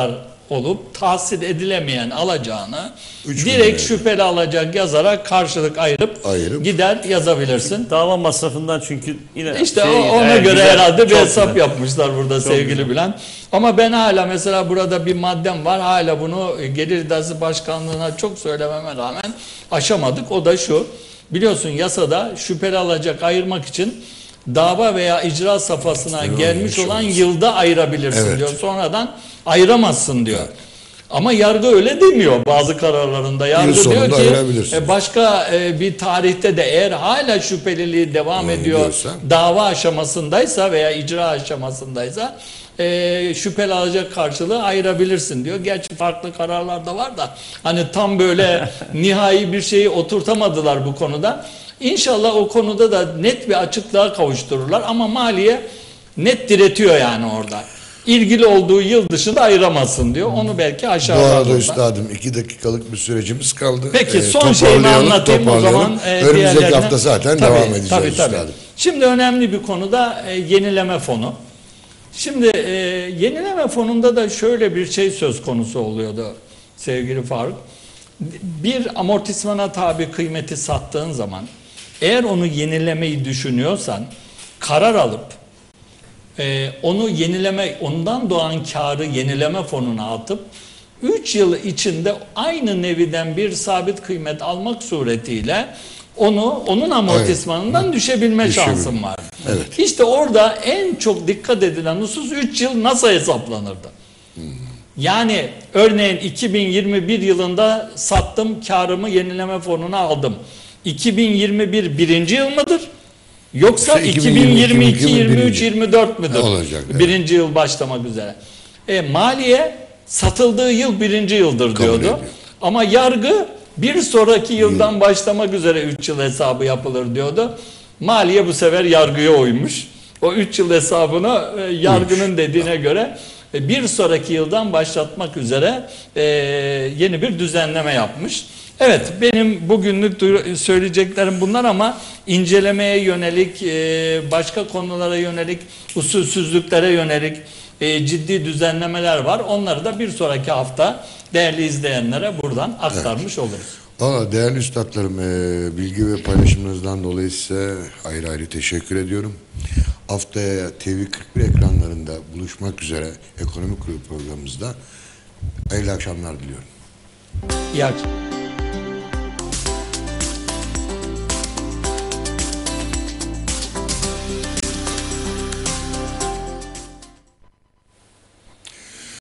[SPEAKER 2] olup tahsil edilemeyen alacağını
[SPEAKER 1] 3 bin
[SPEAKER 2] direkt
[SPEAKER 1] liraya.
[SPEAKER 2] şüpheli alacak yazarak karşılık ayırıp
[SPEAKER 1] Ayırıp.
[SPEAKER 2] yazabilirsin.
[SPEAKER 3] Dava masrafından çünkü yine
[SPEAKER 2] İşte
[SPEAKER 3] şey,
[SPEAKER 2] ona göre
[SPEAKER 3] güzel,
[SPEAKER 2] herhalde bir
[SPEAKER 3] çok
[SPEAKER 2] hesap
[SPEAKER 3] güzel.
[SPEAKER 2] yapmışlar burada sevgili
[SPEAKER 3] güzel.
[SPEAKER 2] Bülent. Ama ben hala mesela burada bir maddem var. Hala bunu Gelir İdaresi Başkanlığı'na çok söylememe rağmen aşamadık. O da şu. Biliyorsun yasada şüpheli alacak ayırmak için dava veya icra safhasına
[SPEAKER 1] Evet,
[SPEAKER 2] gelmiş
[SPEAKER 1] olmuş
[SPEAKER 2] olan
[SPEAKER 1] olmuş.
[SPEAKER 2] yılda ayırabilirsin
[SPEAKER 1] Evet.
[SPEAKER 2] diyor. Sonradan ayıramazsın diyor. Ama yargı öyle demiyor bazı kararlarında. Yargı diyor
[SPEAKER 1] sonunda
[SPEAKER 2] ki
[SPEAKER 1] ayırabilirsin.
[SPEAKER 2] başka bir tarihte de eğer hala şüpheliliği devam ediyor,
[SPEAKER 1] diyorsa.
[SPEAKER 2] dava aşamasındaysa veya icra aşamasındaysa şüpheli alacak karşılığı ayırabilirsin diyor. Gerçi farklı kararlar da var da hani tam böyle nihai bir şeyi oturtamadılar bu konuda. İnşallah o konuda da net bir açıklığa kavuştururlar ama maliye net diretiyor yani orada. İlgili olduğu yıl dışında ayıramazsın diyor. Onu belki
[SPEAKER 1] Bu
[SPEAKER 2] aşağıda.
[SPEAKER 1] arada üstadım 2 dakikalık bir sürecimiz kaldı.
[SPEAKER 2] Peki son şeyimi
[SPEAKER 1] Toparlayalım,
[SPEAKER 2] anlatayım o zaman.
[SPEAKER 1] Önümüzdeki
[SPEAKER 2] Diğerlerine-
[SPEAKER 1] hafta zaten
[SPEAKER 2] Tabii,
[SPEAKER 1] devam edeceğiz
[SPEAKER 2] tabii.
[SPEAKER 1] üstadım.
[SPEAKER 2] Şimdi önemli bir konuda yenileme fonu. Şimdi yenileme fonunda da şöyle bir şey söz konusu oluyordu sevgili Faruk. Bir amortismana tabi kıymeti sattığın zaman eğer onu yenilemeyi düşünüyorsan karar alıp onu ondan doğan karı yenileme fonuna atıp 3 yıl içinde aynı neviden bir sabit kıymet almak suretiyle onun amortismanından düşebilme şansın var.
[SPEAKER 1] Evet.
[SPEAKER 2] İşte orada en çok dikkat edilen husus 3 yıl nasıl hesaplanırdı? Yani örneğin 2021 yılında sattım, karımı yenileme fonuna aldım. 2021 birinci yıl mıdır? Yoksa
[SPEAKER 1] Yoksa
[SPEAKER 2] 2022, 23,
[SPEAKER 1] birinci.
[SPEAKER 2] 24 müdür?
[SPEAKER 1] Olacak, evet.
[SPEAKER 2] Birinci yıl başlamak üzere. Maliye satıldığı yıl birinci yıldır
[SPEAKER 1] Kabul
[SPEAKER 2] diyordu.
[SPEAKER 1] ediyor.
[SPEAKER 2] Ama yargı bir sonraki yıldan başlamak üzere 3 yıl hesabı yapılır diyordu. Maliye bu sefer yargıya uymuş. O 3 yıl hesabını yargının dediğine göre bir sonraki yıldan başlatmak üzere yeni bir düzenleme yapmış. Evet, benim bugünlük söyleyeceklerim bunlar ama incelemeye yönelik, başka konulara yönelik, usulsüzlüklere yönelik ciddi düzenlemeler var. Onları da bir sonraki hafta değerli izleyenlere buradan aktarmış oluruz.
[SPEAKER 1] Valla değerli üstadlarım, bilgi ve paylaşımınızdan dolayı size ayrı ayrı teşekkür ediyorum. Haftaya TV41 ekranlarında buluşmak üzere Ekonomi Kurulu programımızda hayırlı akşamlar diliyorum.
[SPEAKER 2] İyi akşamlar.